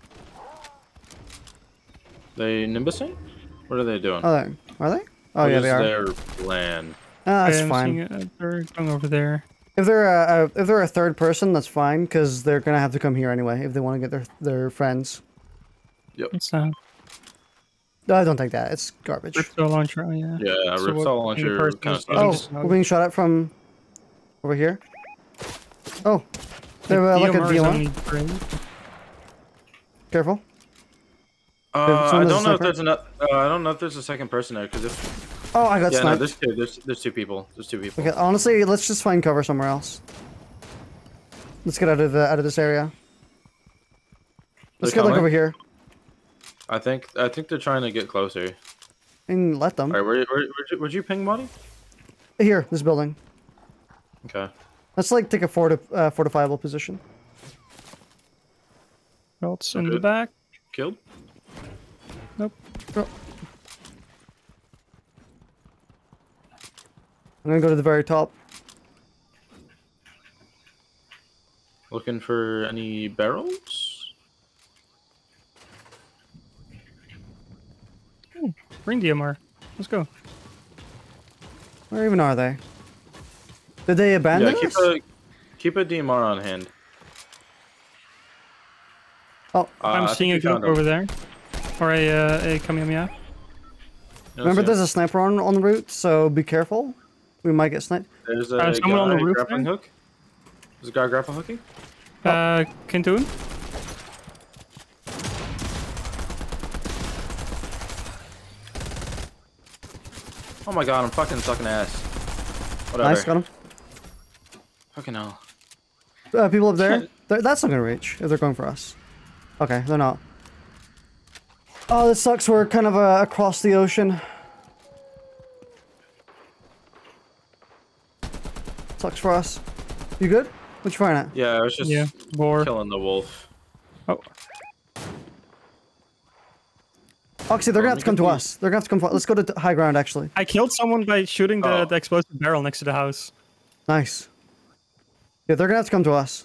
They nimbusing? What are they doing? Oh, they are they? Oh What yeah, is they are. their plan? Ah, that's Okay, I'm fine. seeing it. They're going over there. If they're a, a if they're a third person, that's fine because they're gonna have to come here anyway if they want to get their their friends. What's that? No, don't take that. It's garbage. Crypto launcher. Oh, yeah. Yeah, So Ripsaw what- launcher any person kind of is sucks. Oh, Snug. we're being shot at from over here. Oh, they have uh, like a D M R is D M R. only green. Careful. Uh, There's I someone that's don't know if sniper. there's another. Uh, I don't know if there's a second person there because if Oh, I got yeah, no, sniped. there's two. There's there's two people. There's two people. Okay, honestly, let's just find cover somewhere else. Let's get out of the out of this area. Let's They're get like coming? over here I think I think they're trying to get closer. and let them. All right, where, where, where'd, you, where'd you ping, Monty? Here, this building. Okay. Let's like take a forti uh, fortifiable position. Belts in Okay. the back. Killed? Nope. Oh. I'm gonna go to the very top. Looking for any barrels? Bring D M R. Let's go. Where even are they? Did they abandon Yeah, keep us? a keep a D M R on hand. Oh, Uh, I'm I think seeing we a group found 'em. over there. Or a, uh, a Kamehameha. You don't remember see 'em? there's a sniper on on the route, so be careful. We might get sniped. There's a Uh, someone guy on the roof grappling there? hook. There's a guy grappling hooking. Uh, Kintoon? Oh my god, I'm fucking sucking ass. Whatever. Nice, got him. Fucking hell. Uh, people up there? They're, that's not gonna reach if they're going for us. Okay, they're not. Oh, this sucks. We're kind of uh, across the ocean. Sucks for us. You good? What you firing at? Yeah, I was just Yeah, boar. killing the wolf. Oh, Actually, they're gonna Um, have to come to us. They're gonna have to come. For, let's go to the high ground. Actually, I killed someone by shooting the, Oh. the explosive barrel next to the house. nice. Yeah, they're gonna have to come to us.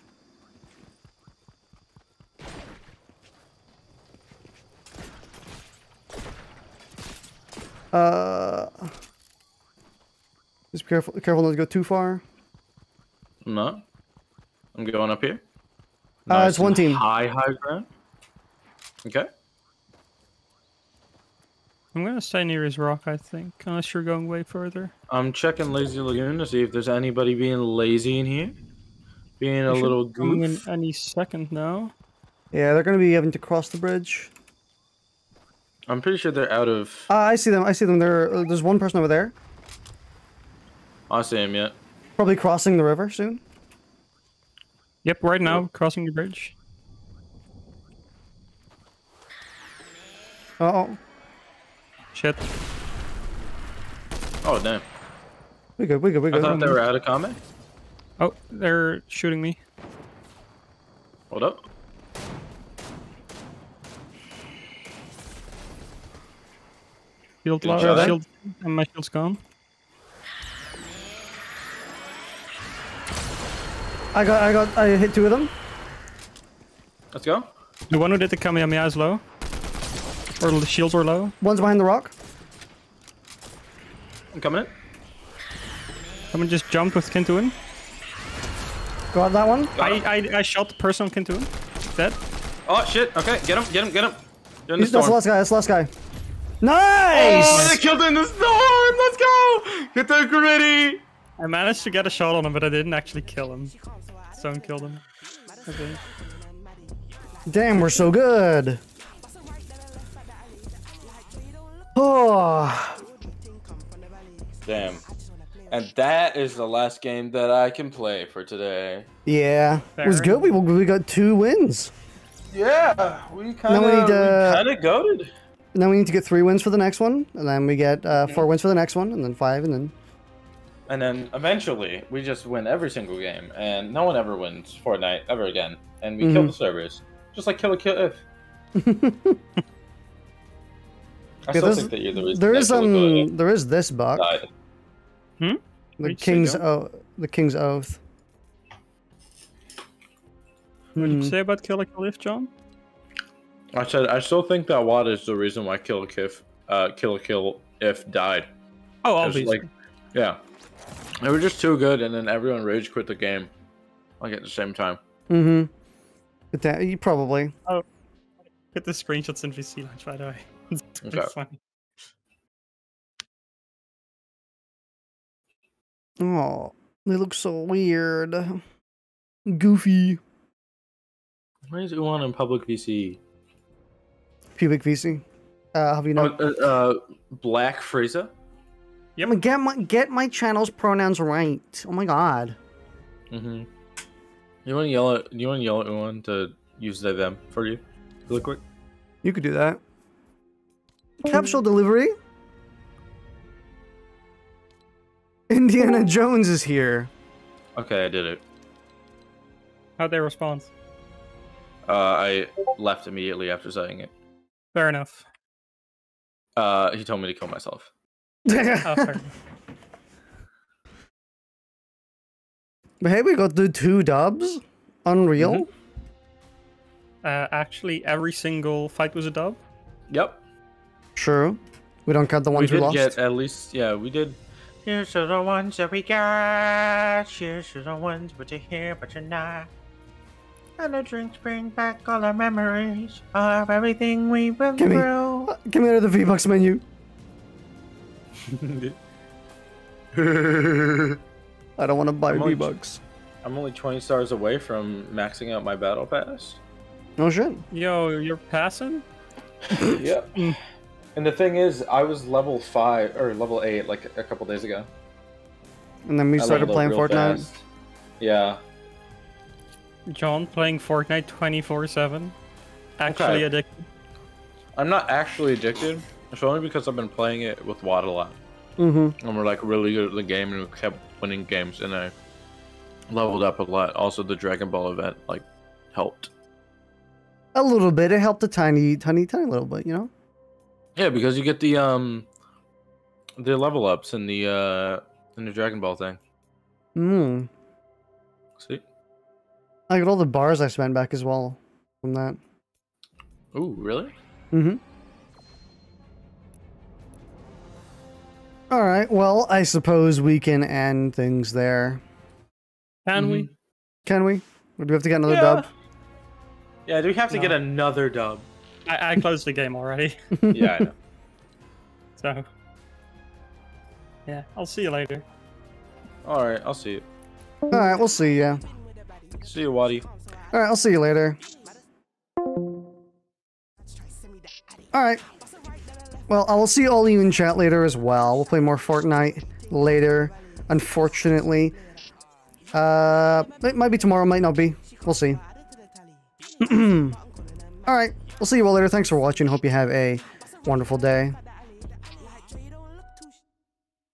Uh, just be careful. Careful not to go too far. No. I'm going up here. Uh, it's one and team. High, high ground. Okay. I'm gonna stay near his rock, I think, unless you're going way further. I'm checking Lazy Lagoon to see if there's anybody being lazy in here. Being a They should little be coming in goof. any second now. Yeah, they're gonna be having to cross the bridge. I'm pretty sure they're out of... Uh, I see them. I see them. There. Uh, there's one person over there. I see him yet. Probably crossing the river soon. Yep, right now, crossing the bridge. Uh oh. Shit. Oh, damn. We good. We good. We I good. thought they were out of combat. Oh, they're shooting me. Hold up. Shield, Good lo- job. shield, and my shield's gone. I got. I got. I hit two of them. Let's go. The one who did the Kamehameha is low. Or the shields were low. One's behind the rock. I'm coming in. Someone just jumped with Kintuin. Got that one. I, I I shot the person on Kintuin. Dead. Oh, shit. Okay, get him, get him, get him. You're in the He's, that's the storm. last guy. That's the last guy. Nice. Oh, they killed him in the storm. Let's go. Get the gritty. I managed to get a shot on him, but I didn't actually kill him. Someone killed him. Okay. Damn, we're so good. Oh. Damn. And that is the last game that I can play for today. Yeah, it was Fair good. We we got two wins. Yeah, we kind Now we need of to- kind of goated. Now we need to get three wins for the next one, and then we get uh, four wins for the next one, and then five, and then. And then eventually, we just win every single game, and no one ever wins Fortnite ever again. And we kill Mhm. the servers, just like Kill a Kill If. I Yeah, still there's- think that you're the reason. There that is Kill a Kill If um, there is this bug. died. Hmm? What The did you say, king's John? oh, the king's oath. What did you Hmm. say about Kill a Kill If, John? I said I still think that Wad is the reason why Kill a Kill, uh, Kill a Kill If died. Oh, It was obviously. like, yeah, they were just too good, and then everyone rage quit the game, like at the same time. Mm-hmm. But that, you probably. Get the screenshots in V C launch, by the way. It's pretty Okay. funny. Oh, they look so weird. Goofy. Why is Uwan in public V C? Pubic V C. Uh, have you Oh, know? uh, uh, Black Frieza. Yep. Get my get my channel's pronouns right. Oh my god. Mm-hmm. You want to yell at you want to yell at Uwan to use they them for you, really quick? You could do that. Capsule delivery. Indiana Jones is here. Okay, I did it. How'd they respond? Uh, I left immediately after saying it. Fair enough. Uh, he told me to kill myself. Oh, fair enough. But hey, we got the two dubs. Unreal. Mhm. Uh, actually, every single fight was a dub. Yep. True. We don't count the We ones we, did lost. get at least yeah we did. Here's to the ones that we got. Here's to the ones but you're here but you're not. And the drinks bring back all our memories of everything we've been Gimme. through. Uh, Give me out of the V-Bucks menu. I don't want to buy I'm only- V-Bucks. I'm only twenty stars away from maxing out my battle pass. No shit. Yo, you're passing? Yep. And the thing is, I was level five or level eight like a couple days ago. and then we I started leveled playing up real Fortnite. fast. Yeah. John playing Fortnite twenty-four seven. Actually Okay. addicted. I'm not actually addicted. It's only because I've been playing it with Wad a lot. Mm-hmm. And we're like really good at the game and we kept winning games and I leveled up a lot. Also the Dragon Ball event like helped. A little bit. It helped a tiny, tiny, tiny little bit, you know? Yeah, because you get the um the level ups in the uh in the Dragon Ball thing. Hmm. See? I got all the bars I spent back as well from that. Ooh, really? Mm-hmm. Alright, well, I suppose we can end things there. Can we? Mhm. Can we? Or do we have to get another Yeah. dub? Yeah, do we have to No. get another dub? I, I closed the game already. Yeah, I know. So. Yeah, I'll see you later. Alright, I'll see you. Alright, we'll see ya. See you, Waddy. Alright, I'll see you later. Alright. Well, I will see all of you in chat later as well. We'll play more Fortnite later, unfortunately. Uh, it might be tomorrow, might not be. We'll see. Alright, we'll see you all later. Thanks for watching. Hope you have a wonderful day.